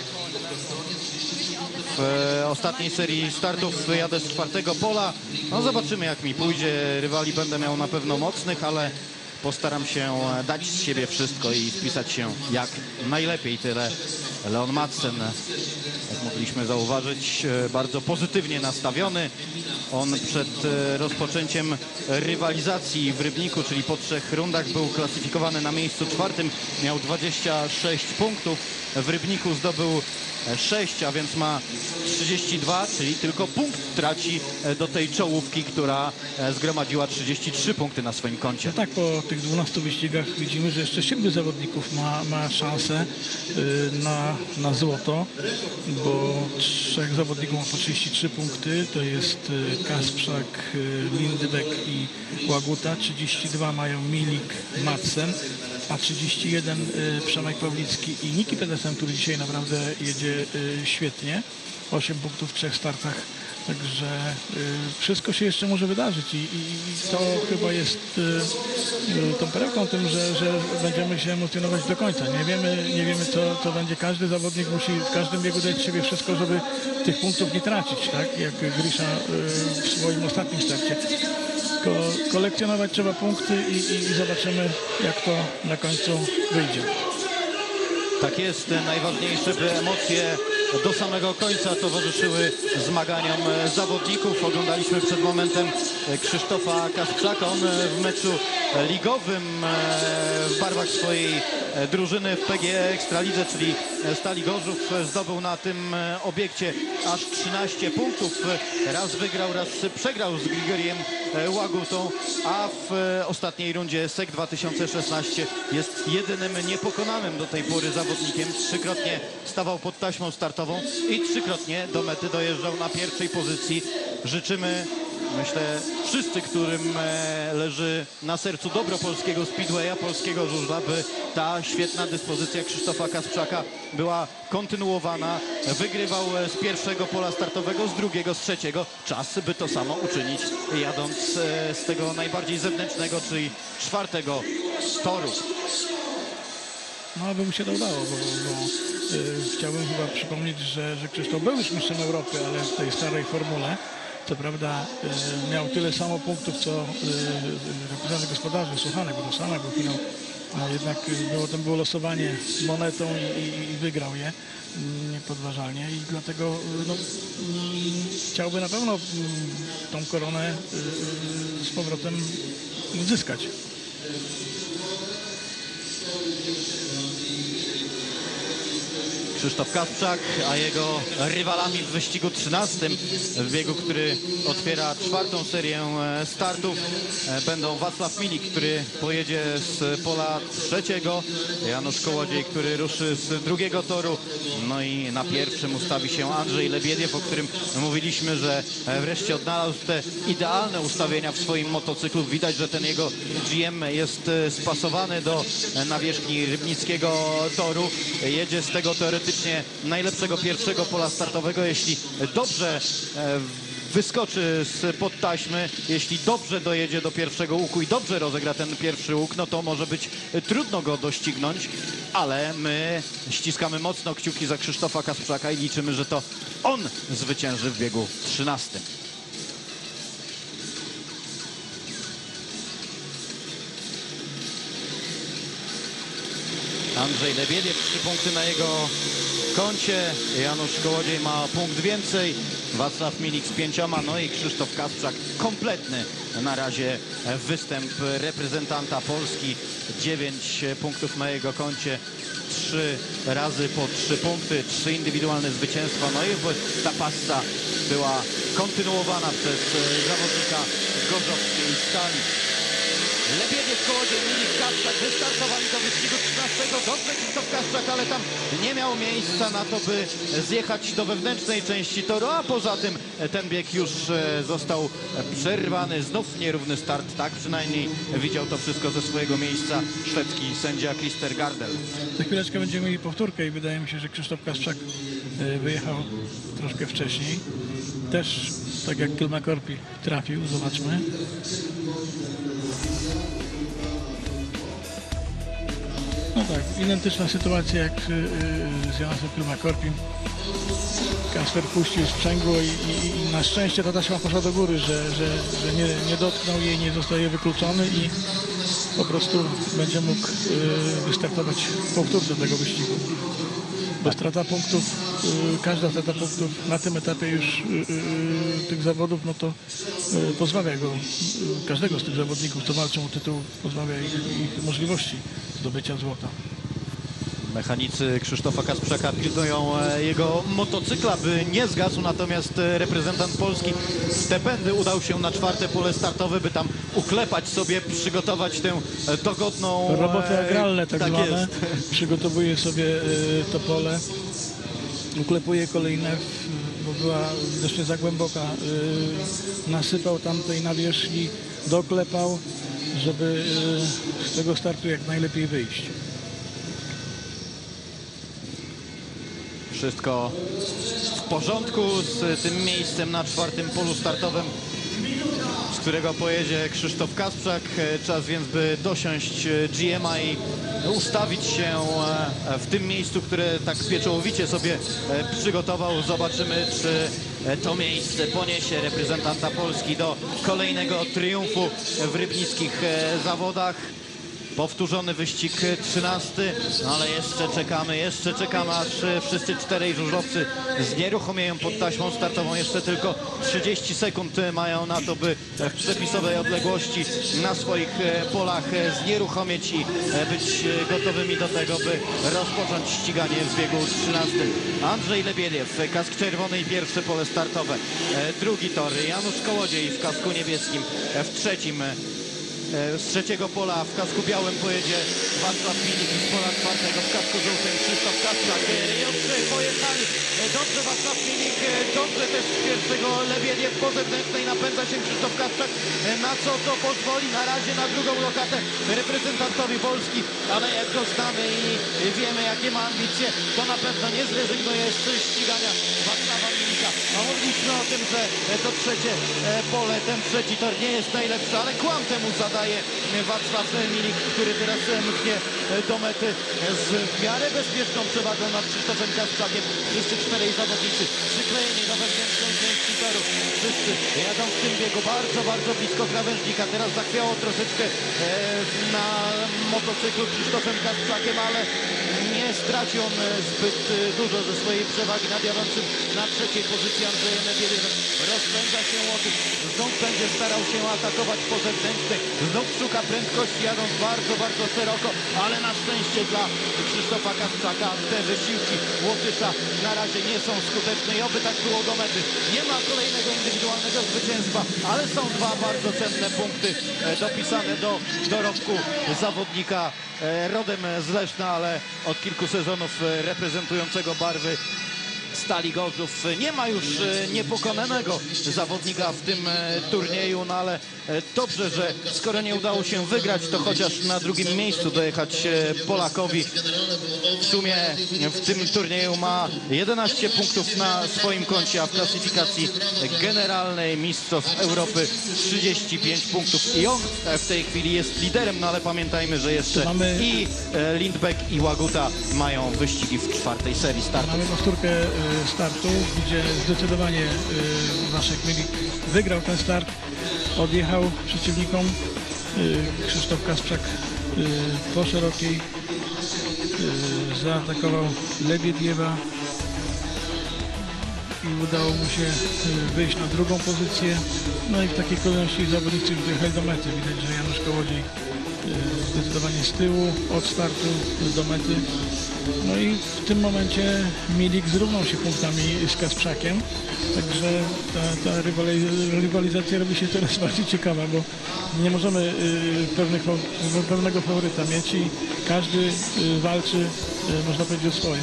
W ostatniej serii startów jadę z 4. pola. No zobaczymy, jak mi pójdzie. Rywali będę miał na pewno mocnych, ale postaram się dać z siebie wszystko i wpisać się jak najlepiej. Tyle Leon Madsen, jak mogliśmy zauważyć, bardzo pozytywnie nastawiony. On przed rozpoczęciem rywalizacji w Rybniku, czyli po 3 rundach, był klasyfikowany na miejscu 4. Miał 26 punktów. W Rybniku zdobył 6, a więc ma 32, czyli tylko punkt traci do tej czołówki, która zgromadziła 33 punkty na swoim koncie. Tak, po tych 12 wyścigach widzimy, że jeszcze 7 zawodników ma szansę na złoto, bo 3 zawodników ma po 33 punkty, to jest Kasprzak, Lindybek i Łaguta, 32 mają Milik, Madsen, a 31 Przemek Pawlicki i Niki Pedersen, który dzisiaj naprawdę jedzie świetnie. 8 punktów w 3 startach. Także wszystko się jeszcze może wydarzyć i to chyba jest tą perełką tym, że będziemy się emocjonować do końca. Nie wiemy co będzie. Każdy zawodnik musi w każdym biegu dać siebie wszystko, żeby tych punktów nie tracić, tak? Jak Grisza w swoim ostatnim starcie. kolekcjonować trzeba punkty i zobaczymy, jak to na końcu wyjdzie. Tak jest, najważniejsze, by emocje do samego końca towarzyszyły zmaganiom zawodników. Oglądaliśmy przed momentem Krzysztofa Kasprzaka. On w meczu ligowym w barwach swojej drużyny w PGE Ekstralidze, czyli Stali Gorzów, zdobył na tym obiekcie aż 13 punktów. Raz wygrał, raz przegrał z Grigoriem Łagutą, a w ostatniej rundzie SEC 2016 jest jedynym niepokonanym do tej pory zawodnikiem. Trzykrotnie stawał pod taśmą startową i trzykrotnie do mety dojeżdżał na pierwszej pozycji. Życzymy, myślę, wszyscy, którym leży na sercu dobro polskiego speedwaya, polskiego żużla, by ta świetna dyspozycja Krzysztofa Kasprzaka była kontynuowana. Wygrywał z pierwszego pola startowego, z drugiego, z trzeciego. Czas, by to samo uczynić, jadąc z tego najbardziej zewnętrznego, czyli czwartego toru. No, aby mu się to udało, bo chciałbym chyba przypomnieć, że Krzysztof był już mistrzem Europy, ale w tej starej formule. Co prawda miał tyle samo punktów, co reprezentant gospodarzy, Słuchanek, bo to Słuchanek był finał. Jednak było losowanie monetą i wygrał je niepodważalnie i dlatego no, chciałby na pewno tą koronę z powrotem zyskać. Krzysztof Kasprzak, a jego rywalami w wyścigu 13, w biegu, który otwiera czwartą serię startów, będą Wacław Milik, który pojedzie z pola trzeciego, Janusz Kołodziej, który ruszy z drugiego toru, no i na pierwszym ustawi się Andrzej Lebiediew, o którym mówiliśmy, że wreszcie odnalazł te idealne ustawienia w swoim motocyklu. Widać, że ten jego GM jest spasowany do nawierzchni rybnickiego toru. Jedzie z tego teoretycznie najlepszego pierwszego pola startowego. Jeśli dobrze wyskoczy spod taśmy, jeśli dobrze dojedzie do pierwszego łuku i dobrze rozegra ten pierwszy łuk, no to może być trudno go doścignąć, ale my ściskamy mocno kciuki za Krzysztofa Kasprzaka i liczymy, że to on zwycięży w biegu 13. Andrzej Lebiediew, 3 punkty na jego koncie. Janusz Kołodziej ma punkt więcej. Wacław Milik z 5, no i Krzysztof Kasprzak. Kompletny na razie występ reprezentanta Polski. 9 punktów na jego koncie. 3 razy po 3 punkty, 3 indywidualne zwycięstwa. No i ta passa była kontynuowana przez zawodnika gorzowskiej Stali. Lebiediew, Kołodziej, Milik, Kasprzak wystartowali do wyścigu 13. Dobrze Krzysztof Kasprzak, ale tam nie miał miejsca na to, by zjechać do wewnętrznej części toru, a poza tym ten bieg już został przerwany. Znów nierówny start, tak przynajmniej widział to wszystko ze swojego miejsca szwedzki sędzia Christer Gardel. Za chwileczkę będziemy mieli powtórkę i wydaje mi się, że Krzysztof Kasprzak wyjechał troszkę wcześniej. Też tak jak Kilmacorpi trafił, zobaczmy. No tak, identyczna sytuacja jak z Janusem Kilmacorpim. Kasper puścił sprzęgło i na szczęście ta taśma poszła do góry, że nie dotknął jej, nie zostaje wykluczony i po prostu będzie mógł wystartować w powtórce tego wyścigu. Bo strata punktów, każda strata punktów na tym etapie już tych zawodów, no to pozbawia go, każdego z tych zawodników, co walczą o tytuł, pozbawia ich możliwości zdobycia złota. Mechanicy Krzysztofa Kasprzaka pilnują jego motocykla, by nie zgasł, natomiast reprezentant Polski z Tependy udał się na czwarte pole startowe, by tam uklepać sobie, przygotować tę dogodną... Roboty agralne tak zwane. Jest. Przygotowuje sobie to pole, uklepuje kolejne, bo była dość za głęboka. Nasypał tam tej nawierzchni, doklepał, żeby z tego startu jak najlepiej wyjść. Wszystko w porządku z tym miejscem na czwartym polu startowym, z którego pojedzie Krzysztof Kasprzak. Czas więc, by dosiąść GM-a i ustawić się w tym miejscu, które tak pieczołowicie sobie przygotował. Zobaczymy, czy to miejsce poniesie reprezentanta Polski do kolejnego triumfu w rybnickich zawodach. Powtórzony wyścig 13, no ale jeszcze czekamy, aż wszyscy czterej żużlowcy znieruchomieją pod taśmą startową. Jeszcze tylko 30 sekund mają na to, by w przepisowej odległości na swoich polach znieruchomieć i być gotowymi do tego, by rozpocząć ściganie w biegu 13. Andrzej Lebiediew, kask czerwony i pierwsze pole startowe. Drugi tor Janusz Kołodziej w kasku niebieskim. W trzecim z trzeciego pola w kasku białym pojedzie Wacław Milik i z pola czwartego w kasku żółtym Krzysztof Kasprzak. Rejocy pojechali. Dobrze Wacław Milik, dobrze też z pierwszego Lebiediew po zewnętrznej napędza się Krzysztof Kasprzak. Na co to pozwoli na razie na drugą lokatę reprezentantowi Polski, ale jak go znamy i wiemy jakie ma ambicje, to na pewno nie zrezygnuje z ścigania Wacława Milika. A mówiliśmy o tym, że to trzecie pole, ten trzeci tor nie jest najlepszy, ale kłam temu zadaje Wacław Milik, który teraz mknie do mety z w miarę bezpieczną przewagą nad Krzysztofem Kasprzakiem. Wszyscy czterej zawodnicy przyklejeni do wewnętrznej części toru. Wszyscy jadą w tym biegu bardzo blisko krawężnika. Teraz zachwiało troszeczkę na motocyklu Krzysztofem Kasprzakiem, ale nie stracił on zbyt dużo ze swojej przewagi nad jadącym na trzeciej pozycji Andrzejem Lebiediewem. Rozpędza się Łotów, znów będzie starał się atakować po zewnętrznej, znów szuka prędkości jadąc bardzo szeroko, ale na szczęście dla Krzysztofa Kasprzaka te wysiłki Łotysza na razie nie są skuteczne i oby tak było do mety. Nie ma kolejnego indywidualnego zwycięstwa, ale są dwa bardzo cenne punkty dopisane do dorobku zawodnika rodem z Leszna, ale od kilku sezonów reprezentującego barwy Stali Gorzów. Nie ma już niepokonanego zawodnika w tym turnieju, no ale dobrze, że skoro nie udało się wygrać, to chociaż na drugim miejscu dojechać Polakowi. W sumie w tym turnieju ma 11 punktów na swoim koncie, a w klasyfikacji generalnej Mistrzostw Europy 35 punktów i on w tej chwili jest liderem, no ale pamiętajmy, że jeszcze i Lindbeck i Łaguta mają wyścigi w czwartej serii startów. Mamy powtórkę startu, gdzie zdecydowanie Waszek Milik wygrał ten start, odjechał przeciwnikom. Krzysztof Kasprzak po szerokiej zaatakował Lebiediewa i udało mu się wyjść na drugą pozycję. No i w takiej kolejności zawodnicy dojechali do mety. Widać, że Janusz Kołodziej zdecydowanie z tyłu od startu do mety. No i w tym momencie Milik zrównał się punktami z Kasprzakiem, także ta rywalizacja robi się coraz bardziej ciekawa, bo nie możemy pewnego faworyta mieć i każdy walczy, można powiedzieć, o swoje.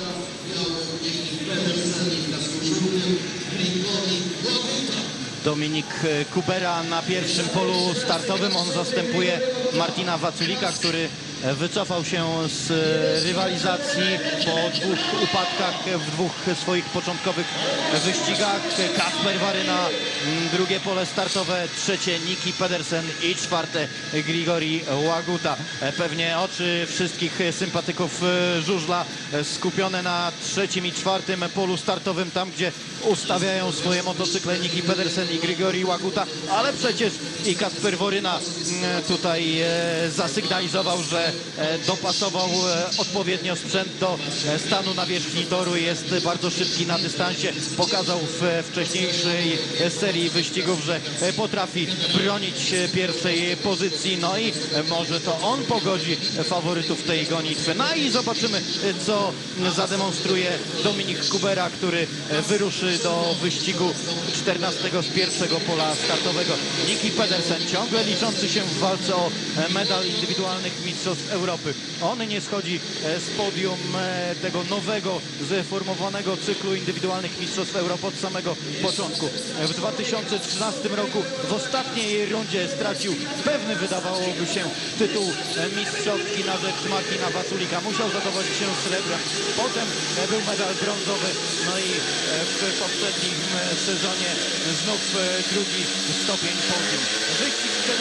Dominik Kubera na pierwszym polu startowym. On zastępuje Martina Waculika, który wycofał się z rywalizacji po dwóch upadkach w dwóch swoich początkowych wyścigach. Kasper Waryna, drugie pole startowe, trzecie Niki Pedersen i czwarte Grigori Łaguta. Pewnie oczy wszystkich sympatyków żużla skupione na trzecim i czwartym polu startowym, tam gdzie ustawiają swoje motocykle Niki Pedersen i Grigori Łaguta, ale przecież i Kasper Waryna tutaj zasygnalizował, że dopasował odpowiednio sprzęt do stanu nawierzchni toru, jest bardzo szybki na dystansie, pokazał w wcześniejszej serii wyścigów, że potrafi bronić pierwszej pozycji, no i może to on pogodzi faworytów tej gonitwy. No i zobaczymy, co zademonstruje Dominik Kubera, który wyruszy do wyścigu 14 z pierwszego pola startowego. Niki Pedersen, ciągle liczący się w walce o medal indywidualnych Mistrzostw Europy. On nie schodzi z podium tego nowego, zreformowanego cyklu indywidualnych Mistrzostw Europy od samego początku. W 2013 roku w ostatniej rundzie stracił pewny, wydawałoby się, tytuł mistrzowski na rzecz Martina Waculika. Musiał zadowolić się srebrem. Potem był medal brązowy, no i w poprzednim sezonie znów drugi stopień podium. Wyścig 14.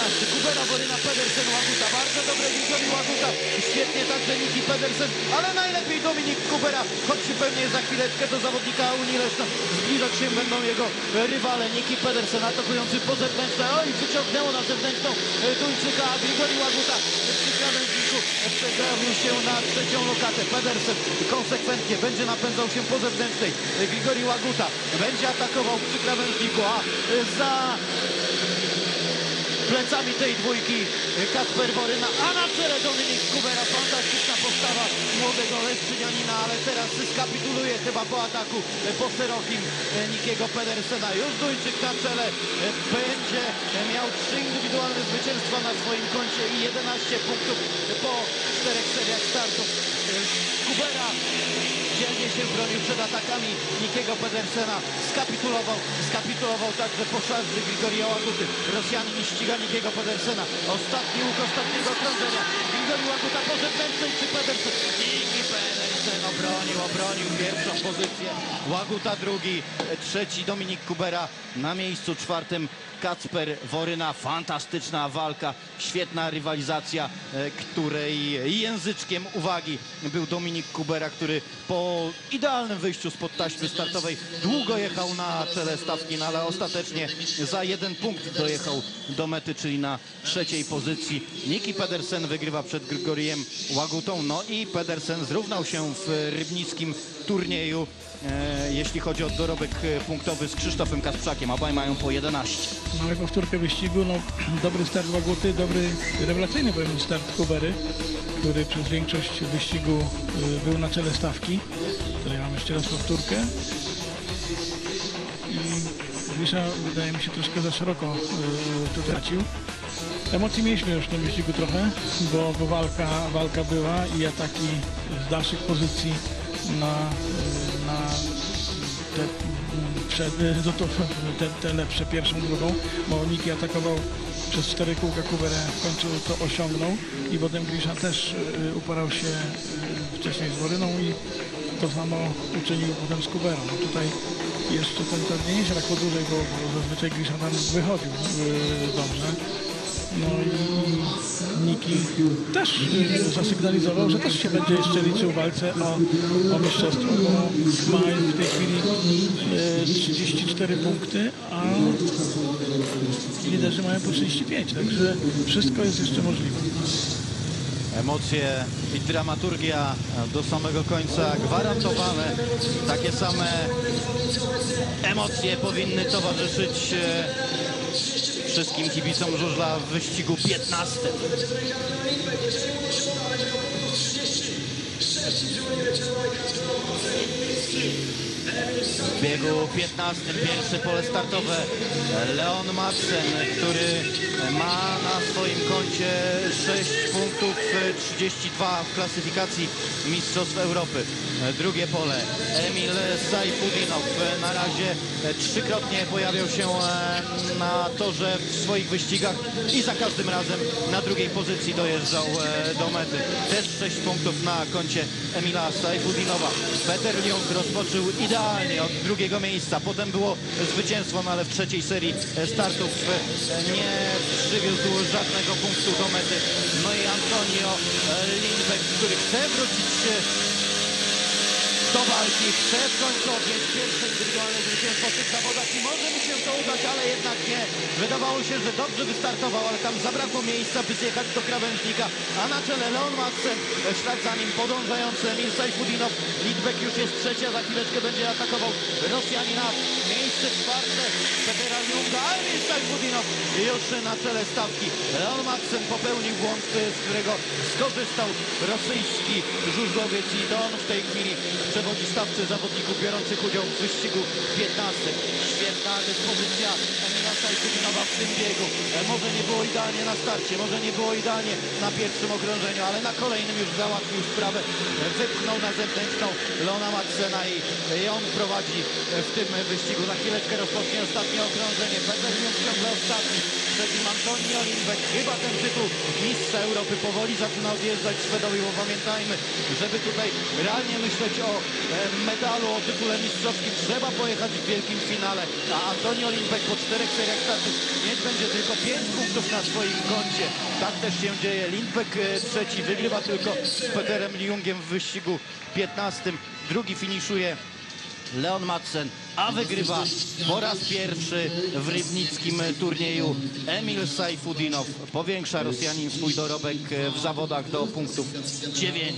Kubera, Woryna, Pedersen, Łaguta. Bardzo dobre Grigori Łaguta. Świetnie także Niki Pedersen, ale najlepiej Dominik Kubera, choć pewnie za chwileczkę do zawodnika Unii Leszno zbliżać się będą jego rywale. Niki Pedersen atakujący po zewnętrznej. Oj, wyciągnęło na zewnętrzną Duńczyka, a Grigori Łaguta przy krawężniku przegrabił się na trzecią lokatę. Pedersen konsekwentnie będzie napędzał się po zewnętrznej. Grigori Łaguta będzie atakował przy krawężniku, a za plecami tej dwójki Kacper Woryna, a na czele Dominik Kubera. Fantastyczna postawa młodego Leszczynianina, ale teraz skapituluje chyba po ataku po szerokim Nikiego Pedersena. Już Duńczyk na czele będzie miał 3 indywidualne zwycięstwa na swoim koncie i 11 punktów po 4 seriach startów. Kubera dzielnie się bronił przed atakami Nikiego Pedersena. Skapitulował także po szarży Grigoria Łaguty. Rosjanin ściga Nikiego Pedersena. Ostatni łuk ostatniego okrążenia. Grigori Łaguta po zewnętrznej czy Pedersen? Niki Pedersen obronił pierwszą pozycję. Łaguta drugi, trzeci Dominik Kubera, na miejscu czwartym Kacper Woryna. Fantastyczna walka, świetna rywalizacja, której języczkiem uwagi był Dominik Kubera, który po idealnym wyjściu spod taśmy startowej długo jechał na czele stawki, no ale ostatecznie za 1 punkt dojechał do mety, czyli na trzeciej pozycji. Niki Pedersen wygrywa przed Grigoriem Łagutą, no i Pedersen zrównał się w rybnickim turnieju, jeśli chodzi o dorobek punktowy z Krzysztofem Kasprzakiem. Obaj mają po 11. Mamy powtórkę wyścigu, no dobry start Łaguty, dobry, rewelacyjny powiem start Kubery, który przez większość wyścigu był na czele stawki. Tutaj mamy jeszcze raz powtórkę. I Grisza, wydaje mi się, troszkę za szeroko tu tracił. Emocji mieliśmy już w tym wyścigu trochę, bo walka była i ataki z dalszych pozycji na te lepsze, pierwszą, drugą, bo Niki atakował przez 4 kółka, Kuberę w końcu to osiągnął i potem Grisza też uporał się wcześniej z Woryną i to samo uczynił potem z Kuberą. No tutaj jeszcze ten tor nie tak dłużej, bo zazwyczaj Grisza tam wychodził dobrze. No i Niki też zasygnalizował, że też się będzie jeszcze liczył w walce o mistrzostwo, bo ma w tej chwili 34 punkty, a liderzy mają po 35, także wszystko jest jeszcze możliwe. Emocje i dramaturgia do samego końca gwarantowane. Takie same emocje powinny towarzyszyć wszystkim kibicom żużla w wyścigu 15. W biegu 15 pierwsze pole startowe Leon Madsen, który ma na swoim koncie 6 punktów, 32 w klasyfikacji Mistrzostw Europy. Drugie pole Emil Sajfudinow, na razie 3-krotnie pojawiał się na torze w swoich wyścigach i za każdym razem na drugiej pozycji dojeżdżał do mety. Też 6 punktów na koncie Emila Sajfudinowa. Peter Ljung rozpoczął idealnie od drugiego miejsca, potem było zwycięstwo, no ale w trzeciej serii startów nie przywiózł żadnego punktu do mety. No i Antonio Lindbeck, który chce wrócić do walki, chce w końcu odnieść pierwsze indywidualne zwycięstwo w tych zawodach i może mu się to udać, ale jednak nie. Wydawało się, że dobrze wystartował, ale tam zabrakło miejsca, by zjechać do krawężnika, a na czele Leon Madsen, ślad za nim podążający Emil Sajfudinow. Lindbeck już jest trzeci, a za chwileczkę będzie atakował Rosjanina. Miejsce czwarte Petera Ljunga, a Emil Sajfudinow już na czele stawki. Leon Madsen popełnił błąd, z którego skorzystał rosyjski żużlowiec i to on w tej chwili przewodzi stawce zawodników biorących udział w wyścigu 15. Świetna dyspozycja Emila Sajfudinowa w tym biegu. Może nie było idealnie na starcie, może nie było idealnie na pierwszym okrążeniu, ale na kolejnym już załatwił sprawę. Wypchnął na zewnętrzną Leona Madsena i on prowadzi w tym wyścigu. Za chwileczkę rozpocznie ostatnie okrążenie. Peter Ljung ciągle ostatni. przed nim Antonio Lindbeck. Chyba ten tytuł mistrza Europy powoli zaczyna odjeżdżać Szwedowi, bo pamiętajmy, żeby tutaj realnie myśleć o medalu, o tytule mistrzowskim, trzeba pojechać w wielkim finale, a Antonio Lindbeck po 4 seriach startów mieć będzie tylko 5 punktów na swoim koncie. Tak też się dzieje. Lindbeck trzeci, wygrywa tylko z Peterem Ljungiem w wyścigu 15. Drugi finiszuje Leon Madsen, a wygrywa po raz pierwszy w rybnickim turnieju Emil Sajfudinow. Powiększa Rosjanin swój dorobek w zawodach do punktów 9.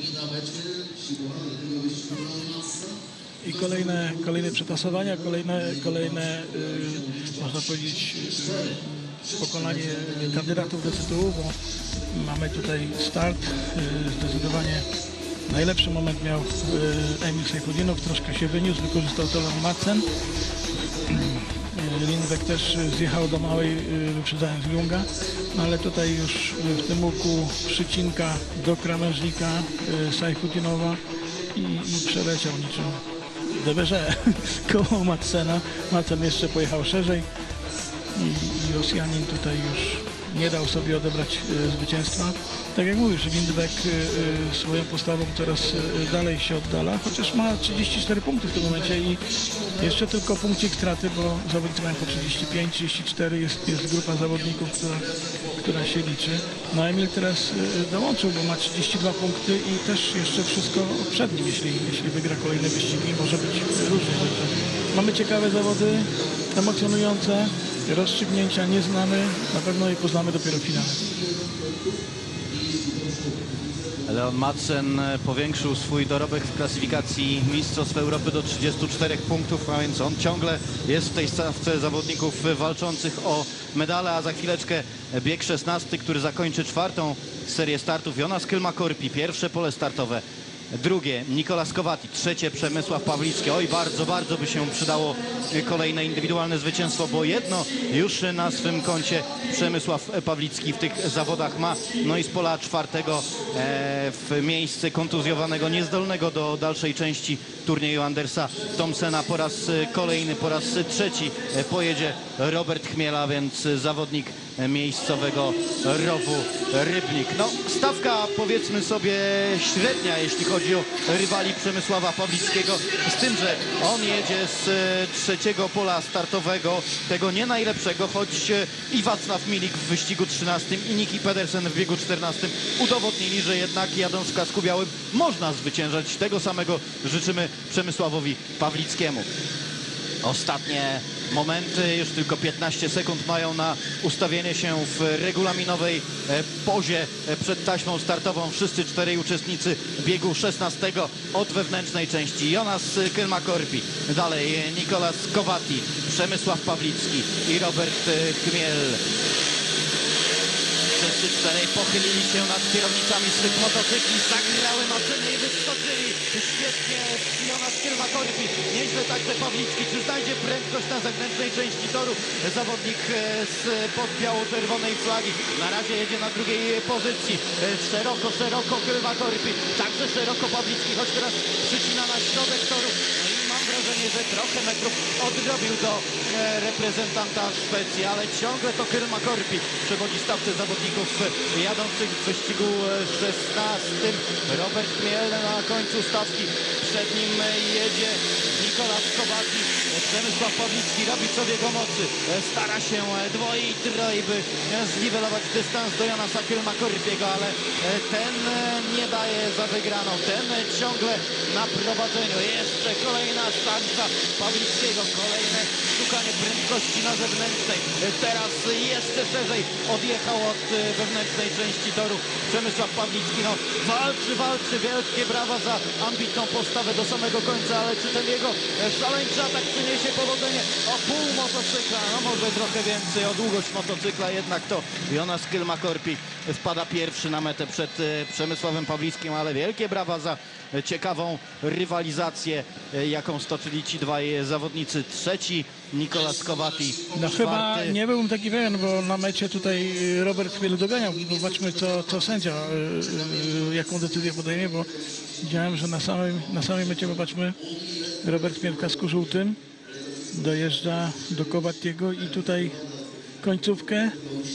I kolejne przetasowania, kolejne można powiedzieć, pokonanie kandydatów do tytułu, bo mamy tutaj start. Zdecydowanie najlepszy moment miał Emil Sajfudinow, troszkę się wyniósł, wykorzystał to Leon Madsen. Lindbeck też zjechał do małej, wyprzedzając Ljunga, no ale tutaj już w tym łuku przycinka do krawężnika Sajfudinowa i przeleciał niczym Deberze koło Madsena. Madsen jeszcze pojechał szerzej i Rosjanin tutaj już nie dał sobie odebrać zwycięstwa. Tak jak mówisz, Lindbeck swoją postawą coraz dalej się oddala, chociaż ma 34 punkty w tym momencie i jeszcze tylko punkcik straty, bo zawodnicy mają po 35, 34, jest grupa zawodników, która się liczy. No Emil teraz dołączył, bo ma 32 punkty i też jeszcze wszystko przed nim, jeśli wygra kolejne wyścigi, może być różnie. Mamy ciekawe zawody, emocjonujące, rozstrzygnięcia nie znamy, na pewno je poznamy dopiero w finale. Leon Madsen powiększył swój dorobek w klasyfikacji Mistrzostw Europy do 34 punktów, a więc on ciągle jest w tej stawce zawodników walczących o medale, a za chwileczkę bieg 16, który zakończy 4. serię startów. Jonas Kylmäkorpi, pierwsze pole startowe. Drugie Nikolas Kowati, trzecie Przemysław Pawlicki. Oj, bardzo by się przydało kolejne indywidualne zwycięstwo, bo jedno już na swym koncie Przemysław Pawlicki w tych zawodach ma. No i z pola 4 w miejsce kontuzjowanego, niezdolnego do dalszej części turnieju Andersa Thomsena po raz kolejny, po raz trzeci pojedzie Robert Chmiela, więc zawodnik miejscowego rowu Rybnik. No, stawka powiedzmy sobie średnia, jeśli chodzi o rywali Przemysława Pawlickiego, z tym, że on jedzie z trzeciego pola startowego, tego nie najlepszego, choć i Wacław Milik w wyścigu 13 i Niki Pedersen w biegu 14 udowodnili, że jednak jadąc w kasku białym można zwyciężać. Tego samego życzymy Przemysławowi Pawlickiemu. Ostatnie momenty, już tylko 15 sekund mają na ustawienie się w regulaminowej pozie przed taśmą startową. Wszyscy 4 uczestnicy biegu 16 od wewnętrznej części. Jonas Kylmäkorpi, dalej Nikolas Kowati, Przemysław Pawlicki i Robert Chmiel. Wszyscy 4 pochylili się nad kierownicami swych motocykli, zagrały maszyny i wyskoczyli. Świetnie Jonas Kylmäkorpi, nieźle także Pawlicki. Czy znajdzie prędkość na zewnętrznej części toru? Zawodnik spod biało-czerwonej flagi na razie jedzie na drugiej pozycji. Szeroko Kylmäkorpi, także szeroko Pawlicki, choć teraz przycina na środek toru. No i mam wrażenie, że trochę metrów odrobił do reprezentanta Szwecji, ale ciągle to Kylmäkorpi przewodzi stawce zawodników jadących w wyścigu 16. Robert Chmiel na końcu stawki, przed nim jedzie Nikolas Kowati. Przemysław Pawlicki robi co w jego mocy, stara się dwoi i troj, by zniwelować dystans do Jonasa Kylmäkorpiego, ale ten nie daje za wygraną, ten ciągle na prowadzeniu. Jeszcze kolejna szansa Pawlickiego, kolejne szukanie prędkości na zewnętrznej. Teraz jeszcze szerzej odjechał od wewnętrznej części toru Przemysław Pawlicki. No, walczy, wielkie brawa za ambitną postawę do samego końca, ale czy ten jego szaleńczy atak przyniesie powodzenie? O pół motocykla, no może trochę więcej, o długość motocykla, jednak to Jonas Kylmäkorpi wpada pierwszy na metę przed Przemysławem Pawlickim, ale wielkie brawa za ciekawą rywalizację, jaką stoczyli ci dwaj zawodnicy. Trzeci Nikolas Kowati, No czwarty. chyba nie byłem taki pewien, bo na mecie tutaj Robert Chmiel doganiał. Zobaczmy, co sędzia, jaką decyzję podejmie, bo widziałem, że na samej mecie, popatrzmy, Robert Chmiel w kasku żółtym dojeżdża do Kowatiego i tutaj końcówkę.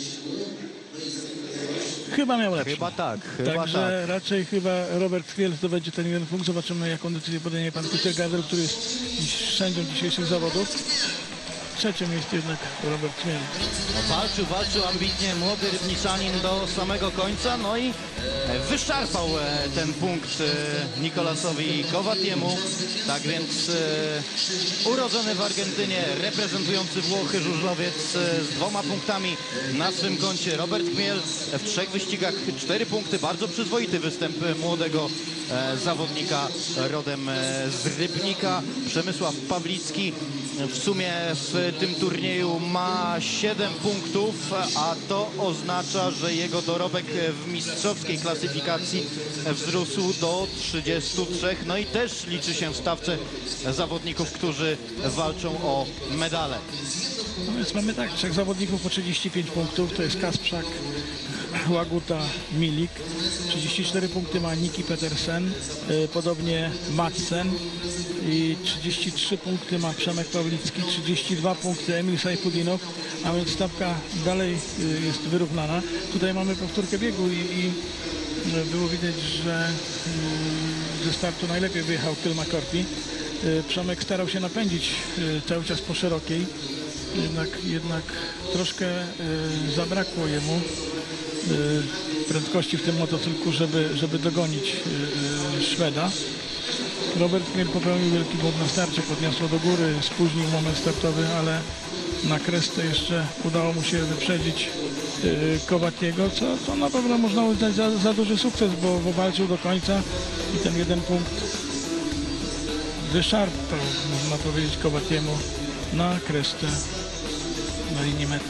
Chyba miał lepszy. Chyba tak, chyba Także tak. raczej chyba Robert Chmiel zdobędzie ten jeden punkt. Zobaczymy, jaką decyzję podejmie pan Peter Gardel, który jest sędzią dzisiejszych zawodów. Trzecie miejsce jednak Robert Chmiel. Walczył ambitnie młody Rybniczanin do samego końca, no i wyszarpał ten punkt Nicolasowi Covatiemu. Tak więc urodzony w Argentynie, reprezentujący Włochy żużlowiec z 2 punktami na swym koncie. Robert Chmiel w 3 wyścigach 4 punkty. Bardzo przyzwoity występ młodego zawodnika rodem z Rybnika. Przemysław Pawlicki w sumie w tym turnieju ma 7 punktów, a to oznacza, że jego dorobek w mistrzowskiej klasyfikacji wzrósł do 33. No i też liczy się w stawce zawodników, którzy walczą o medale. No więc mamy tak, 3 zawodników po 35 punktów, to jest Kasprzak, Łaguta, Milik. 34 punkty ma Niki Petersen, podobnie Madsen i 33 punkty ma Przemek Pawlicki, 32 punkty Emil Sajfudinow, a więc stawka dalej jest wyrównana. Tutaj mamy powtórkę biegu i było widać, że ze startu najlepiej wyjechał Kilma Korpi. Przemek starał się napędzić cały czas po szerokiej, jednak troszkę zabrakło jemu prędkości w tym motocyklu, żeby dogonić Szweda. Robert Chmiel popełnił wielki błąd na starcie, podniosło do góry, spóźnił moment startowy, ale na kresce jeszcze udało mu się wyprzedzić Covatiego, co na pewno można uznać za duży sukces, bo walczył do końca i ten jeden punkt wyszarpał, można powiedzieć, Covatiemu na kresce, na linii mety.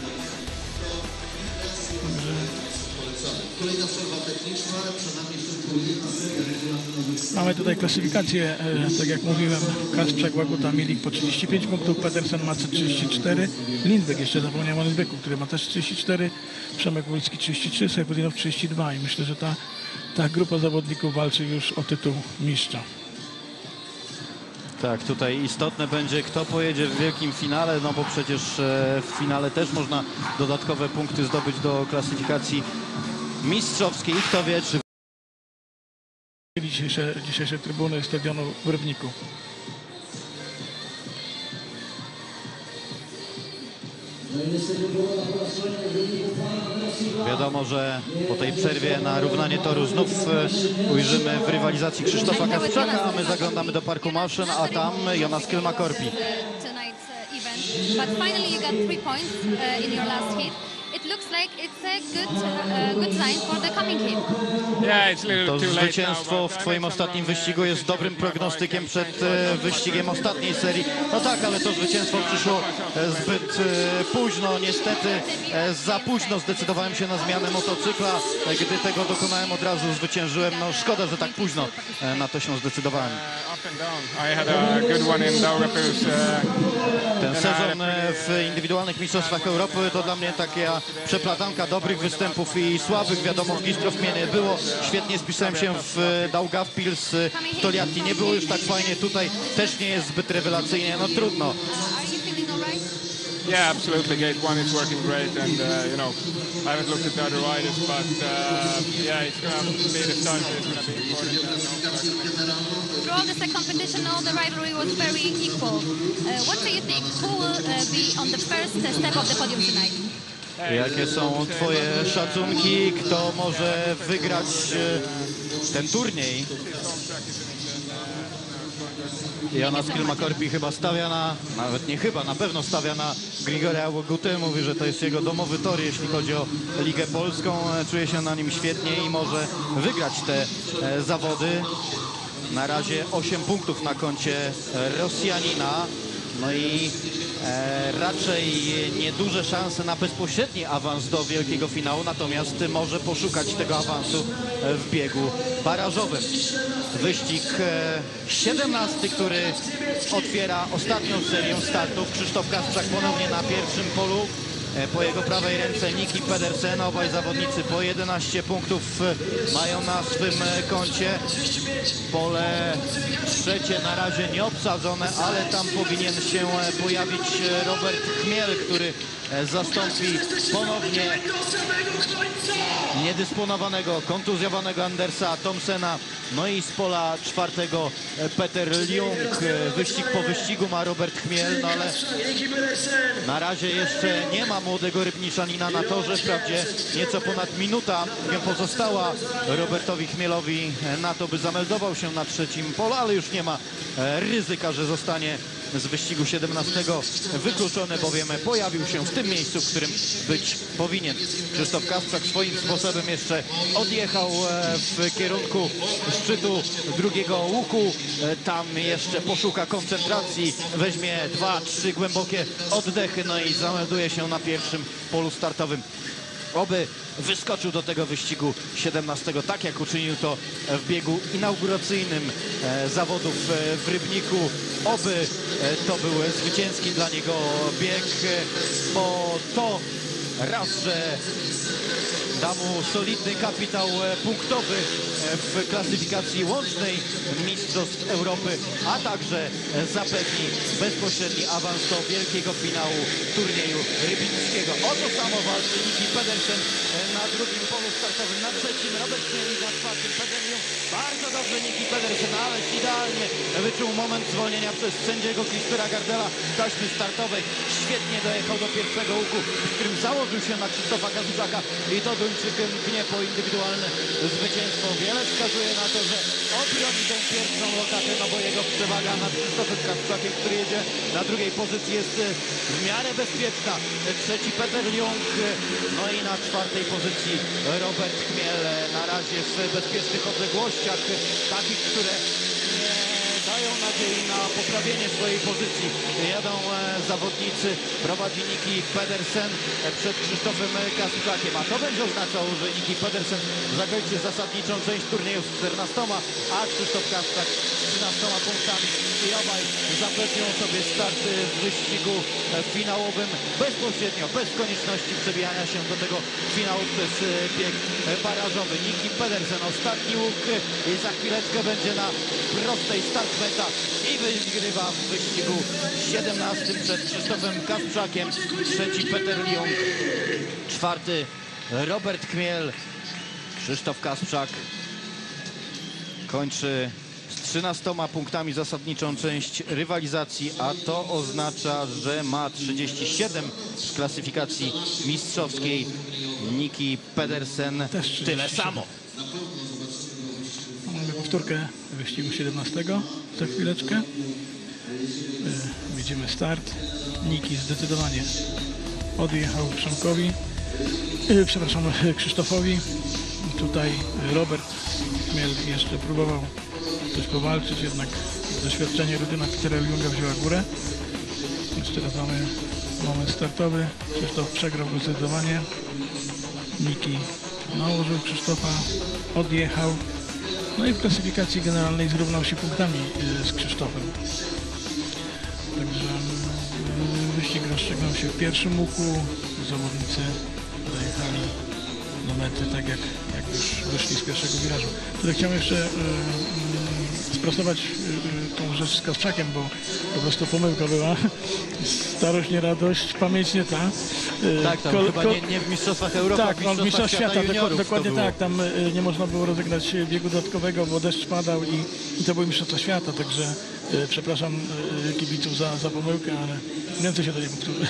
Mamy tutaj klasyfikację, tak jak mówiłem, Kasprzak, Łaguta, Milik po 35 punktów, Petersen ma 34, Lindbeck, jeszcze zapomniałem o Lindbecku, który ma też 34, Przemek Wójcki 33, Sajfudinow 32 i myślę, że ta grupa zawodników walczy już o tytuł mistrza. Tak, tutaj istotne będzie, kto pojedzie w wielkim finale, no bo przecież w finale też można dodatkowe punkty zdobyć do klasyfikacji mistrzowskiej. Kto wie, czy Dzisiejsze trybuny stadionu w Rybniku. wiadomo, że po tej przerwie na równanie toru znów ujrzymy w rywalizacji Krzysztofa Kasprzaka, a my zaglądamy do Parku Maszyn, a tam Jonas Kilma Korpi. But finally you got 3 points in your last heat. It looks like it's a good sign for the coming heat. Yeah, it's a little To too late now, zwycięstwo but w I twoim made some ostatnim wrong, wyścigu jest decisions dobrym in my prognostykiem bike przed and wyścigiem ostatniej serii. No tak, ale to zwycięstwo przyszło zbyt późno. Niestety za późno zdecydowałem się na zmianę motocykla. Gdy tego dokonałem, od razu zwyciężyłem. No szkoda, że tak późno na to się zdecydowałem. up and down. I had a good one in Daugavpils. Ten sezon w indywidualnych mistrzostwach Europy to dla mnie taka przeplatanka dobrych występów i słabych. Wiadomo, w Gistrów mnie nie było. Świetnie spisałem się w Daugavpils, w Toliati. Nie było już tak fajnie. Tutaj też nie jest zbyt rewelacyjnie. No trudno. Are you feeling all right? Yeah, absolutely. Gate 1 is working great, and you know, I haven't looked at the other riders, but yeah, it's gonna be the start. It's gonna be important. Throughout the second competition, all the rivalry was very equal. What do you think? Who will be on the first step of the podium tonight? Jakie są twoje szacunki? Kto może wygrać ten turniej? Jonas Kilma Korpi chyba stawia nawet nie chyba, na pewno stawia na Grigoria Łagutę. Mówi, że to jest jego domowy tor, jeśli chodzi o Ligę Polską. Czuje się na nim świetnie i może wygrać te zawody. Na razie 8 punktów na koncie Rosjanina. No i raczej nieduże szanse na bezpośredni awans do wielkiego finału, natomiast może poszukać tego awansu w biegu barażowym. Wyścig 17, który otwiera ostatnią serię startów. Krzysztof Kasprzak ponownie na pierwszym polu. Po jego prawej ręce Niki Pedersen. Obaj zawodnicy po 11 punktów mają na swym koncie. Pole trzecie na razie nieobsadzone, ale tam powinien się pojawić Robert Chmiel, który zastąpi ponownie niedysponowanego, kontuzjowanego Andersa Thompsona. No i z pola czwartego Peter Ljung. Wyścig po wyścigu ma Robert Chmiel, no ale na razie jeszcze nie ma młodego Rybniczanina na torze. Wprawdzie nieco ponad minuta pozostała Robertowi Chmielowi na to, by zameldował się na trzecim polu, ale już nie ma ryzyka, że zostanie z wyścigu 17 wykluczony, bowiem pojawił się w tym miejscu, w którym być powinien. Krzysztof Kasprzak swoim sposobem jeszcze odjechał w kierunku szczytu drugiego łuku. Tam jeszcze poszuka koncentracji, weźmie 2-3 głębokie oddechy, no i zamelduje się na pierwszym polu startowym. Oby wyskoczył do tego wyścigu 17, tak jak uczynił to w biegu inauguracyjnym zawodów w Rybniku. Oby to był zwycięski dla niego bieg, bo to raz, że da mu solidny kapitał punktowy w klasyfikacji łącznej Mistrzostw Europy, a także zapewni bezpośredni awans do wielkiego finału turnieju rybnickiego. O to samo walczy Niki Pedersen na drugim polu startowym, na trzecim Robert Chmiel, na czwartym Peter Ljung. Bardzo dobrze Niki Pedersen, ależ idealnie wyczuł moment zwolnienia przez sędziego Kristera Gardela taśmy startowej. Świetnie dojechał do pierwszego łuku, w którym założył się na Krzysztofa Kasprzaka i to Duńczyk mknie po indywidualne zwycięstwo. Wiele wskazuje na to, że obroni tę pierwszą lokatę, no bo jego przewaga nad Krzysztofem Kasprzakiem, który jedzie na drugiej pozycji, jest w miarę bezpieczna. Trzeci Peter Ljung, no i na czwartej pozycji Robert Chmiel. Na razie w bezpiecznych odległościach, takich, które dają nadziei na poprawienie swojej pozycji. Jadą zawodnicy, prowadzi Niki Pedersen przed Krzysztofem Kasprzakiem, a to będzie oznaczało, że Niki Pedersen zakończy zasadniczą część turnieju z 14, a Krzysztof Kasprzak z 13 punktami i obaj zapewnią sobie start w wyścigu finałowym bezpośrednio, bez konieczności przebijania się do tego finału przez bieg barażowy. Niki Pedersen, ostatni łuk i za chwileczkę będzie na prostej start meta i wygrywa w wyścigu 17 przed Krzysztofem Kasprzakiem. Trzeci Peter Ljung, czwarty Robert Chmiel. Krzysztof Kasprzak kończy z 13 punktami zasadniczą część rywalizacji, a to oznacza, że ma 37 w klasyfikacji mistrzowskiej. Niki Pedersen Też tyle samo. Mamy powtórkę wyścigu 17 za chwileczkę. Widzimy start. Niki zdecydowanie odjechał Przemkowi, przepraszam, Krzysztofowi. Tutaj Robert Chmiel jeszcze próbował coś powalczyć, jednak doświadczenie rutyna Petera Ljunga wzięła górę. Jeszcze raz mamy moment startowy. Krzysztof przegrał zdecydowanie. Niki nałożył Krzysztofa, odjechał. No i w klasyfikacji generalnej zrównał się punktami z Krzysztofem. Także wyścig rozstrzygnął się w pierwszym łuku. Zawodnicy dojechali do mety tak jak już wyszli z pierwszego wirażu. Tutaj chciałem jeszcze sprostować tą rzecz z Kasprzakiem, bo po prostu pomyłka była. Starość nie radość, pamięć nie ta. Tak, tam chyba nie w Mistrzostwach Europy, tak, a w Mistrzostwach Świata juniorów dokładnie to było. tak. Tam nie można było rozegrać biegu dodatkowego, bo deszcz padał i to były Mistrzostwa Świata, także przepraszam kibiców za pomyłkę, ale więcej się to nie powtórzy.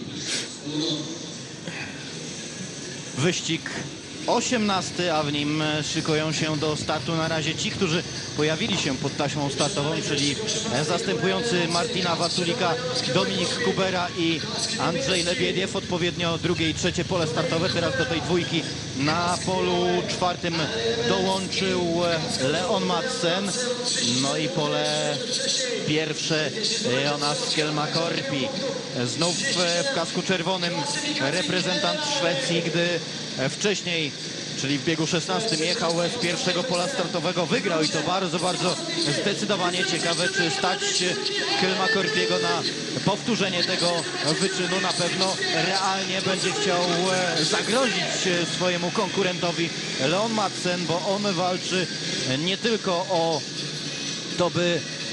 Wyścig 18, a w nim szykują się do startu na razie ci, którzy pojawili się pod taśmą startową, czyli zastępujący Martina Waculika, Dominik Kubera i Andrzej Lebiediew. Odpowiednio drugie i trzecie pole startowe. Teraz do tej dwójki na polu czwartym dołączył Leon Madsen. No i pole pierwsze Jonas Kelmakorpi. Znów w kasku czerwonym reprezentant Szwecji, gdy wcześniej, czyli w biegu 16, jechał z pierwszego pola startowego, wygrał i to bardzo, bardzo zdecydowanie. Ciekawe, czy stać Kelmakorpiego na powtórzenie tego wyczynu. Na pewno realnie będzie chciał zagrozić swojemu konkurentowi Leon Madsen, bo on walczy nie tylko o to, by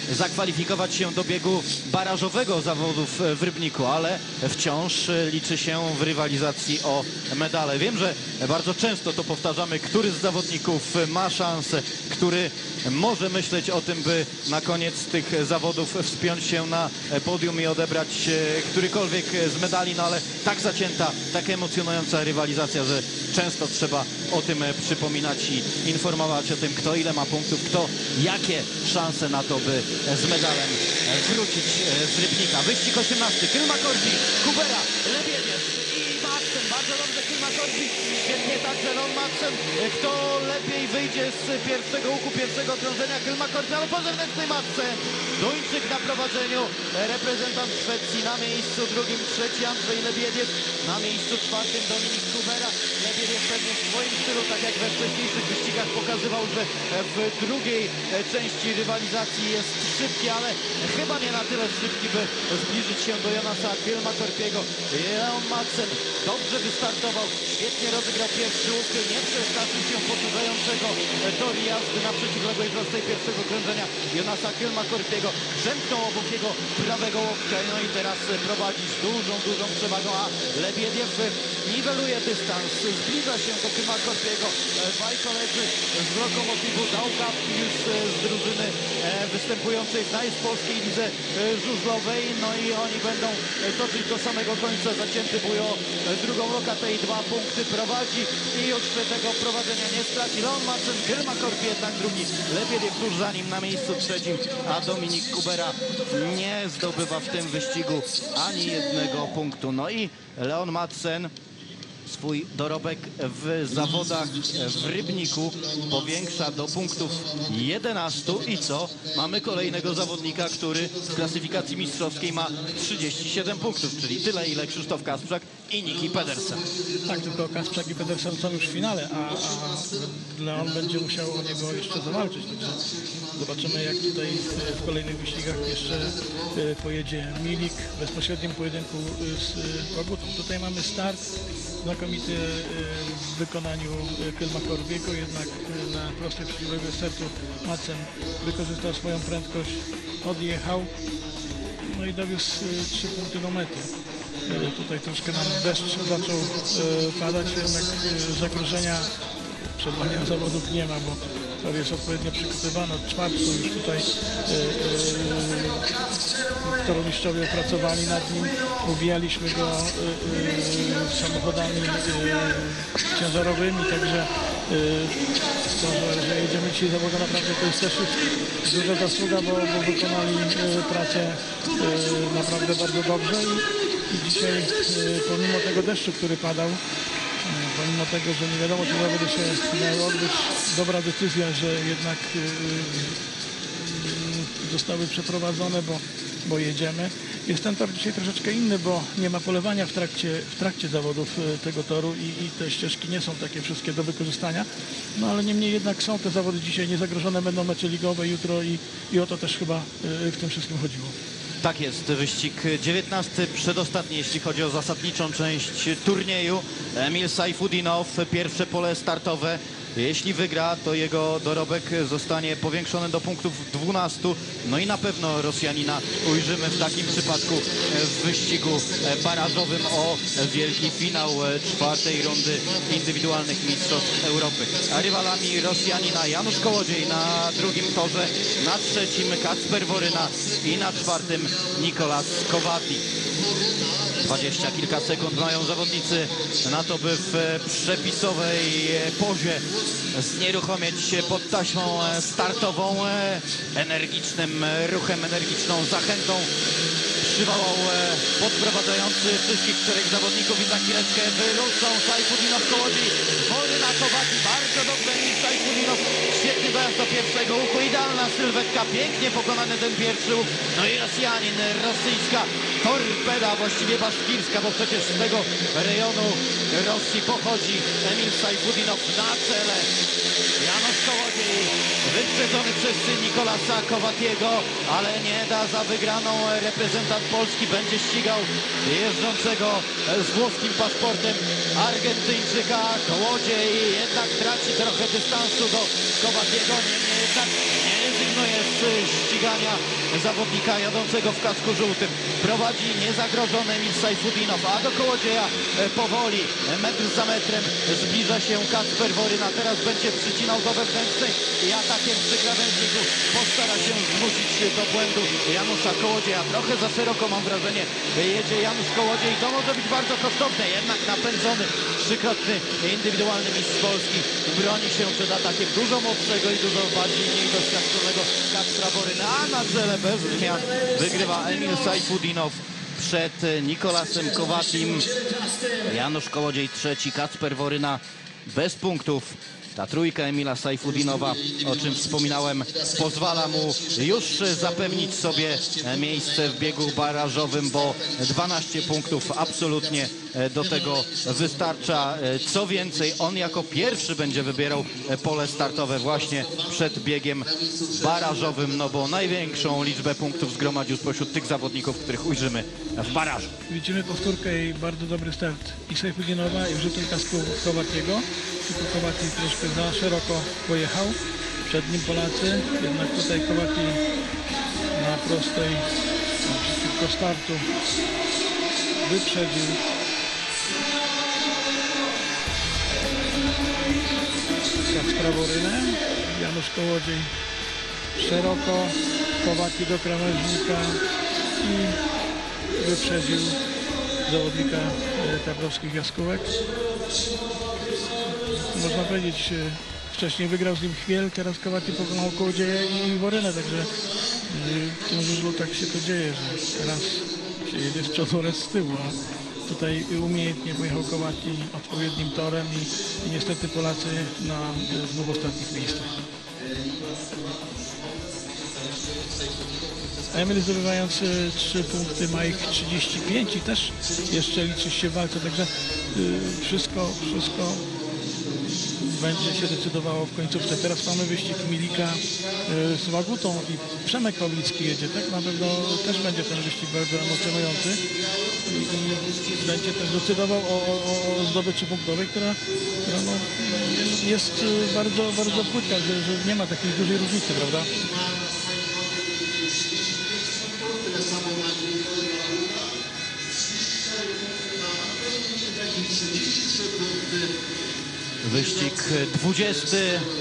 zakwalifikować się do biegu barażowego zawodów w Rybniku, ale wciąż liczy się w rywalizacji o medale. Wiem, że bardzo często to powtarzamy, który z zawodników ma szansę, który może myśleć o tym, by na koniec tych zawodów wspiąć się na podium i odebrać którykolwiek z medali, no ale tak zacięta, tak emocjonująca rywalizacja, że często trzeba o tym przypominać i informować o tym, kto ile ma punktów, kto jakie szanse na to, by z medalem wrócić z Rybnika. Wyścig 18. Kylma Korbi, Kubera, Lebiediew i Madsen. Bardzo dobrze Kylma Korbi, świetnie także Ron Madsen. Kto lepiej wyjdzie z pierwszego łuku, pierwszego okrążenia? Kylma Korbi, ale po zewnętrznej Madsen. Duńczyk na prowadzeniu, reprezentant Szwecji na miejscu drugim, trzeci Andrzej Lebiediew, na miejscu czwartym Dominik Kubera. Lebiediew pewnie w swoim stylu, tak jak we wcześniejszych wyścigach pokazywał, że w drugiej części rywalizacji jest szybki, ale chyba nie na tyle szybki, by zbliżyć się do Jonasa Kylma Korbiego. Leon Madsen dobrze wystartował, świetnie rozegrał pierwszy łuk, nie przestraszył się powtarzającego toru jazdy na przeciwległej prostej pierwszego krążenia Jonasa Kylma Korbiego. Przemknął obok jego prawego łokcia, no i teraz prowadzi z dużą przewagą, a Lebiediew niweluje dystans, zbliża się do Kylma Korbiego. Dwaj koledzy z Lokomotywu Daugavpils z drużyny występującej w najpolskiej lidze żużlowej, no i oni będą toczyć do samego końca. Zacięty bujo drugą lokatę i 2 punkty prowadzi i już tego prowadzenia nie straci. Leon Madsen, Kylma Korbi jednak drugi, Lebiediew tuż za nim na miejscu trzecim, a Dominik Kubera nie zdobywa w tym wyścigu ani jednego punktu. No i Leon Madsen swój dorobek w zawodach w Rybniku powiększa do punktów 11 i co? Mamy kolejnego zawodnika, który w klasyfikacji mistrzowskiej ma 37 punktów, czyli tyle ile Krzysztof Kasprzak i Niki Pedersen. Tak, tylko Kasprzak i Pedersen są już w finale, a Leon będzie musiał o niego jeszcze zawalczyć. Także zobaczymy, jak tutaj w kolejnych wyścigach jeszcze pojedzie Milik w bezpośrednim pojedynku z Kogutą. Tutaj mamy start znakomity w wykonaniu Kylma Korbiego, jednak na prostej przeciwległej sercu Madsen wykorzystał swoją prędkość, odjechał, no i dowiózł 3 punkty do mety. Tutaj troszkę nam deszcz zaczął padać, jednak zagrożenia przerwania zawodów nie ma, bo tor jest odpowiednio przygotowany. Od czwartku już tutaj toromistrzowie opracowali nad nim, ubijaliśmy go samochodami ciężarowymi, także to, że jedziemy dzisiaj zawodu, naprawdę to jest też duża zasługa, bo wykonali pracę naprawdę bardzo dobrze i dzisiaj pomimo tego deszczu, który padał, pomimo tego, że nie wiadomo, czy zawody się miały odbyć, dobra decyzja, że jednak zostały przeprowadzone, bo jedziemy. Jest ten tor dzisiaj troszeczkę inny, bo nie ma polowania w trakcie zawodów tego toru i te ścieżki nie są takie wszystkie do wykorzystania. No ale niemniej jednak są te zawody dzisiaj niezagrożone, będą mecze ligowe jutro i o to też chyba w tym wszystkim chodziło. Tak jest, wyścig 19, przedostatni, jeśli chodzi o zasadniczą część turnieju. Emil Sajfudinow, pierwsze pole startowe. Jeśli wygra, to jego dorobek zostanie powiększony do punktów 12. No i na pewno Rosjanina ujrzymy w takim przypadku w wyścigu barażowym o wielki finał czwartej rundy indywidualnych mistrzostw Europy. A rywalami Rosjanina Janusz Kołodziej na drugim torze, na trzecim Kacper Woryna i na czwartym Nikolas Kowati. 20 kilka sekund mają zawodnicy na to, by w przepisowej pozie znieruchomieć się pod taśmą startową. Energicznym ruchem, energiczną zachętą przywołał podprowadzający wszystkich 4 zawodników i za chwileczkę wyruszą Sajfudinow, Kołodziej, Woryna, Kowati. Bardzo dobrze i Sajfudinow, świetny dojazd do pierwszego łuku, idealna sylwetka, pięknie pokonany ten pierwszy łuk. No i Rosjanin, rosyjska torpeda, właściwie baszkirska, bo przecież z tego rejonu Rosji pochodzi Emil Sajfudinow. Na czele Janusz Kołodziej, wyprzedza wyprzedzony przez Nicolasa Covatiego, ale nie da za wygraną reprezentant Polski. Będzie ścigał jeżdżącego z włoskim paszportem Argentyńczyka. Kołodziej jednak traci trochę dystansu do Covatiego, niemniej jednak nie rezygnuje z ścigania zawodnika jadącego w kasku żółtym. Prowadzi niezagrożony Emil Sajfudinow, a do Kołodzieja powoli, metr za metrem zbliża się Kacper Woryna. Teraz będzie przycinał do wewnętrznej i atakiem przy krawężniku postara się zmusić do błędu Janusza Kołodzieja. Trochę za szeroko, mam wrażenie, jedzie Janusz Kołodziej. To może być bardzo kosztowne, jednak napędzony trzykrotny indywidualny mistrz Polski broni się przed atakiem dużo młodszego i dużo bardziej mniej doświadczonego Kacpra Woryna, a na czele bez zmian wygrywa Emil Sajfudinow przed Nicolasem Covatim. Janusz Kołodziej trzeci, Kacper Woryna bez punktów. Ta trójka Emila Sajfudinowa, o czym wspominałem, pozwala mu już zapewnić sobie miejsce w biegu barażowym, bo 12 punktów absolutnie do tego wystarcza. Co więcej, on jako pierwszy będzie wybierał pole startowe właśnie przed biegiem barażowym, no bo największą liczbę punktów zgromadził spośród tych zawodników, których ujrzymy w barażu. Widzimy powtórkę i bardzo dobry start i Sajfudinowa i wrzutem kasku Covatiego. Tylko Covati troszkę za szeroko pojechał. Przed nim Polacy, jednak tutaj Covati na prostej naprzeciwko startu wyprzedził Kacpra Worynę. Janusz Kołodziej szeroko, Covati do krawężnika i wyprzedził zawodnika tatrowskich jaskółek. Można powiedzieć, wcześniej wygrał z nim Chmiel, teraz Covati pokonał Kołodzieja i Worynę, także w tym żużlu tak się to dzieje, że raz się jedzie z przodu, raz z tyłu, a tutaj umiejętnie pojechał Covati odpowiednim torem i niestety Polacy na dwóch ostatnich miejscach. Emil zdobywając 3 punkty, ma ich 35 i też jeszcze liczy się w walce, także wszystko będzie się decydowało w końcówce. Teraz mamy wyścig Milika z Łagutą i Przemek Pawlicki jedzie, tak? Na pewno też będzie ten wyścig bardzo emocjonujący i będzie też decydował o zdobyczu punktowej, która no, jest bardzo, bardzo płytka, że nie ma takiej dużej różnicy, prawda? Wyścig 20.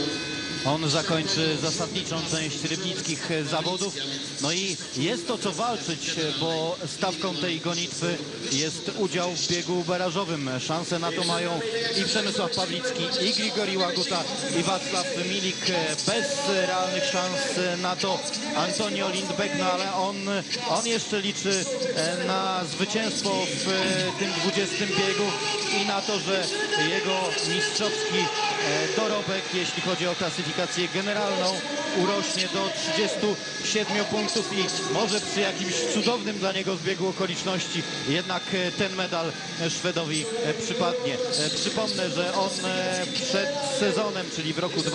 On zakończy zasadniczą część rybnickich zawodów. No i jest to co walczyć, bo stawką tej gonitwy jest udział w biegu barażowym. Szanse na to mają i Przemysław Pawlicki, i Grigori Łaguta, i Wacław Milik. Bez realnych szans na to Antonio Lindbeck, no ale on jeszcze liczy na zwycięstwo w tym 20 biegu i na to, że jego mistrzowski dorobek, jeśli chodzi o klasyfikację generalną, urośnie do 37 punktów i może przy jakimś cudownym dla niego zbiegu okoliczności jednak ten medal Szwedowi przypadnie. Przypomnę, że on przed sezonem, czyli w roku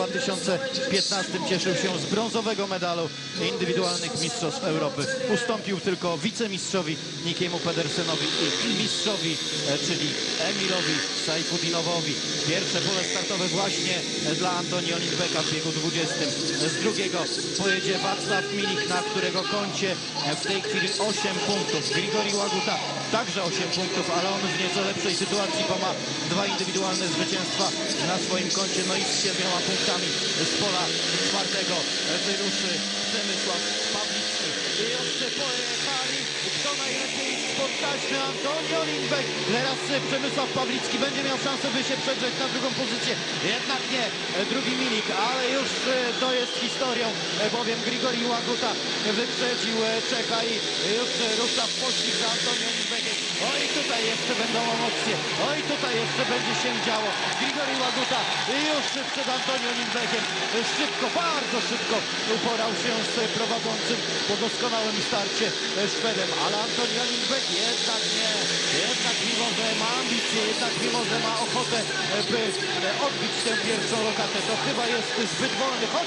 2015 cieszył się z brązowego medalu indywidualnych Mistrzostw Europy. Ustąpił tylko wicemistrzowi Nikiemu Pedersenowi i mistrzowi, czyli Emilowi Sajfudinowowi. Pierwsze pole startowe właśnie dla Antonio Lindbecka w biegu 20. Z drugiego pojedzie Wacław Milik, na którego koncie w tej chwili 8 punktów. Grigori Łaguta także 8 punktów, ale on w nieco lepszej sytuacji, bo ma 2 indywidualne zwycięstwa na swoim koncie. No i z 7 punktami z pola czwartego wyruszy Przemysław Pawlicki. I jeszcze pojechali. Kto najlepiej spod taśmy? Antonio Lindbeck. Teraz Przemysław Pawlicki będzie miał szansę, by się przedrzeć na drugą pozycję. Jednak nie. Drugi Milik, ale już to jest historią, bowiem Grigori Łaguta wyprzedził Czecha i już rusza w pościg za Antonio Lindbeckiem. Oj, tutaj jeszcze będą emocje. Oj, tutaj jeszcze będzie się działo. Grigori Łaguta już przed Antonio Lindbeckiem. Szybko, bardzo szybko uporał się z prowadzącym po doskonałym starcie Szwedem, ale Antonio Lindbeck jednak nie. Jednak mimo, że ma ambicje, jednak mimo, że ma ochotę, by odbić tę pierwszą lokatę, to chyba jest zbyt wolny, choć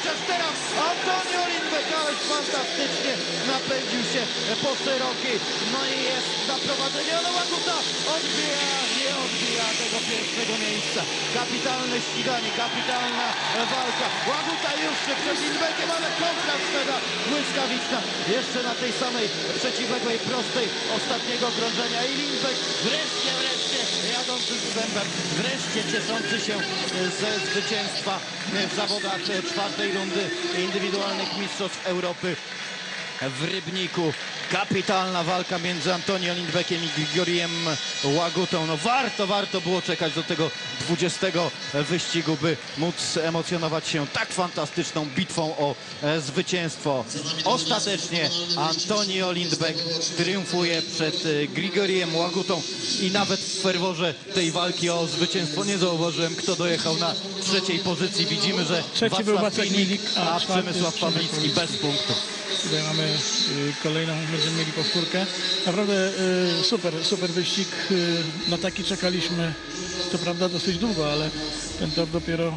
chociaż teraz Antonio Lindbeck, ależ fantastycznie napędził się po szerokiej. No i jest na prowadzeniu, ale Łaguta nie odbija tego pierwszego miejsca. Kapitalne ściganie, kapitalna walka. Łaguta już przed Lindbeckiem, ale kontrasfera błyskawiczna. Jeszcze na tej samej przeciwległej prostej ostatniego krążenia i Lindbeck wreszcie jadący z zębem, wreszcie cieszący się ze zwycięstwa w zawodach czwartej rundy indywidualnych Mistrzostw Europy w Rybniku. Kapitalna walka między Antonio Lindbeckiem i Grigoriem Łagutą. No warto było czekać do tego 20 wyścigu, by móc emocjonować się tak fantastyczną bitwą o zwycięstwo. Ostatecznie Antonio Lindbeck triumfuje przed Grigoriem Łagutą i nawet w ferworze tej walki o zwycięstwo nie zauważyłem, kto dojechał na trzeciej pozycji. Widzimy, że Trzeci był Wacek Milik, a czwarty Przemysław Pawlicki bez punktu. Tutaj mamy kolejną, będziemy mieli powtórkę. Naprawdę super wyścig. Na taki czekaliśmy, co prawda dosyć długo, ale ten tor dopiero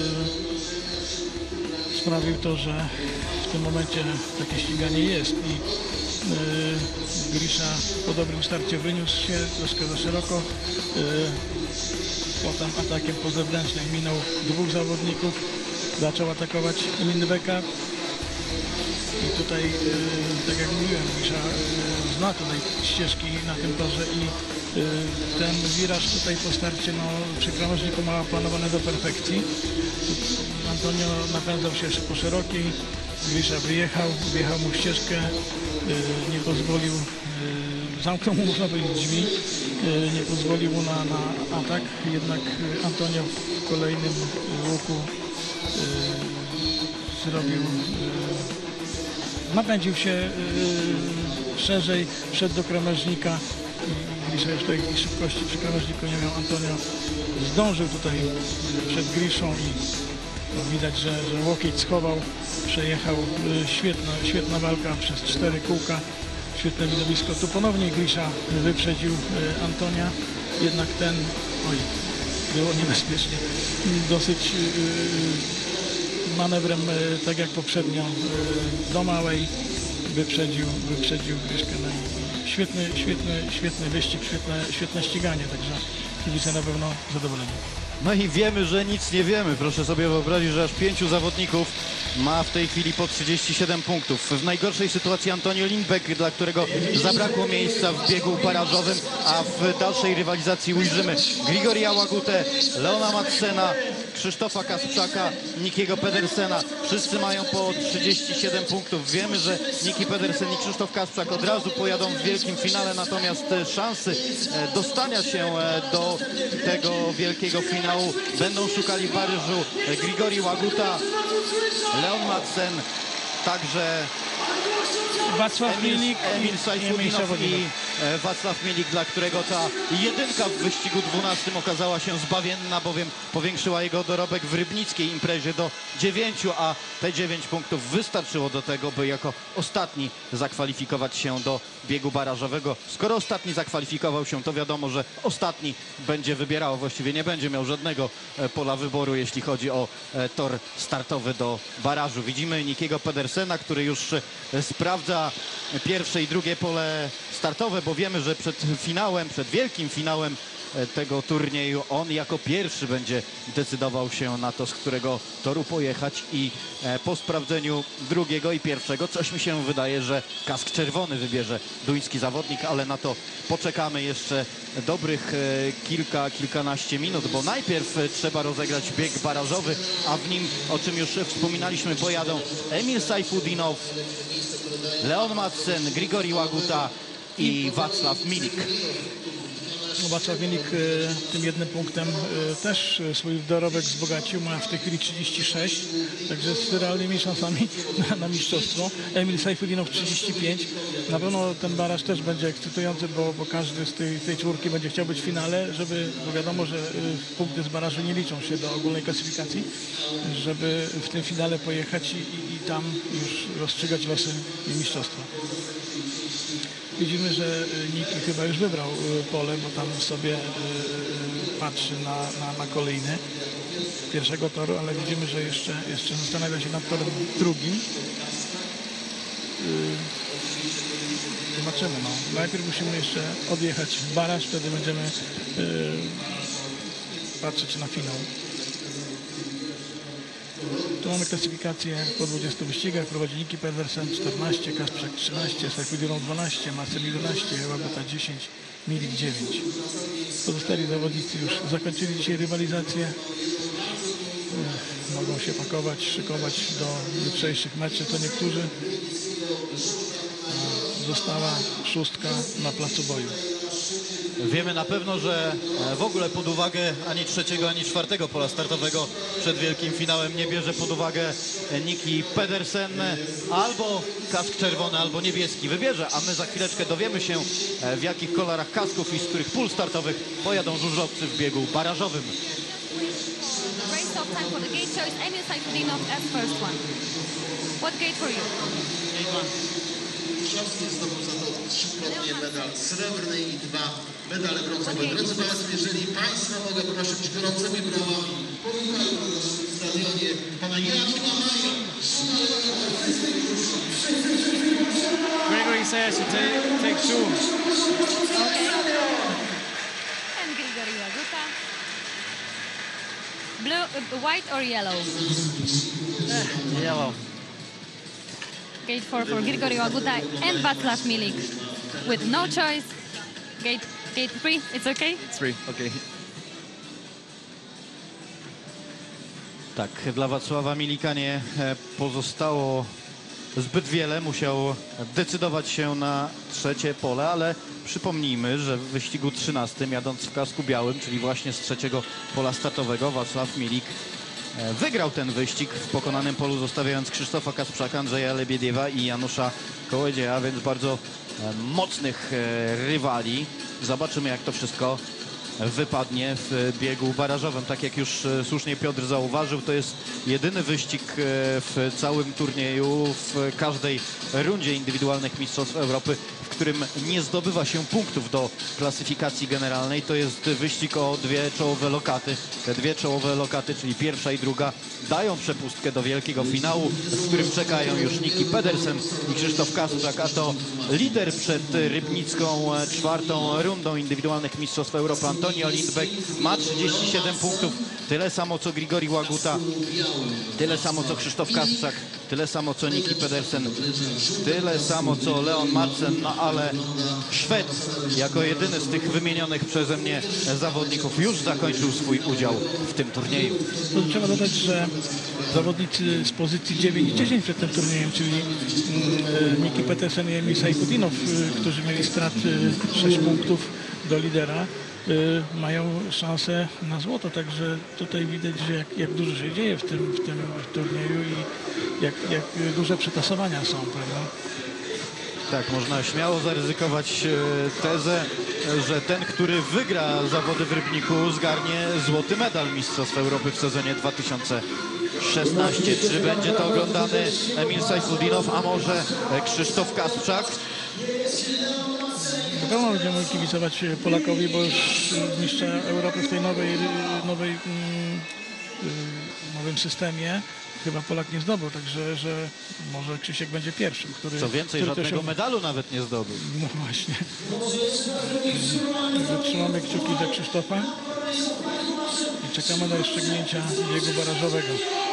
sprawił to, że w tym momencie takie ściganie jest i Grisza po dobrym starcie wyniósł się troszkę za szeroko. Potem atakiem po zewnętrznym minął dwóch zawodników, zaczął atakować Lindbecka. I tutaj, tak jak mówiłem, Grisza zna tutaj ścieżki na tym torze i ten wiraż tutaj po starcie przy krawężniku ma planowane do perfekcji. Antonio napędzał się po szerokiej, Grisza wjechał mu w ścieżkę, nie pozwolił, zamknął mu, można powiedzieć, drzwi, nie pozwolił mu na atak, jednak Antonio w kolejnym łuku zrobił, napędził się szerzej, wszedł do krawężnika i Grisza już tej szybkości przy krawężniku nie miał. Antonio zdążył tutaj przed Griszą i widać, że łokieć schował, przejechał. Świetna walka przez 4 kółka, świetne widowisko. Tu ponownie Grisza wyprzedził Antonia, jednak ten, było niebezpiecznie, dosyć manewrem, tak jak poprzednio, do małej wyprzedził Griszkę. No i świetny wyścig, świetne ściganie, także kibice na pewno zadowoleni. No i wiemy, że nic nie wiemy. Proszę sobie wyobrazić, że aż 5 zawodników ma w tej chwili po 37 punktów. W najgorszej sytuacji Antonio Lindbeck, dla którego zabrakło miejsca w biegu barażowym, a w dalszej rywalizacji ujrzymy Grigoria Łagutę, Leona Madsena, Krzysztofa Kasprzaka, Nikiego Pedersena. Wszyscy mają po 37 punktów. Wiemy, że Niki Pedersen i Krzysztof Kasprzak od razu pojadą w wielkim finale, natomiast szansy dostania się do tego wielkiego finału będą szukali w Paryżu Grigori Łaguta, Leon Madsen, także Wacław Milik, Emil Sajfudinow i Wacław Milik, dla którego ta jedynka w wyścigu 12 okazała się zbawienna, bowiem powiększyła jego dorobek w rybnickiej imprezie do 9, a te 9 punktów wystarczyło do tego, by jako ostatni zakwalifikować się do biegu barażowego. Skoro ostatni zakwalifikował się, to wiadomo, że ostatni będzie wybierał, właściwie nie będzie miał żadnego pola wyboru, jeśli chodzi o tor startowy do barażu. Widzimy Nikiego Pedersena, który już sprawdza pierwsze i drugie pole startowe, bo wiemy, że przed wielkim finałem tego turnieju on jako pierwszy będzie decydował się na to, z którego toru pojechać, i po sprawdzeniu drugiego i pierwszego coś mi się wydaje, że kask czerwony wybierze duński zawodnik, ale na to poczekamy jeszcze dobrych kilkanaście minut, bo najpierw trzeba rozegrać bieg barażowy, a w nim, o czym już wspominaliśmy, pojadą Emil Sajfudinow, Leon Madsen, Grigori Łaguta i Wacław Milik. Wacław Milik tym jednym punktem też swój dorobek wzbogacił, ma w tej chwili 36, także z realnymi szansami na mistrzostwo. Emil Sajfudinow 35. Na pewno ten baraż też będzie ekscytujący, bo każdy z tej czwórki będzie chciał być w finale, bo wiadomo, że punkty z barażu nie liczą się do ogólnej klasyfikacji, żeby w tym finale pojechać i tam już rozstrzygać losy mistrzostwa. Widzimy, że Niki chyba już wybrał pole, bo tam sobie patrzy na kolejne. pierwszego toru, ale widzimy, że jeszcze zastanawia się nad torem drugim. Zobaczymy. No. Najpierw musimy jeszcze odjechać baraż, wtedy będziemy patrzeć na finał. Tu mamy klasyfikację po 20 wyścigach. Prowadzi Niki Pedersen 14, Kasprzak 13, Sajfudinow 12, Macem 11, Łaguta 10, Milik 9. Pozostali zawodnicy już zakończyli dzisiaj rywalizację. Mogą się pakować, szykować do jutrzejszych meczów. To niektórzy. Została szóstka na placu boju. Wiemy na pewno, że w ogóle pod uwagę ani trzeciego, ani czwartego pola startowego przed wielkim finałem nie bierze pod uwagę Niki Pedersen. Albo kask czerwony, albo niebieski wybierze, a my za chwileczkę dowiemy się, w jakich kolorach kasków i z których pól startowych pojadą żużlowcy w biegu barażowym. Race off time for the gate choice. Emil Sajfudinov as first one. What gate for you? Szlowski zdobył za to 3-krotnie medal srebrny i 2 medale brązowe. Drodzy Państwo, jeżeli Państwa mogę prosić gorącymi brawami, powitać w stadionie pana Jakima Maja. Gregory says to take two. And Grigori Łaguta. Blue, white or yellow? Yellow. Gate 4 for Grigori Łaguta and Václav Milik with no choice. Gate 3, it's okay? 3, okay. Tak, dla Wacława Milika nie pozostało zbyt wiele. Musiał decydować się na trzecie pole, ale przypomnijmy, że w wyścigu 13, jadąc w kasku białym, czyli właśnie z trzeciego pola startowego, Wacław Milik wygrał ten wyścig w pokonanym polu, zostawiając Krzysztofa Kasprzaka, Andrzeja Lebiediewa i Janusza Kołodzieja, więc bardzo mocnych rywali. Zobaczymy, jak to wszystko wypadnie w biegu barażowym. Tak jak już słusznie Piotr zauważył, to jest jedyny wyścig w całym turnieju, w każdej rundzie indywidualnych Mistrzostw Europy, w którym nie zdobywa się punktów do klasyfikacji generalnej. To jest wyścig o dwie czołowe lokaty. Te dwie czołowe lokaty, czyli pierwsza i druga, dają przepustkę do wielkiego finału, w którym czekają już Niki Pedersen i Krzysztof Kasprzak, a to lider przed rybnicką czwartą rundą indywidualnych Mistrzostw Europy Antonio Lindbeck ma 37 punktów, tyle samo co Grigori Łaguta, tyle samo co Krzysztof Kasprzak, tyle samo co Niki Pedersen, tyle samo co Leon Madsen, no ale Szwed jako jedyny z tych wymienionych przeze mnie zawodników już zakończył swój udział w tym turnieju. To trzeba dodać, że zawodnicy z pozycji 9 i 10 przed tym turniejem, czyli Niki Pedersen i Emil Sajfudinow, którzy mieli strat 6 punktów do lidera, mają szansę na złoto, także tutaj widać, że jak dużo się dzieje w tym turnieju i jak duże przetasowania są, prawda? Tak, można śmiało zaryzykować tezę, że ten, który wygra zawody w Rybniku, zgarnie złoty medal Mistrzostw Europy w sezonie 2016. Czy będzie to oglądany Emil Sajfudinow, a może Krzysztof Kasprzak? Na pewno będziemy kibicować Polakowi, bo już mistrza Europy w tej nowym systemie chyba Polak nie zdobył, także że może Krzysiek będzie pierwszym, który... Co więcej, który żadnego medalu nawet nie zdobył. No właśnie. Trzymamy kciuki za Krzysztofa i czekamy na rozstrzygnięcia biegu barażowego.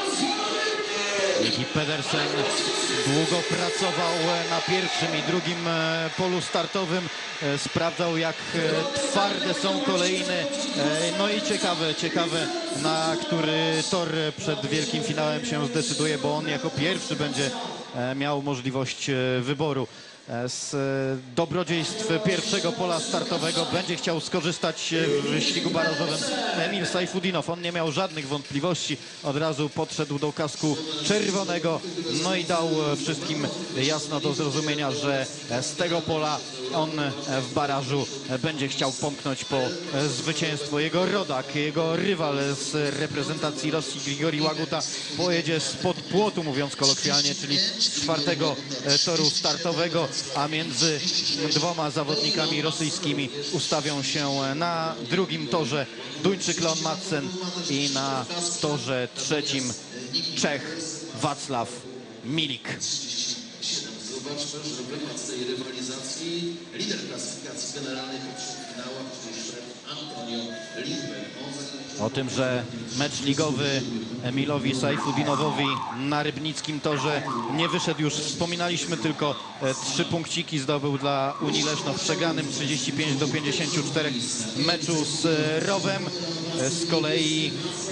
Niki Pedersen długo pracował na pierwszym i drugim polu startowym. Sprawdzał, jak twarde są kolejne. No i ciekawe, na który tor przed wielkim finałem się zdecyduje, bo on jako pierwszy będzie miał możliwość wyboru. Z dobrodziejstw pierwszego pola startowego będzie chciał skorzystać w wyścigu barażowym Emil Sajfudinow. On nie miał żadnych wątpliwości, od razu podszedł do kasku czerwonego, no i dał wszystkim jasno do zrozumienia, że z tego pola on w barażu będzie chciał pomknąć po zwycięstwo. Jego rodak, jego rywal z reprezentacji Rosji, Grigori Łaguta, pojedzie spod płotu, mówiąc kolokwialnie, czyli z czwartego toru startowego. a między dwoma zawodnikami rosyjskimi ustawią się na drugim torze Duńczyk Leon Madsen i na torze trzecim Czech Wacław Milik. Zobaczmy, że wypad tej rywalizacji lider klasyfikacji generalnej w finałach, czyli Szwed Antonio Lindberg. O tym, że mecz ligowy Emilowi Sajfudinowowi na rybnickim torze nie wyszedł, już wspominaliśmy, tylko 3 punkciki zdobył dla Unii Leszno w przegranym 35-54 meczu z Rowem. Z kolei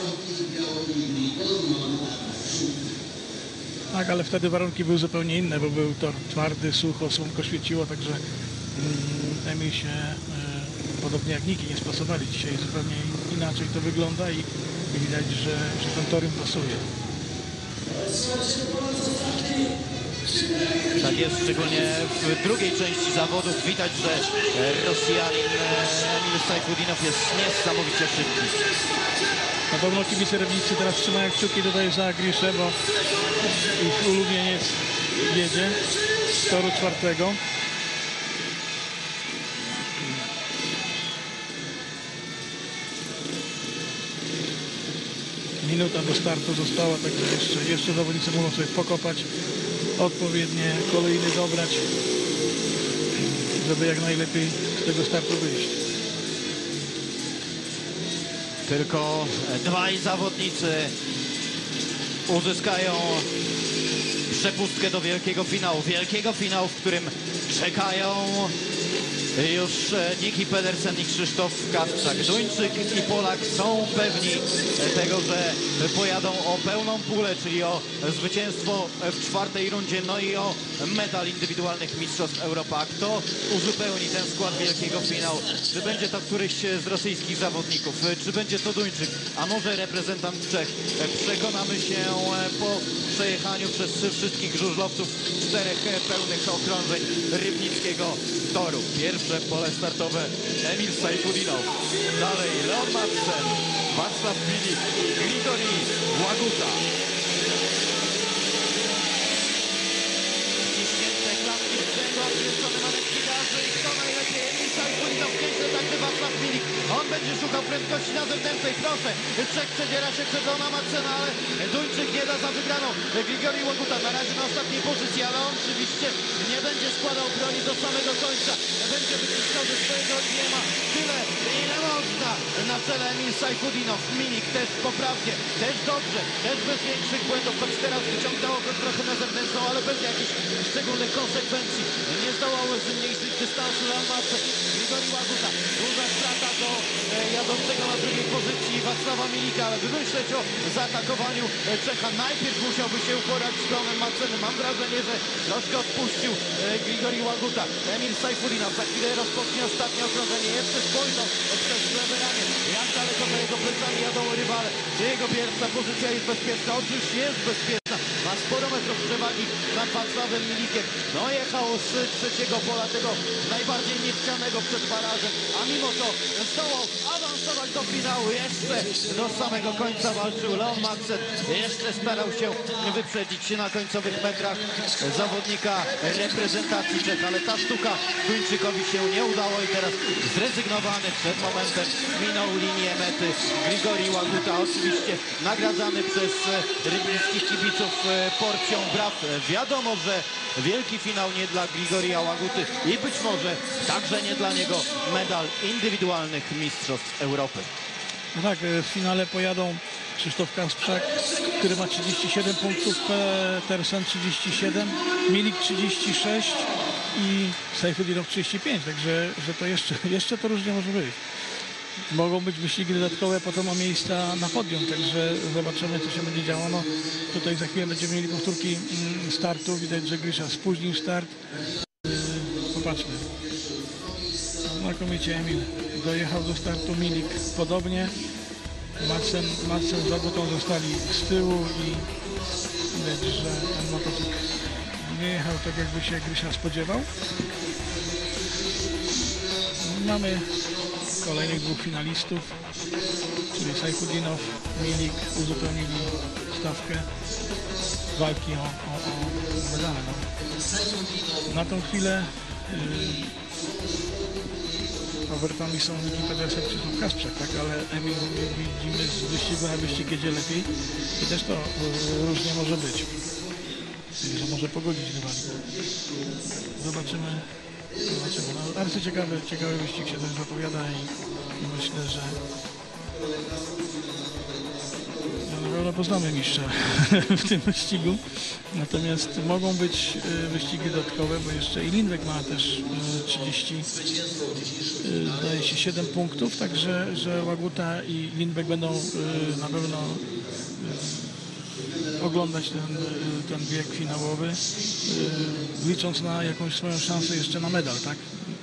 Tak, ale wtedy warunki były zupełnie inne, bo był tor twardy, sucho, słonko świeciło, także Emil się, podobnie jak Niki, nie spasowali. Dzisiaj zupełnie inaczej to wygląda i widać, że ten tor im pasuje. tak jest, szczególnie w drugiej części zawodów widać, że Rosjanin Emil Sajfudinow jest niesamowicie szybki. Na pewno kibice rybnicy teraz trzymają kciuki tutaj za Griszę, bo ich ulubieniec jedzie z toru czwartego. Minuta do startu została, także jeszcze zawodnicy mogą sobie pokopać, odpowiednie kolejny dobrać, żeby jak najlepiej z tego startu wyjść. Tylko dwaj zawodnicy uzyskają przepustkę do wielkiego finału, w którym czekają już Niki Pedersen i Krzysztof Kasprzak. Duńczyk i Polak są pewni tego, że pojadą o pełną pulę, czyli o zwycięstwo w czwartej rundzie, no i o medal indywidualnych Mistrzostw Europy. A kto uzupełni ten skład wielkiego finału? Czy będzie to któryś z rosyjskich zawodników? Czy będzie to Duńczyk? A może reprezentant Czech? Przekonamy się po przejechaniu przez wszystkich żużlowców 4 pełnych okrążeń rybnickiego toru. Pierwsze pole startowe Emil Sajfudinow, dalej Leon Madsen, Wacław Milik, Grigori Łaguta. Ciśnięte klatki w brzegu, odkręcony manewki gazu i kto najlepiej? Emil Sajfudinow, nieźle także Wacław Milik. On będzie szukał prędkości na zewnętrznej, proszę. Czech przedziera się przed Leona Madsena, ale Duńczyk nie da za wygraną. Grigori Łaguta na razie na ostatniej pozycji, ale on oczywiście nie będzie składał broni do samego końca. Będzie wyciskał ze swojego odjema tyle, ile można. Na czele Emil Sajfudinow, Milik też poprawnie, też dobrze, też bez większych błędów, choć teraz wyciągnęło go trochę na zewnętrzną, ale bez jakichś szczególnych konsekwencji. Nie zdołał zmniejszyć dystansu Leon Madsen. Grigori Łaguta, duża strata do jadącego na drugiej pozycji Wacława Milika, ale by myśleć o zaatakowaniu Czecha, najpierw musiałby się uporać z Leonem Madsenem. Mam wrażenie, że troszkę odpuścił Grigori Łaguta. Emil Sajfudinow za chwilę rozpocznie ostatnie okrążenie. Jeszcze spojrzał przez lewe ramię, jak daleko za jego plecami jadą rywale. Czy jego pierwsza pozycja jest bezpieczna? Otóż jest bezpieczna. Ma sporo metrów przewagi nad Wacławem Milikiem. No jechał z trzeciego pola, tego najbardziej niechcianego przed barażem, a mimo to zdołał awansować do finału. Jeszcze do samego końca walczył Leon Madsen. Jeszcze starał się wyprzedzić na końcowych metrach zawodnika reprezentacji Czech, ale ta sztuka Duńczykowi się nie udało i teraz zrezygnowany przed momentem minął linię mety Grigori Łaguta, oczywiście nagradzany przez rybnickich kibiców porcją braw. Wiadomo, że wielki finał nie dla Grigoria Łaguty i być może także nie dla niego medal indywidualnych Mistrzostw Europy. No tak, w finale pojadą Krzysztof Kasprzak, który ma 37 punktów, Pedersen 37, Milik 36 i Sajfudinow 35, także że to jeszcze to różnie może być. Mogą być wyścigi dodatkowe potem o miejsca na podium, także zobaczymy, co się będzie działo. No, tutaj za chwilę będziemy mieli powtórki startu. Widać, że Grisza spóźnił start. Popatrzmy. Znakomicie Emil dojechał do startu, Milik podobnie. Madsen z Łagutą zostali z tyłu i widać, że ten motocykl nie jechał tak, jakby się Grisza spodziewał. Mamy kolejnych dwóch finalistów, czyli Sajfudinow, Milik uzupełnili stawkę. walki o medale. No. Na tą chwilę faworytami są Niki Pedersen czy Krzysztof Kasprzak, tak? Ale Emil, widzimy, z wyścigu na wyścig jedzie lepiej i też to różnie może być. Że może pogodzić rywali. Zobaczymy. No, bardzo ciekawy wyścig się też zapowiada i myślę, że na pewno poznamy mistrza w tym wyścigu. Natomiast mogą być wyścigi dodatkowe, bo jeszcze i Lindbeck ma też 30, zdaje się 7 punktów, także że Łaguta i Lindbeck będą na pewno oglądać ten bieg finałowy, licząc na jakąś swoją szansę jeszcze na medal, tak?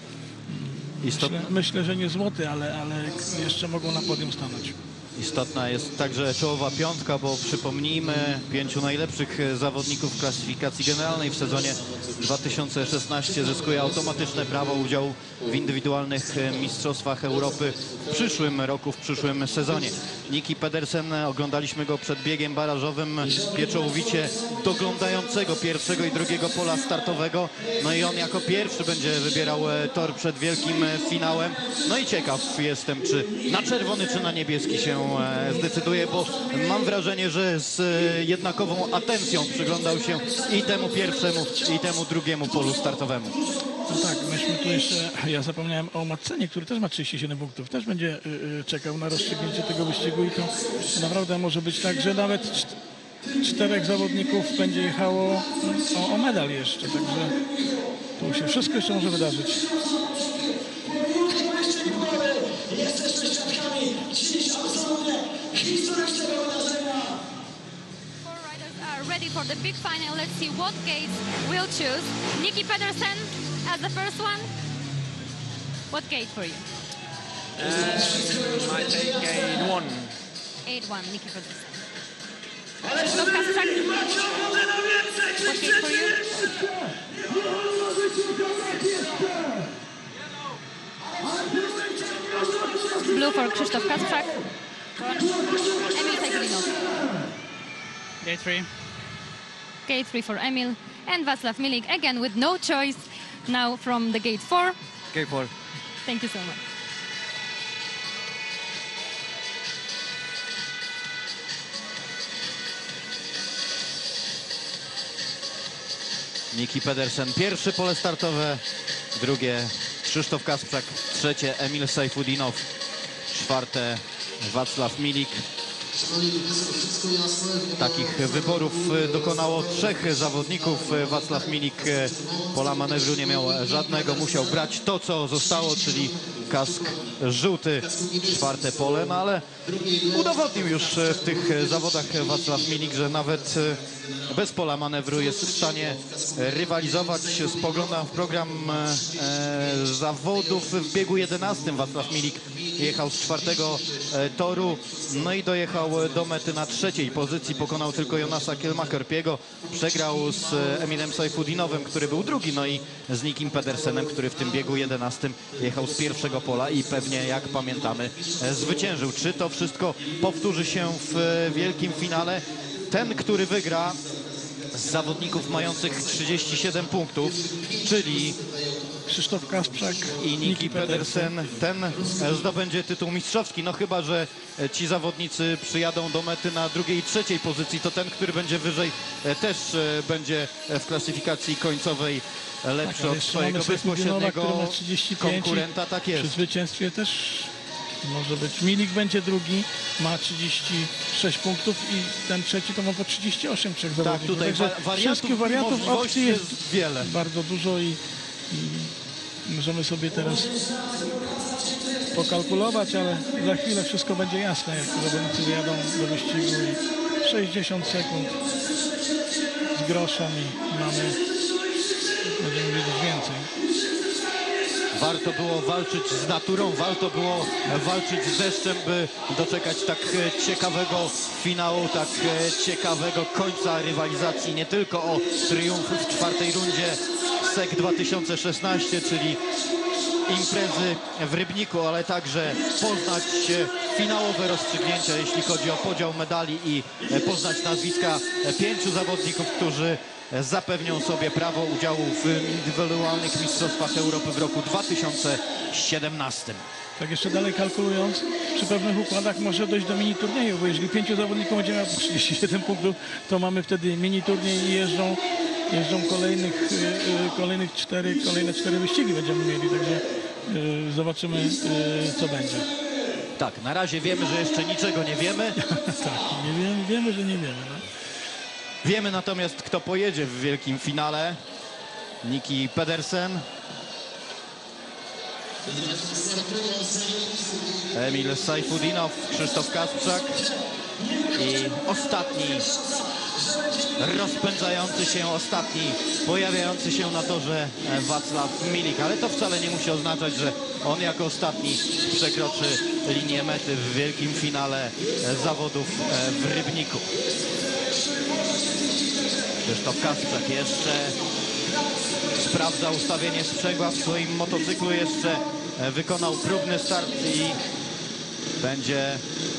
Myślę, że nie złoty, ale jeszcze mogą na podium stanąć. Istotna jest także czołowa piątka, bo przypomnijmy, 5 najlepszych zawodników w klasyfikacji generalnej w sezonie 2016 zyskuje automatyczne prawo udziału w indywidualnych mistrzostwach Europy w przyszłym roku, w przyszłym sezonie. Niki Pedersen, oglądaliśmy go przed biegiem barażowym, pieczołowicie doglądającego pierwszego i drugiego pola startowego. No i on jako pierwszy będzie wybierał tor przed wielkim finałem. No i ciekaw jestem, czy na czerwony, czy na niebieski się zdecyduje, bo mam wrażenie, że z jednakową atencją przyglądał się i temu pierwszemu, i temu drugiemu polu startowemu. No tak, myśmy tu jeszcze, ja zapomniałem o Madsenie, który też ma 37 punktów, też będzie czekał na rozstrzygnięcie tego wyścigu i to naprawdę może być tak, że nawet 4 zawodników będzie jechało o medal jeszcze, także tu się wszystko jeszcze może wydarzyć. Four riders are ready for the big final. Let's see what gates will choose. Niki Pedersen as the first one. What gate for you? I take gate 1. 8-1, Niki Pedersen. Krzysztof Kasprzak. What gate for you? Blue for Krzysztof Kasprzak. Emil Sajfudinow. Gate 3. Gate 3 for Emil. And Václav Milik, again with no choice now from the gate 4. Gate 4. Thank you so much. Niki Pedersen, pierwsze pole startowe, drugie Krzysztof Kasprzak, trzecie Emil Sajfudinow, czwarte Václav Milik. Takich wyborów dokonało 3 zawodników. Václav Milik pola manewru nie miał żadnego, musiał brać to, co zostało, czyli kask żółty, czwarte pole, no ale udowodnił już w tych zawodach Václav Milik, że nawet bez pola manewru jest w stanie rywalizować. Spoglądam w program zawodów w biegu 11. Václav Milik jechał z 4. toru, no i dojechał do mety na 3. pozycji. Pokonał tylko Jonasa Kielma-Körpiego. Przegrał z Emilem Sajfudinowem, który był 2. no i z Nikim Pedersenem, który w tym biegu 11 jechał z 1. pola i pewnie, jak pamiętamy, zwyciężył. Czy to wszystko powtórzy się w wielkim finale? Ten, który wygra z zawodników mających 37 punktów, czyli Krzysztof Kasprzak i Niki Pedersen, ten zdobędzie tytuł mistrzowski. No chyba że ci zawodnicy przyjadą do mety na 2. i 3. pozycji, to ten, który będzie wyżej, też będzie w klasyfikacji końcowej lepszy tak, od swojego bezpośredniego konkurenta. Tak przy jest. zwycięstwie też może być. Milik będzie 2, ma 36 punktów i ten 3. to ma po 38 trzech Tak, zawodników. tutaj Wszystkich wariantów, możliwości opcji jest wiele. bardzo dużo i możemy sobie teraz pokalkulować, ale za chwilę wszystko będzie jasne, jak zawodnicy wyjadą do wyścigu i 60 sekund z groszem i będziemy wiedzieć więcej. Warto było walczyć z naturą, warto było walczyć z deszczem, by doczekać tak ciekawego finału, tak ciekawego końca rywalizacji, nie tylko o triumf w 4. rundzie SEC 2016, czyli imprezy w Rybniku, ale także poznać finałowe rozstrzygnięcia, jeśli chodzi o podział medali i poznać nazwiska 5 zawodników, którzy zapewnią sobie prawo udziału w indywidualnych mistrzostwach Europy w roku 2017. Tak jeszcze dalej kalkulując, przy pewnych układach może dojść do mini turnieju, bo jeżeli 5 zawodników będzie miało po 37 punktów, to mamy wtedy mini turniej i jeżdżą kolejne 4 wyścigi będziemy mieli, także zobaczymy, co będzie. Tak, na razie wiemy, że jeszcze niczego nie wiemy. Tak, wiemy, że nie wiemy. No. Wiemy natomiast, kto pojedzie w wielkim finale. Niki Pedersen, Emil Sajfudinow, Krzysztof Kasprzak i ostatni rozpędzający się, pojawiający się na torze Wacław Milik, ale to wcale nie musi oznaczać, że on jako ostatni przekroczy linię mety w wielkim finale zawodów w Rybniku. Krzysztof Kasprzak jeszcze sprawdza ustawienie sprzęgła w swoim motocyklu, jeszcze wykonał próbny start i będzie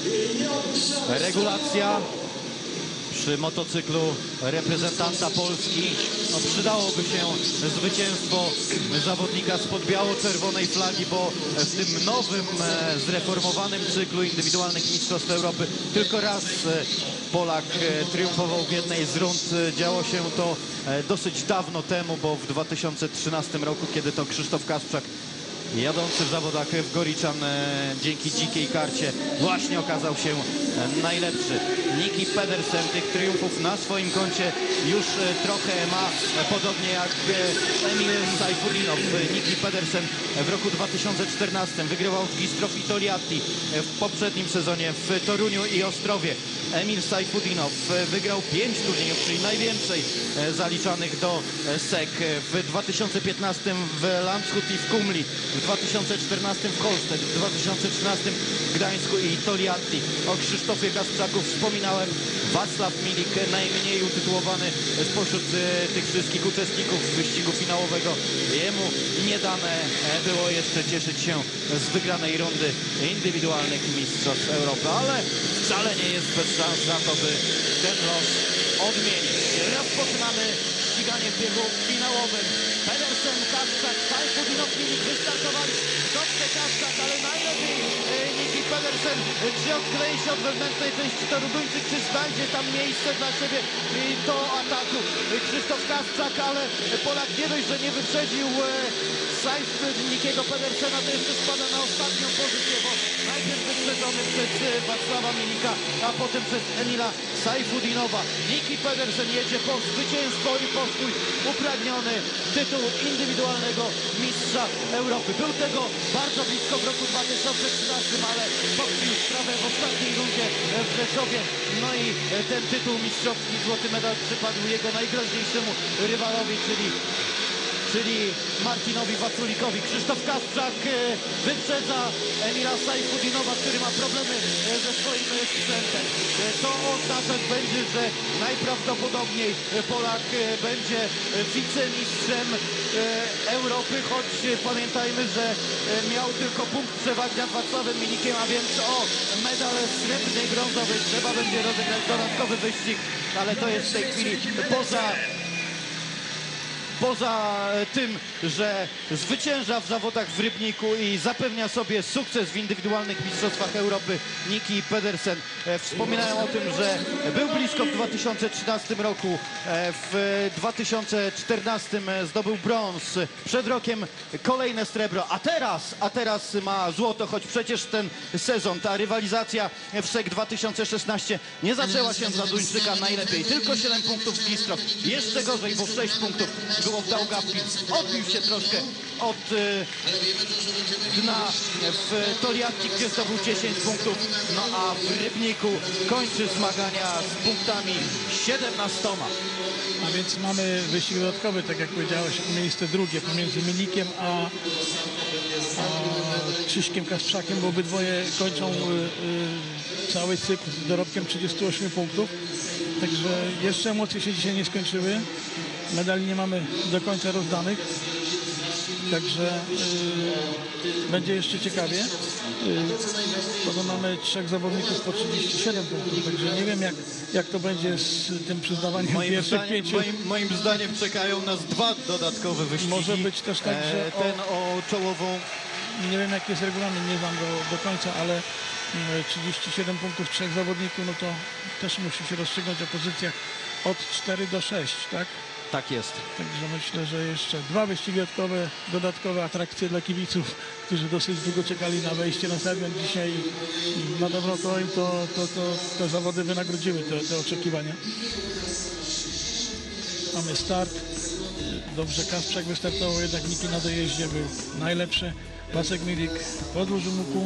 regulacja przy motocyklu reprezentanta Polski. No, przydałoby się zwycięstwo zawodnika spod biało-czerwonej flagi, bo w tym nowym, zreformowanym cyklu indywidualnych Mistrzostw Europy tylko raz Polak triumfował w jednej z rund. Działo się to dosyć dawno temu, bo w 2013 roku, kiedy to Krzysztof Kasprzak, jadący w zawodach w Goriczan dzięki dzikiej karcie, właśnie okazał się najlepszy. Niki Pedersen tych triumfów na swoim koncie już trochę ma, podobnie jak Emil Sajfudinow. Niki Pedersen w roku 2014 wygrywał w Gistrow i Toliatti, w poprzednim sezonie w Toruniu i Ostrowie. Emil Sajfudinow wygrał 5 turniejów, czyli najwięcej zaliczanych do SEK. W 2015 w Landshut i w Kumli, w 2014 w Holstein, w 2013 w Gdańsku i Toliatti. O Krzysztofie Kasprzaku wspominałem. Wacław Milik, najmniej utytułowany spośród tych wszystkich uczestników wyścigu finałowego. Jemu nie dane było jeszcze cieszyć się z wygranej rundy indywidualnych Mistrzostw Europy, ale wcale nie jest bez szans na to, by ten los odmienić. Rozpoczynamy ściganie w biegu finałowym. Pedersen, Kasprzak, Sajfudinow, Milik wystartowali. Dobrze Kasprzak, ale najlepiej Niki Pedersen. Czy odkleje się od wewnętrznej części toru Duńczyk, czy znajdzie tam miejsce dla siebie do ataku Krzysztof Kasprzak, ale Polak nie dość, że nie wyprzedził Nikiego Pedersena, to jeszcze spada na ostatnią pozycję, bo najpierw wyprzedzony przez Wacława Milika, a potem przez Emila Sajfudinowa. Niki Pedersen jedzie po zwycięstwo i po swój upragniony tytuł indywidualnego mistrza Europy. Był tego bardzo blisko w roku 2013, ale pokpił sprawę w ostatniej rundzie w Rzeszowie. No i ten tytuł mistrzowski, złoty medal przypadł jego najgroźniejszemu rywalowi, czyli Marcinowi Waculikowi. Krzysztof Kasprzak wyprzedza Emila Sajfudinowa, który ma problemy ze swoim sprzętem. To oznaczać będzie, że najprawdopodobniej Polak będzie wicemistrzem Europy, choć pamiętajmy, że miał tylko punkt przewagi nad Wacławem Milikiem, a więc o medal srebrny i brązowy trzeba będzie rozegrać dodatkowy wyścig, ale to jest w tej chwili poza tym, że zwycięża w zawodach w Rybniku i zapewnia sobie sukces w indywidualnych mistrzostwach Europy Niki Pedersen. Wspominałem o tym, że był blisko w 2013 roku, w 2014 zdobył brąz, przed rokiem kolejne srebro, a teraz ma złoto, choć przecież ten sezon, ta rywalizacja w SEK 2016 nie zaczęła się dla Duńczyka najlepiej. Tylko 7 punktów w Gistrow, jeszcze gorzej, bo 6 punktów było w Daugavpils. Odbił się troszkę od dna w Toliatti, gdzie zdobył 10 punktów, no a w Rybniku kończy zmagania z punktami 17. A więc mamy wyścig dodatkowy, tak jak powiedziałeś, miejsce drugie pomiędzy Milikiem a Krzyśkiem Kasprzakiem, bo obydwoje kończą cały cykl z dorobkiem 38 punktów. Także jeszcze emocje się dzisiaj nie skończyły. Medali nie mamy do końca rozdanych. Także będzie jeszcze ciekawie. Bo mamy 3 zawodników po 37 punktów, także nie wiem jak to będzie z tym przyznawaniem pierwszych 5. Moim zdaniem czekają nas 2 dodatkowe wyścigi. Może być też tak, że ten o czołową. nie wiem jaki jest regulamin, nie znam go do końca, ale 37 punktów 3 zawodników, no to też musi się rozstrzygnąć o pozycjach od 4 do 6, tak? Tak jest. Także myślę, że jeszcze 2 wyścigi dodatkowe atrakcje dla kibiców, którzy dosyć długo czekali na wejście na stadion dzisiaj. Na pewno to im te zawody wynagrodziły te oczekiwania. Mamy start. Dobrze Kasprzak wystartował, jednak Niki na dojeździe był najlepszy. Pasek Milik podłużył łuku.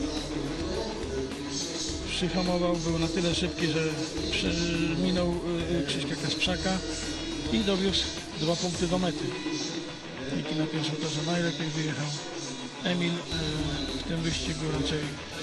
Przyhamował, był na tyle szybki, że minął Krzyśka Kasprzaka i dowiózł 2 punkty do mety. Niki na pierwszym torze najlepiej wyjechał. Emil w tym wyścigu raczej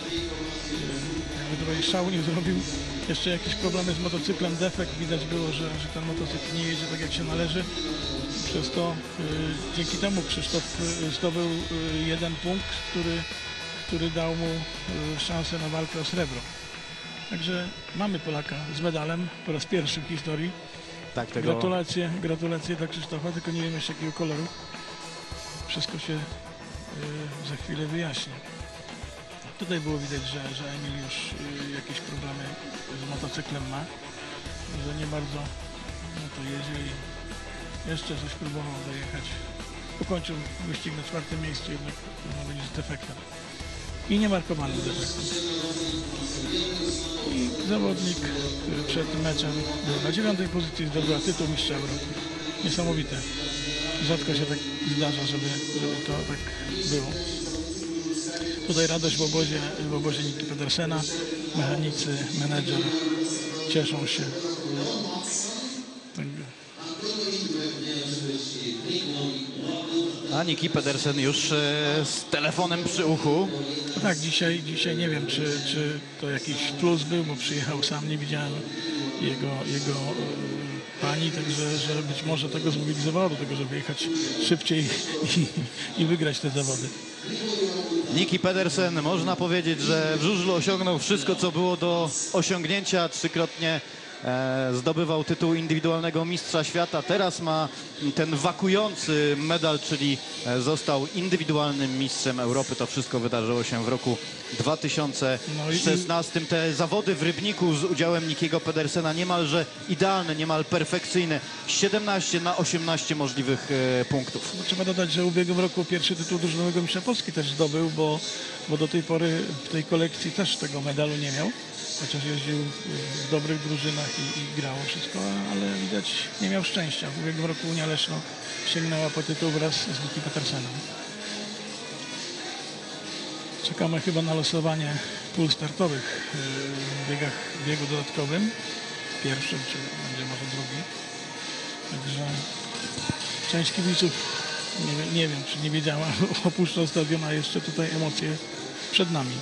jakby tutaj szału nie zrobił. Jeszcze jakieś problemy z motocyklem, defekt. Widać było, że ten motocykl nie jedzie tak jak się należy. Przez to dzięki temu Krzysztof zdobył 1 punkt, który dał mu szansę na walkę o srebro. Także mamy Polaka z medalem po raz pierwszy w historii. Tak, tego... Gratulacje dla Krzysztofa, tylko nie wiem jeszcze jakiego koloru. Wszystko się za chwilę wyjaśni. Tutaj było widać, że Emil już jakieś problemy z motocyklem ma, że nie bardzo no to jedzie i jeszcze coś próbował dojechać. Ukończył wyścig na 4. miejscu, jednak trudno będzie z defektem. I niemarkowanym defektem. I zawodnik, który przed meczem był na 9. pozycji, zdobył tytuł mistrza Europy. Niesamowite. Rzadko się tak zdarza, żeby to tak było. Tutaj radość w obozie Niki Pedersena. Mechanicy, menedżer cieszą się. A Niki Pedersen już z telefonem przy uchu. Tak, dzisiaj nie wiem, czy to jakiś plus był, bo przyjechał sam, nie widziałem jego pani, także że być może tego zmobilizowało do tego, żeby jechać szybciej i wygrać te zawody. Niki Pedersen, można powiedzieć, że w żużlu osiągnął wszystko, co było do osiągnięcia. 3-krotnie zdobywał tytuł indywidualnego mistrza świata. Teraz ma ten wakujący medal, czyli został indywidualnym mistrzem Europy. To wszystko wydarzyło się w roku 2016. Te zawody w Rybniku z udziałem Nikiego Pedersena niemalże idealne, niemal perfekcyjne. 17 na 18 możliwych punktów. No, trzeba dodać, że w ubiegłym roku pierwszy tytuł drużynowego mistrza Polski też zdobył, bo do tej pory w tej kolekcji też tego medalu nie miał. Chociaż jeździł w dobrych drużynach i grało wszystko, ale widać nie miał szczęścia. W ubiegłym roku Unia Leszno sięgnęła po tytuł wraz z Niki Pedersenem. Czekamy chyba na losowanie pól startowych w biegu dodatkowym. Pierwszym, czy będzie może drugi. Także część kibiców, nie wiem czy nie wiedziała, opuszcza stadion, a jeszcze tutaj emocje przed nami.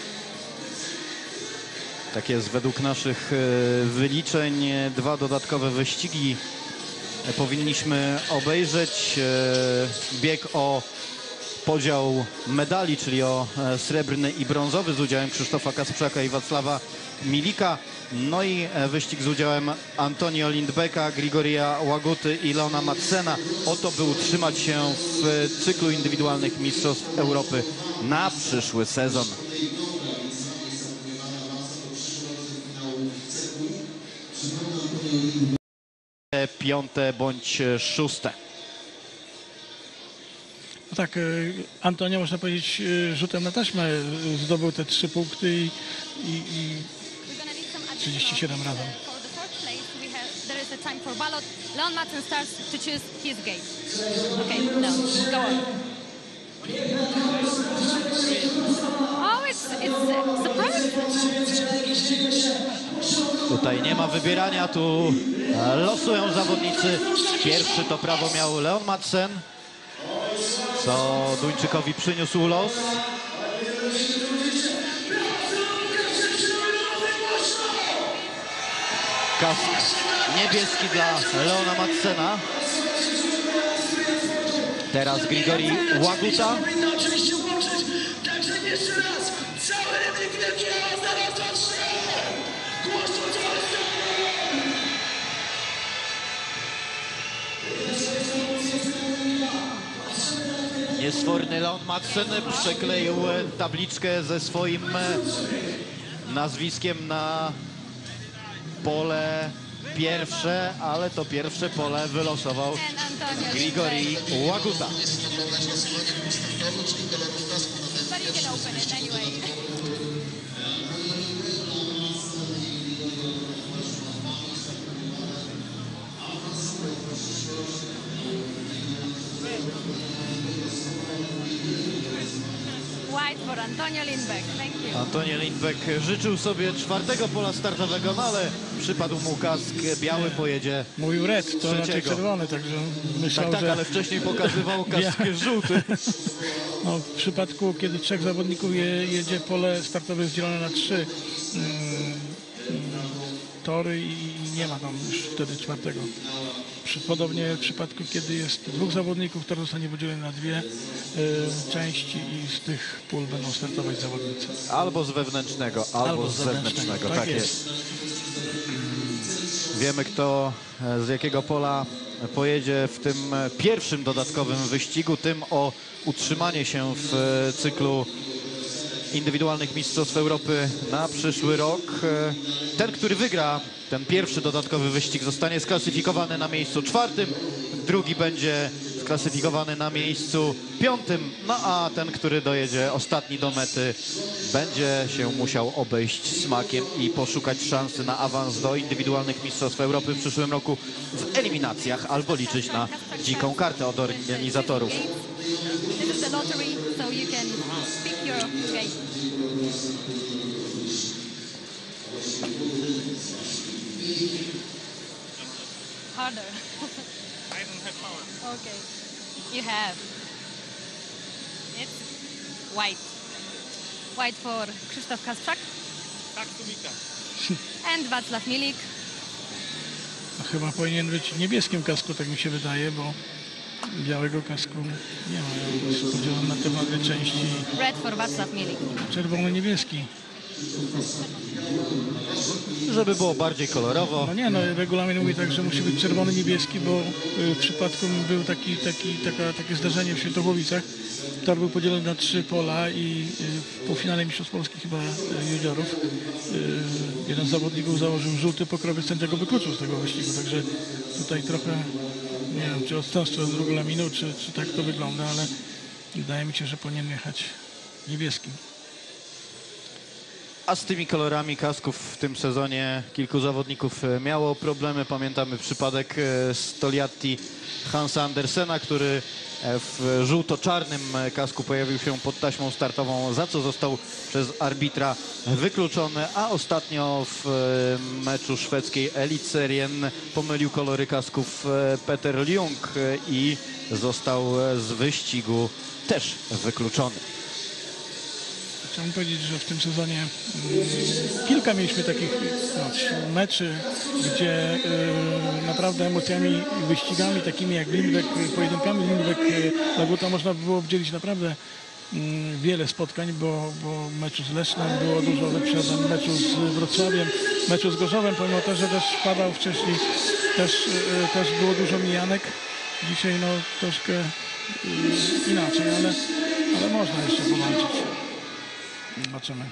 Tak jest, według naszych wyliczeń 2 dodatkowe wyścigi powinniśmy obejrzeć. Bieg o podział medali, czyli o srebrny i brązowy z udziałem Krzysztofa Kasprzaka i Wacława Milika. No i wyścig z udziałem Antonio Lindbecka, Grigoria Łaguty i Leona Madsena. Oto by utrzymać się w cyklu indywidualnych mistrzostw Europy na przyszły sezon. 5. bądź 6. No tak, Antonio, można powiedzieć, rzutem na taśmę zdobył te 3 punkty i 37 razem. Leon Madsen starts to choose his gate. Okay, Leon, go on. Oh, it's surprising. Tutaj nie ma wybierania, tu losują zawodnicy. Pierwszy to prawo miał Leon Madsen, co Duńczykowi przyniósł los. Kask niebieski dla Leona Madsena. Teraz Grigori Łaguta. Powinno oczywiście łączyć, także jeszcze raz, cały rynek wielki raz, raz, dwa, trzy! Głośno Niesforny Leon Madsen przekleił tabliczkę ze swoim nazwiskiem na pole pierwsze, ale to pierwsze pole wylosował And Antonio Grigori Lindberg. Łaguta. But you can open it anyway. White for Antonio Lindberg. Thank you. Antonio Lindberg życzył sobie czwartego pola startowego, no ale przypadł mu kask biały, pojedzie. Mówił red, to raczej Trzeciego. czerwony, także myślał, Tak, że ale wcześniej pokazywał kask żółty. no, w przypadku, kiedy trzech zawodników jedzie, pole startowe jest dzielone na 3 tory i nie ma tam już wtedy czwartego. Podobnie w przypadku, kiedy jest 2 zawodników, tor zostanie podzielony na 2 części i z tych pól będą startować zawodnicy. Albo z wewnętrznego, albo z zewnętrznego. Tak jest. Wiemy, kto z jakiego pola pojedzie w tym pierwszym dodatkowym wyścigu, tym o utrzymanie się w cyklu indywidualnych Mistrzostw Europy na przyszły rok. Ten, który wygra ten pierwszy dodatkowy wyścig, zostanie sklasyfikowany na miejscu 4, drugi będzie sklasyfikowany na miejscu 5, no a ten, który dojedzie ostatni do mety, będzie się musiał obejść smakiem i poszukać szansy na awans do indywidualnych Mistrzostw Europy w przyszłym roku w eliminacjach albo liczyć na dziką kartę od organizatorów. This is the lottery, so you can pick your gate. Harder. I don't have power. Okay. You have. It's white. White for Krzysztof Kasprzak Tak, Subika. and Wacław Milik. A chyba powinien być w niebieskim kasku, tak mi się wydaje, bo białego kasku nie ma. Jest podzielony na te dwie części. Red for Wacław Milik. Czerwono-niebieski. Żeby było bardziej kolorowo. No nie, no regulamin mówi tak, że musi być czerwony-niebieski, bo w przypadku był takie zdarzenie w Świętochłowicach. Tor był podzielony na 3 pola i w półfinale Mistrzostw Polski chyba juniorów jeden z zawodników założył żółty pokrowiec, sędziego wykluczył z tego wyścigu, także tutaj trochę nie wiem, czy odstępstwo od regulaminu, czy tak to wygląda, ale wydaje mi się, że powinien jechać niebieskim. A z tymi kolorami kasków w tym sezonie kilku zawodników miało problemy. Pamiętamy przypadek Stoliatti Hansa Andersena, który w żółto-czarnym kasku pojawił się pod taśmą startową, za co został przez arbitra wykluczony, a ostatnio w meczu szwedzkiej Elitserien pomylił kolory kasków Peter Ljung i został z wyścigu też wykluczony. Chciałbym powiedzieć, że w tym sezonie kilka mieliśmy takich meczy, gdzie naprawdę emocjami i wyścigami takimi jak Lindbeck, pojedynkami Lindbeck-Łaguta można by było wdzielić naprawdę wiele spotkań, bo meczu z Lesznem było dużo wyprzedzań, meczu z Wrocławiem, meczu z Gorzowem, pomimo to, że też padał wcześniej, też było dużo mijanek. Dzisiaj no troszkę inaczej, ale można jeszcze powalczyć. Zobaczymy.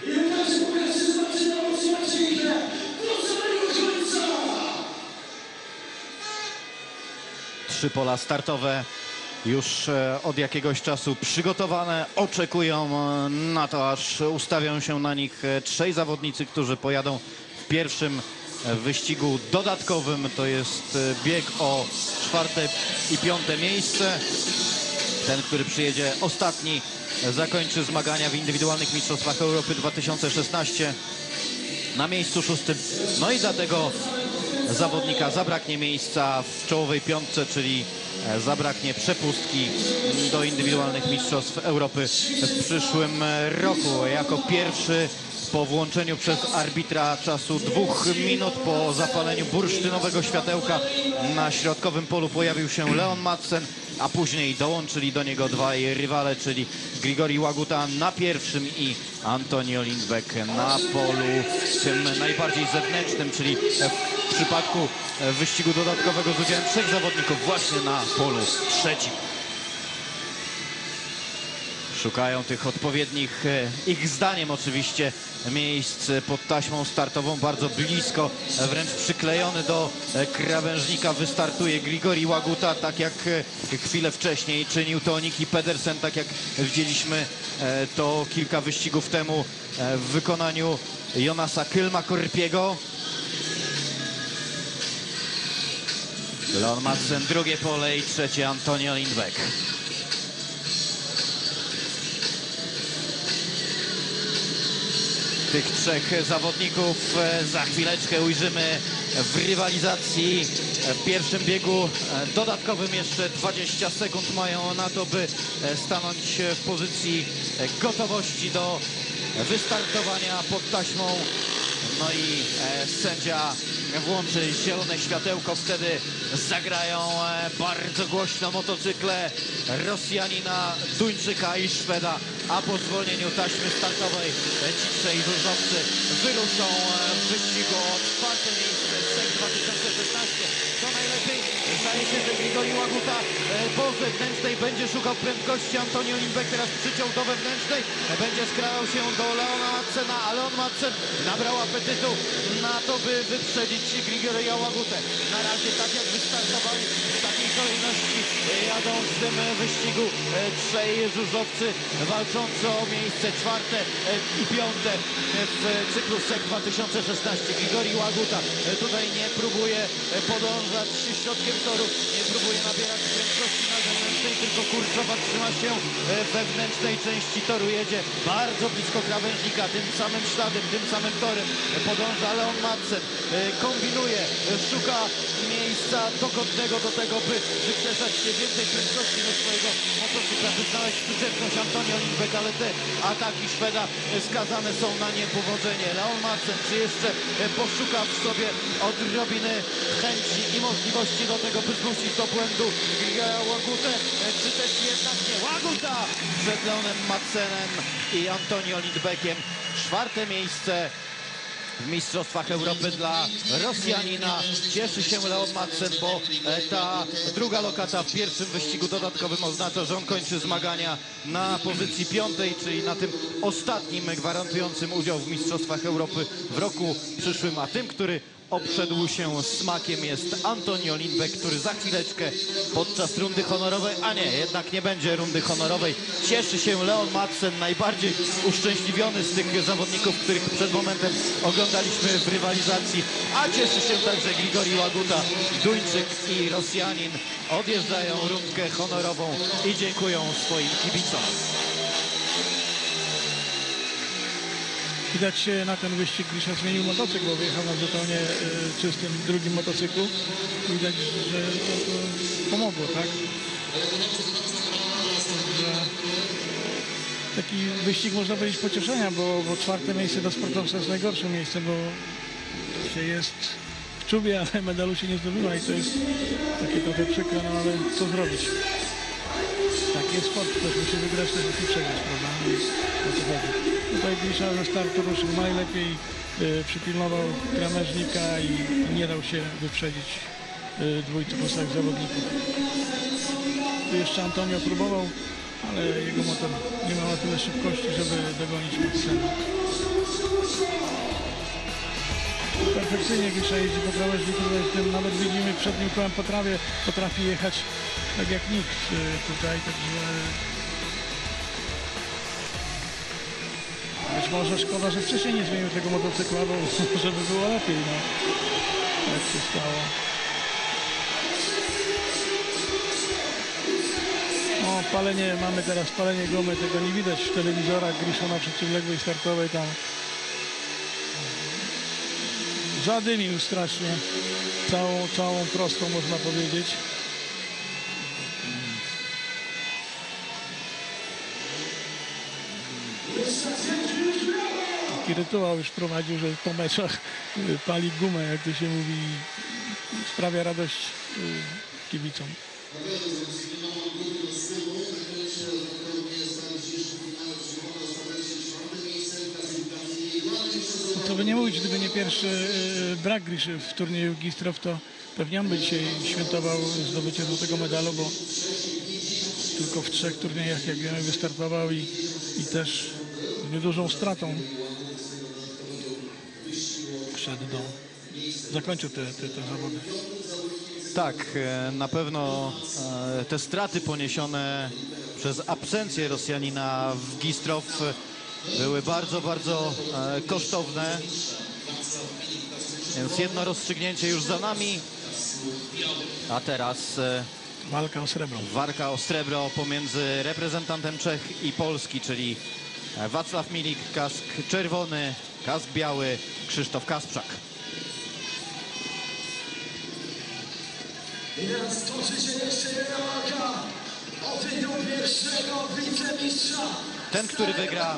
Trzy pola startowe już od jakiegoś czasu przygotowane. Oczekują na to, aż ustawią się na nich 3 zawodnicy, którzy pojadą w pierwszym wyścigu dodatkowym. To jest bieg o 4. i 5. miejsce. Ten, który przyjedzie ostatni, zakończy zmagania w indywidualnych Mistrzostwach Europy 2016 na miejscu 6. No i dla tego zawodnika zabraknie miejsca w czołowej 5, czyli zabraknie przepustki do indywidualnych Mistrzostw Europy w przyszłym roku. Jako pierwszy po włączeniu przez arbitra czasu 2 minut po zapaleniu bursztynowego światełka na środkowym polu pojawił się Leon Madsen, a później dołączyli do niego dwaj rywale, czyli Grigori Łaguta na pierwszym i Antonio Lindbeck na polu tym najbardziej zewnętrznym, czyli w przypadku wyścigu dodatkowego z udziałem 3 zawodników właśnie na polu trzecim. Szukają tych odpowiednich, ich zdaniem oczywiście, miejsc pod taśmą startową. Bardzo blisko, wręcz przyklejony do krawężnika wystartuje Grigori Łaguta, tak jak chwilę wcześniej czynił to Niki Pedersen, tak jak widzieliśmy to kilka wyścigów temu w wykonaniu Jonasa Kylma-Korpiego. Leon Madsen drugie pole i trzecie Antonio Lindbeck. Tych 3 zawodników za chwileczkę ujrzymy w rywalizacji w pierwszym biegu dodatkowym. Jeszcze 20 sekund mają na to, by stanąć w pozycji gotowości do wystartowania pod taśmą. No i sędzia włączy zielone światełko, wtedy zagrają bardzo głośno motocykle Rosjanina, Duńczyka i Szweda, a po zwolnieniu taśmy startowej ci trzej żużlowcy wyruszą w wyścigu o 4. miejsce SEC 2016. To najlepiej zdaje się, że Grigori Łaguta po zewnętrznej będzie szukał prędkości. Antonio Lindbeck teraz przyciął do wewnętrznej, będzie skrajał się do Leona Madsena, a Leon Madsen nabrał apetytu na to, by wyprzedzić Grigoria Łagutę. Na razie tak jak wystartowali w takiej kolejności jadą w tym wyścigu 3 żużlowcy walczący o miejsce 4. i 5. w cyklu SEC 2016. Grigori Łaguta tutaj nie próbuje podążać środkiem toru, nie próbuje nabierać prędkości na zewnętrznej, tylko kurczowo trzyma się wewnętrznej części toru, jedzie bardzo blisko krawężnika, tym samym śladem, tym samym torem podąża Leon Madsen, kombinuje, szuka miejsca dogodnego do tego, by wykrzesać się więcej prędkości do swojego motocykla, by znaleźć przyczepność Antonio Lindbeck, ale te ataki Szweda skazane są na niepowodzenie. Leon Madsen czy jeszcze poszuka w sobie odrobiny chęci i możliwości do tego, by zmusić do błędu Grigora Łagutę, czy też jednak nie. Łaguta przed Leonem Madsenem i Antonio Lindbeckiem. 4. miejsce w Mistrzostwach Europy dla Rosjanina. Cieszy się Leon Madsen, bo ta druga lokata w pierwszym wyścigu dodatkowym oznacza, że on kończy zmagania na pozycji 5., czyli na tym ostatnim gwarantującym udział w Mistrzostwach Europy w roku przyszłym, a tym, który obszedł się smakiem, jest Antonio Lindbeck, który za chwileczkę podczas rundy honorowej, a nie, jednak nie będzie rundy honorowej, cieszy się Leon Madsen, najbardziej uszczęśliwiony z tych zawodników, których przed momentem oglądaliśmy w rywalizacji, a cieszy się także Grigori Łaguta, Duńczyk i Rosjanin. Odjeżdżają rundkę honorową i dziękują swoim kibicom. Widać się na ten wyścig, Grisza zmienił motocykl, bo wyjechał na zupełnie czystym drugim motocyklu. Widać, że to pomogło, tak? Że taki wyścig można powiedzieć pocieszenia, bo 4. miejsce dla sportowca jest najgorsze miejsce, bo się jest w czubie, ale medalu się nie zdobywa i to jest takie trochę przykre, no ale co zrobić? Taki jest sport, ktoś musi wygrać, ktoś musi przegrać, prawda? I o co chodzi. Tutaj Grisza ze startu ruszył najlepiej, przypilnował krawężnika i nie dał się wyprzedzić dwójcy pozostałych zawodników. Tu jeszcze Antonio próbował, ale jego motor nie miał na tyle szybkości, żeby dogonić Madsena. Perfekcyjnie Grisza jeździ po krawężniku, nawet widzimy przednim kołem potrafi jechać tak jak nikt tutaj, także być może szkoda, że wcześniej nie zmienił tego motocykla, bo żeby było lepiej, no. Jak się stało. O, palenie, mamy teraz palenie gumy, tego nie widać w telewizorach. Grisza na przeciwległej startowej tam zadymił strasznie całą prostą, można powiedzieć. taki rytuał już prowadził, że po meczach pali gumę, jak to się mówi, i sprawia radość kibicom. Co by nie mówić, gdyby nie pierwszy brak Griszy w turnieju Gistrow, to pewnie on by dzisiaj świętował zdobycie złotego medalu, bo tylko w 3 turniejach, jak wiemy, wystartował i też z niedużą stratą zakończył te zawody. Tak, na pewno te straty poniesione przez absencję Rosjanina w Gistrow były bardzo, bardzo kosztowne. Więc jedno rozstrzygnięcie już za nami, a teraz Walka o srebro. walka o srebro pomiędzy reprezentantem Czech i Polski, czyli Wacław Milik, kask czerwony, kask biały, Krzysztof Kasprzak. I teraz toczy się jeszcze jedna walka o tytuł pierwszego wicemistrza. Ten, który wygra,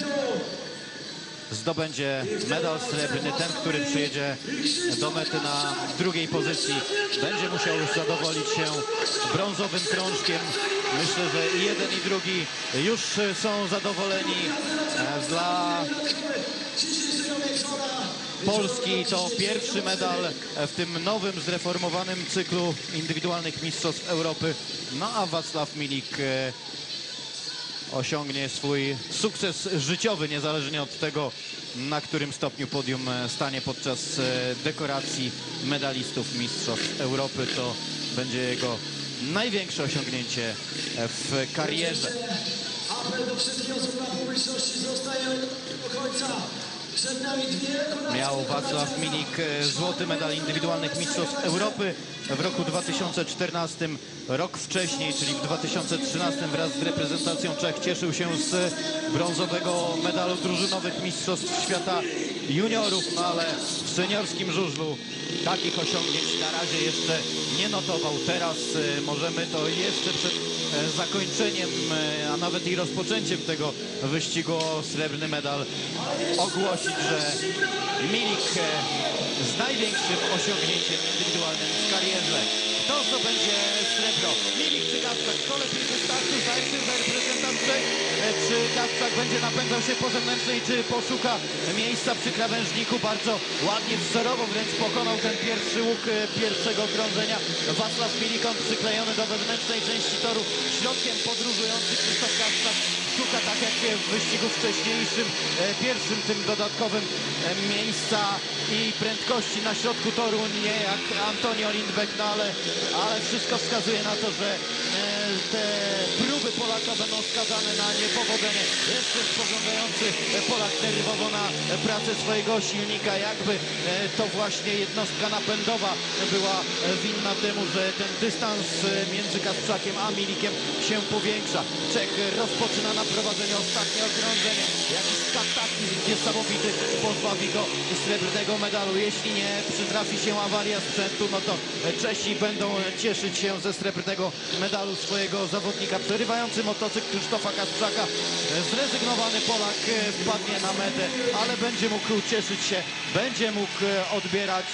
zdobędzie medal srebrny. Ten, który przyjedzie do mety na drugiej pozycji, będzie musiał już zadowolić się brązowym krążkiem. Myślę, że i jeden, i drugi już są zadowoleni. Dla Polski to pierwszy medal w tym nowym, zreformowanym cyklu indywidualnych mistrzostw Europy. No a Wacław Milik osiągnie swój sukces życiowy, niezależnie od tego, na którym stopniu podium stanie podczas dekoracji medalistów mistrzostw Europy. To będzie jego największe osiągnięcie w karierze. Apel do wszystkich osób na publiczności, zostajemy do końca. Przed nami dwie Miał Wacław Milik złoty medal indywidualnych mistrzostw Europy w roku 2014. Rok wcześniej, czyli w 2013, wraz z reprezentacją Czech cieszył się z brązowego medalu drużynowych mistrzostw świata juniorów, no ale w seniorskim żużlu takich osiągnięć na razie jeszcze nie notował. Teraz możemy to jeszcze przed zakończeniem, a nawet i rozpoczęciem tego wyścigu o srebrny medal ogłosić, że Milik z największym osiągnięciem indywidualnym w karierze. Kto zdobędzie srebro? Milik czy Kasprzak? Kto lepiej wystarczy? Zdaje się, że reprezentant Czech. Czy Kasprzak będzie napędzał się po zewnętrznej, czy poszuka miejsca przy krawężniku? Bardzo ładnie, wzorowo wręcz pokonał ten pierwszy łuk pierwszego krążenia. Wacław Milik, on przyklejony do wewnętrznej części toru. Środkiem podróżujący Krzysztof Kasprzak szuka, tak jak w wyścigu wcześniejszym, pierwszym tym dodatkowym miejsca i prędkości na środku toru, nie jak Antonio Lindbeck, no ale wszystko wskazuje na to, że te próby Polaka będą skazane na niepowodzenie. Jeszcze spoglądający Polak nerwowo na pracę swojego silnika, jakby to właśnie jednostka napędowa była winna temu, że ten dystans między Kasprzakiem a Milikiem się powiększa. Czech rozpoczyna na prowadzeniu ostatnie okrążenie. Jakiś kataklizm niesamowity pozbawi go srebrnego medalu. Jeśli nie przytrafi się awaria sprzętu, no to Czesi będą cieszyć się ze srebrnego medalu swojego zawodnika. Przerywający motocykl Krzysztofa Kasprzaka. Zrezygnowany Polak wpadnie na metę, ale będzie mógł cieszyć się, będzie mógł odbierać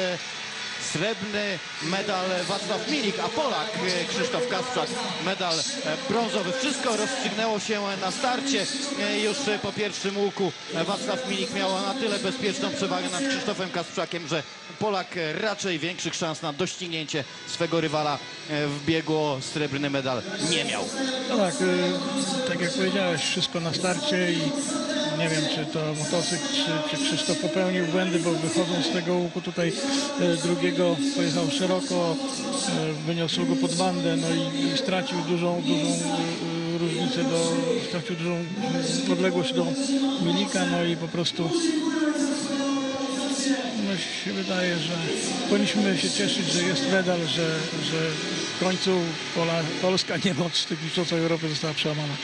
srebrny medal Wacław Milik, a Polak Krzysztof Kasprzak medal brązowy. Wszystko rozstrzygnęło się na starcie. Już po pierwszym łuku Wacław Milik miał na tyle bezpieczną przewagę nad Krzysztofem Kasprzakiem, że Polak raczej większych szans na doścignięcie swego rywala w biegu o srebrny medal nie miał. No tak jak powiedziałeś, wszystko na starcie i nie wiem, czy to motocykl, czy Krzysztof popełnił błędy, bo wychodząc z tego łuku tutaj drugiego pojechał szeroko, wyniosł go pod bandę, no i stracił dużą różnicę, stracił dużą odległość do Milika, no i po prostu no się wydaje, że powinniśmy się cieszyć, że jest medal, że w końcu Polska niemoc tych mistrzostw Europy została przełamana.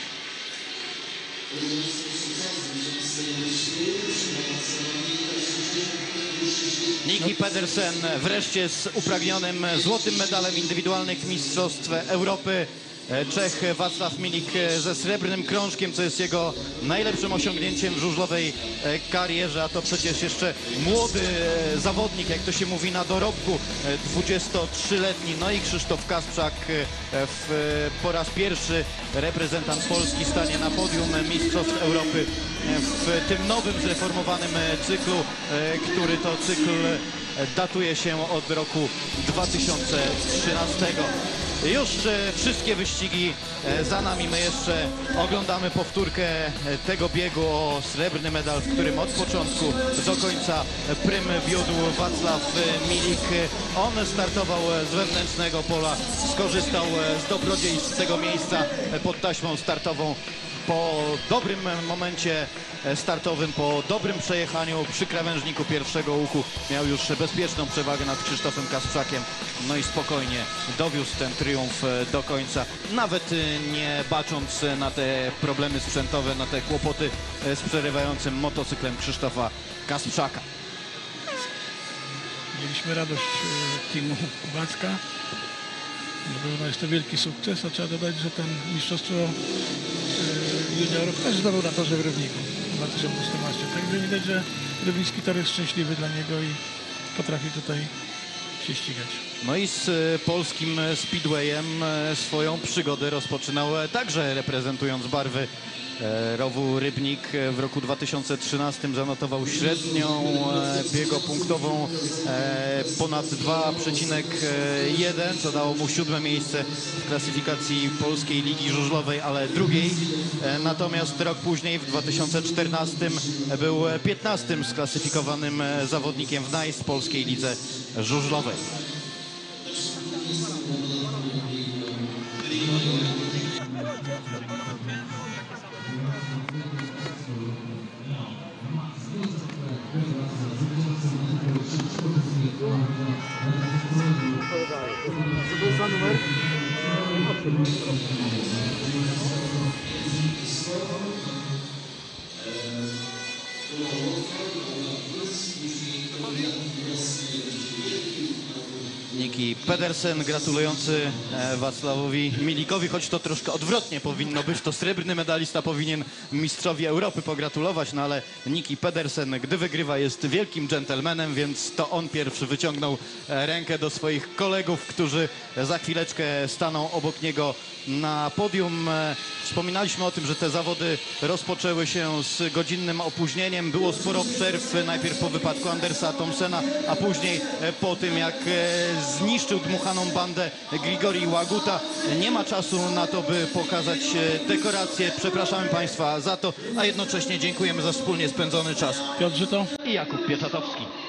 Niki Pedersen wreszcie z upragnionym złotym medalem indywidualnych mistrzostw Europy. Czech Wacław Milik ze srebrnym krążkiem, co jest jego najlepszym osiągnięciem w żużlowej karierze, a to przecież jeszcze młody zawodnik, jak to się mówi, na dorobku, 23-letni. No i Krzysztof Kasprzak, po raz pierwszy reprezentant Polski stanie na podium Mistrzostw Europy w tym nowym, zreformowanym cyklu, który to cykl datuje się od roku 2013. Już wszystkie wyścigi za nami. My jeszcze oglądamy powtórkę tego biegu o srebrny medal, w którym od początku do końca prym wiódł Wacław Milik. On startował z wewnętrznego pola, skorzystał z dobrodziejstw miejsca pod taśmą startową. Po dobrym momencie startowym, po dobrym przejechaniu przy krawężniku pierwszego łuku miał już bezpieczną przewagę nad Krzysztofem Kasprzakiem. No i spokojnie dowiózł ten triumf do końca, nawet nie bacząc na te problemy sprzętowe, na te kłopoty z przerywającym motocyklem Krzysztofa Kasprzaka. Mieliśmy radość teamu Wacka. No jest to wielki sukces, a trzeba dodać, że ten mistrzostwo juniorów też zdobył na torze w Rybniku w 2014. Także widać, że rybnicki tor jest szczęśliwy dla niego i potrafi tutaj się ścigać. No i z polskim speedwayem swoją przygodę rozpoczynał także reprezentując barwy rowu Rybnik. W roku 2013 zanotował średnią biegopunktową ponad 2,1, co dało mu 7. miejsce w klasyfikacji Polskiej Ligi Żużlowej, ale drugiej. Natomiast rok później, w 2014, był 15. sklasyfikowanym zawodnikiem w NICE Polskiej Lidze Żużlowej. Co to jest za numer? Niki Pedersen gratulujący Wacławowi Milikowi, choć to troszkę odwrotnie powinno być. To srebrny medalista powinien mistrzowi Europy pogratulować, no ale Niki Pedersen, gdy wygrywa, jest wielkim dżentelmenem, więc to on pierwszy wyciągnął rękę do swoich kolegów, którzy za chwileczkę staną obok niego na podium. Wspominaliśmy o tym, że te zawody rozpoczęły się z godzinnym opóźnieniem. Było sporo przerw, najpierw po wypadku Andersa Thomsena, a później po tym, jak zniszczył dmuchaną bandę Grigori Łaguta. Nie ma czasu na to, by pokazać dekoracje. Przepraszamy Państwa za to, a jednocześnie dziękujemy za wspólnie spędzony czas. Piotr Żyto I Jakub Pieczatowski.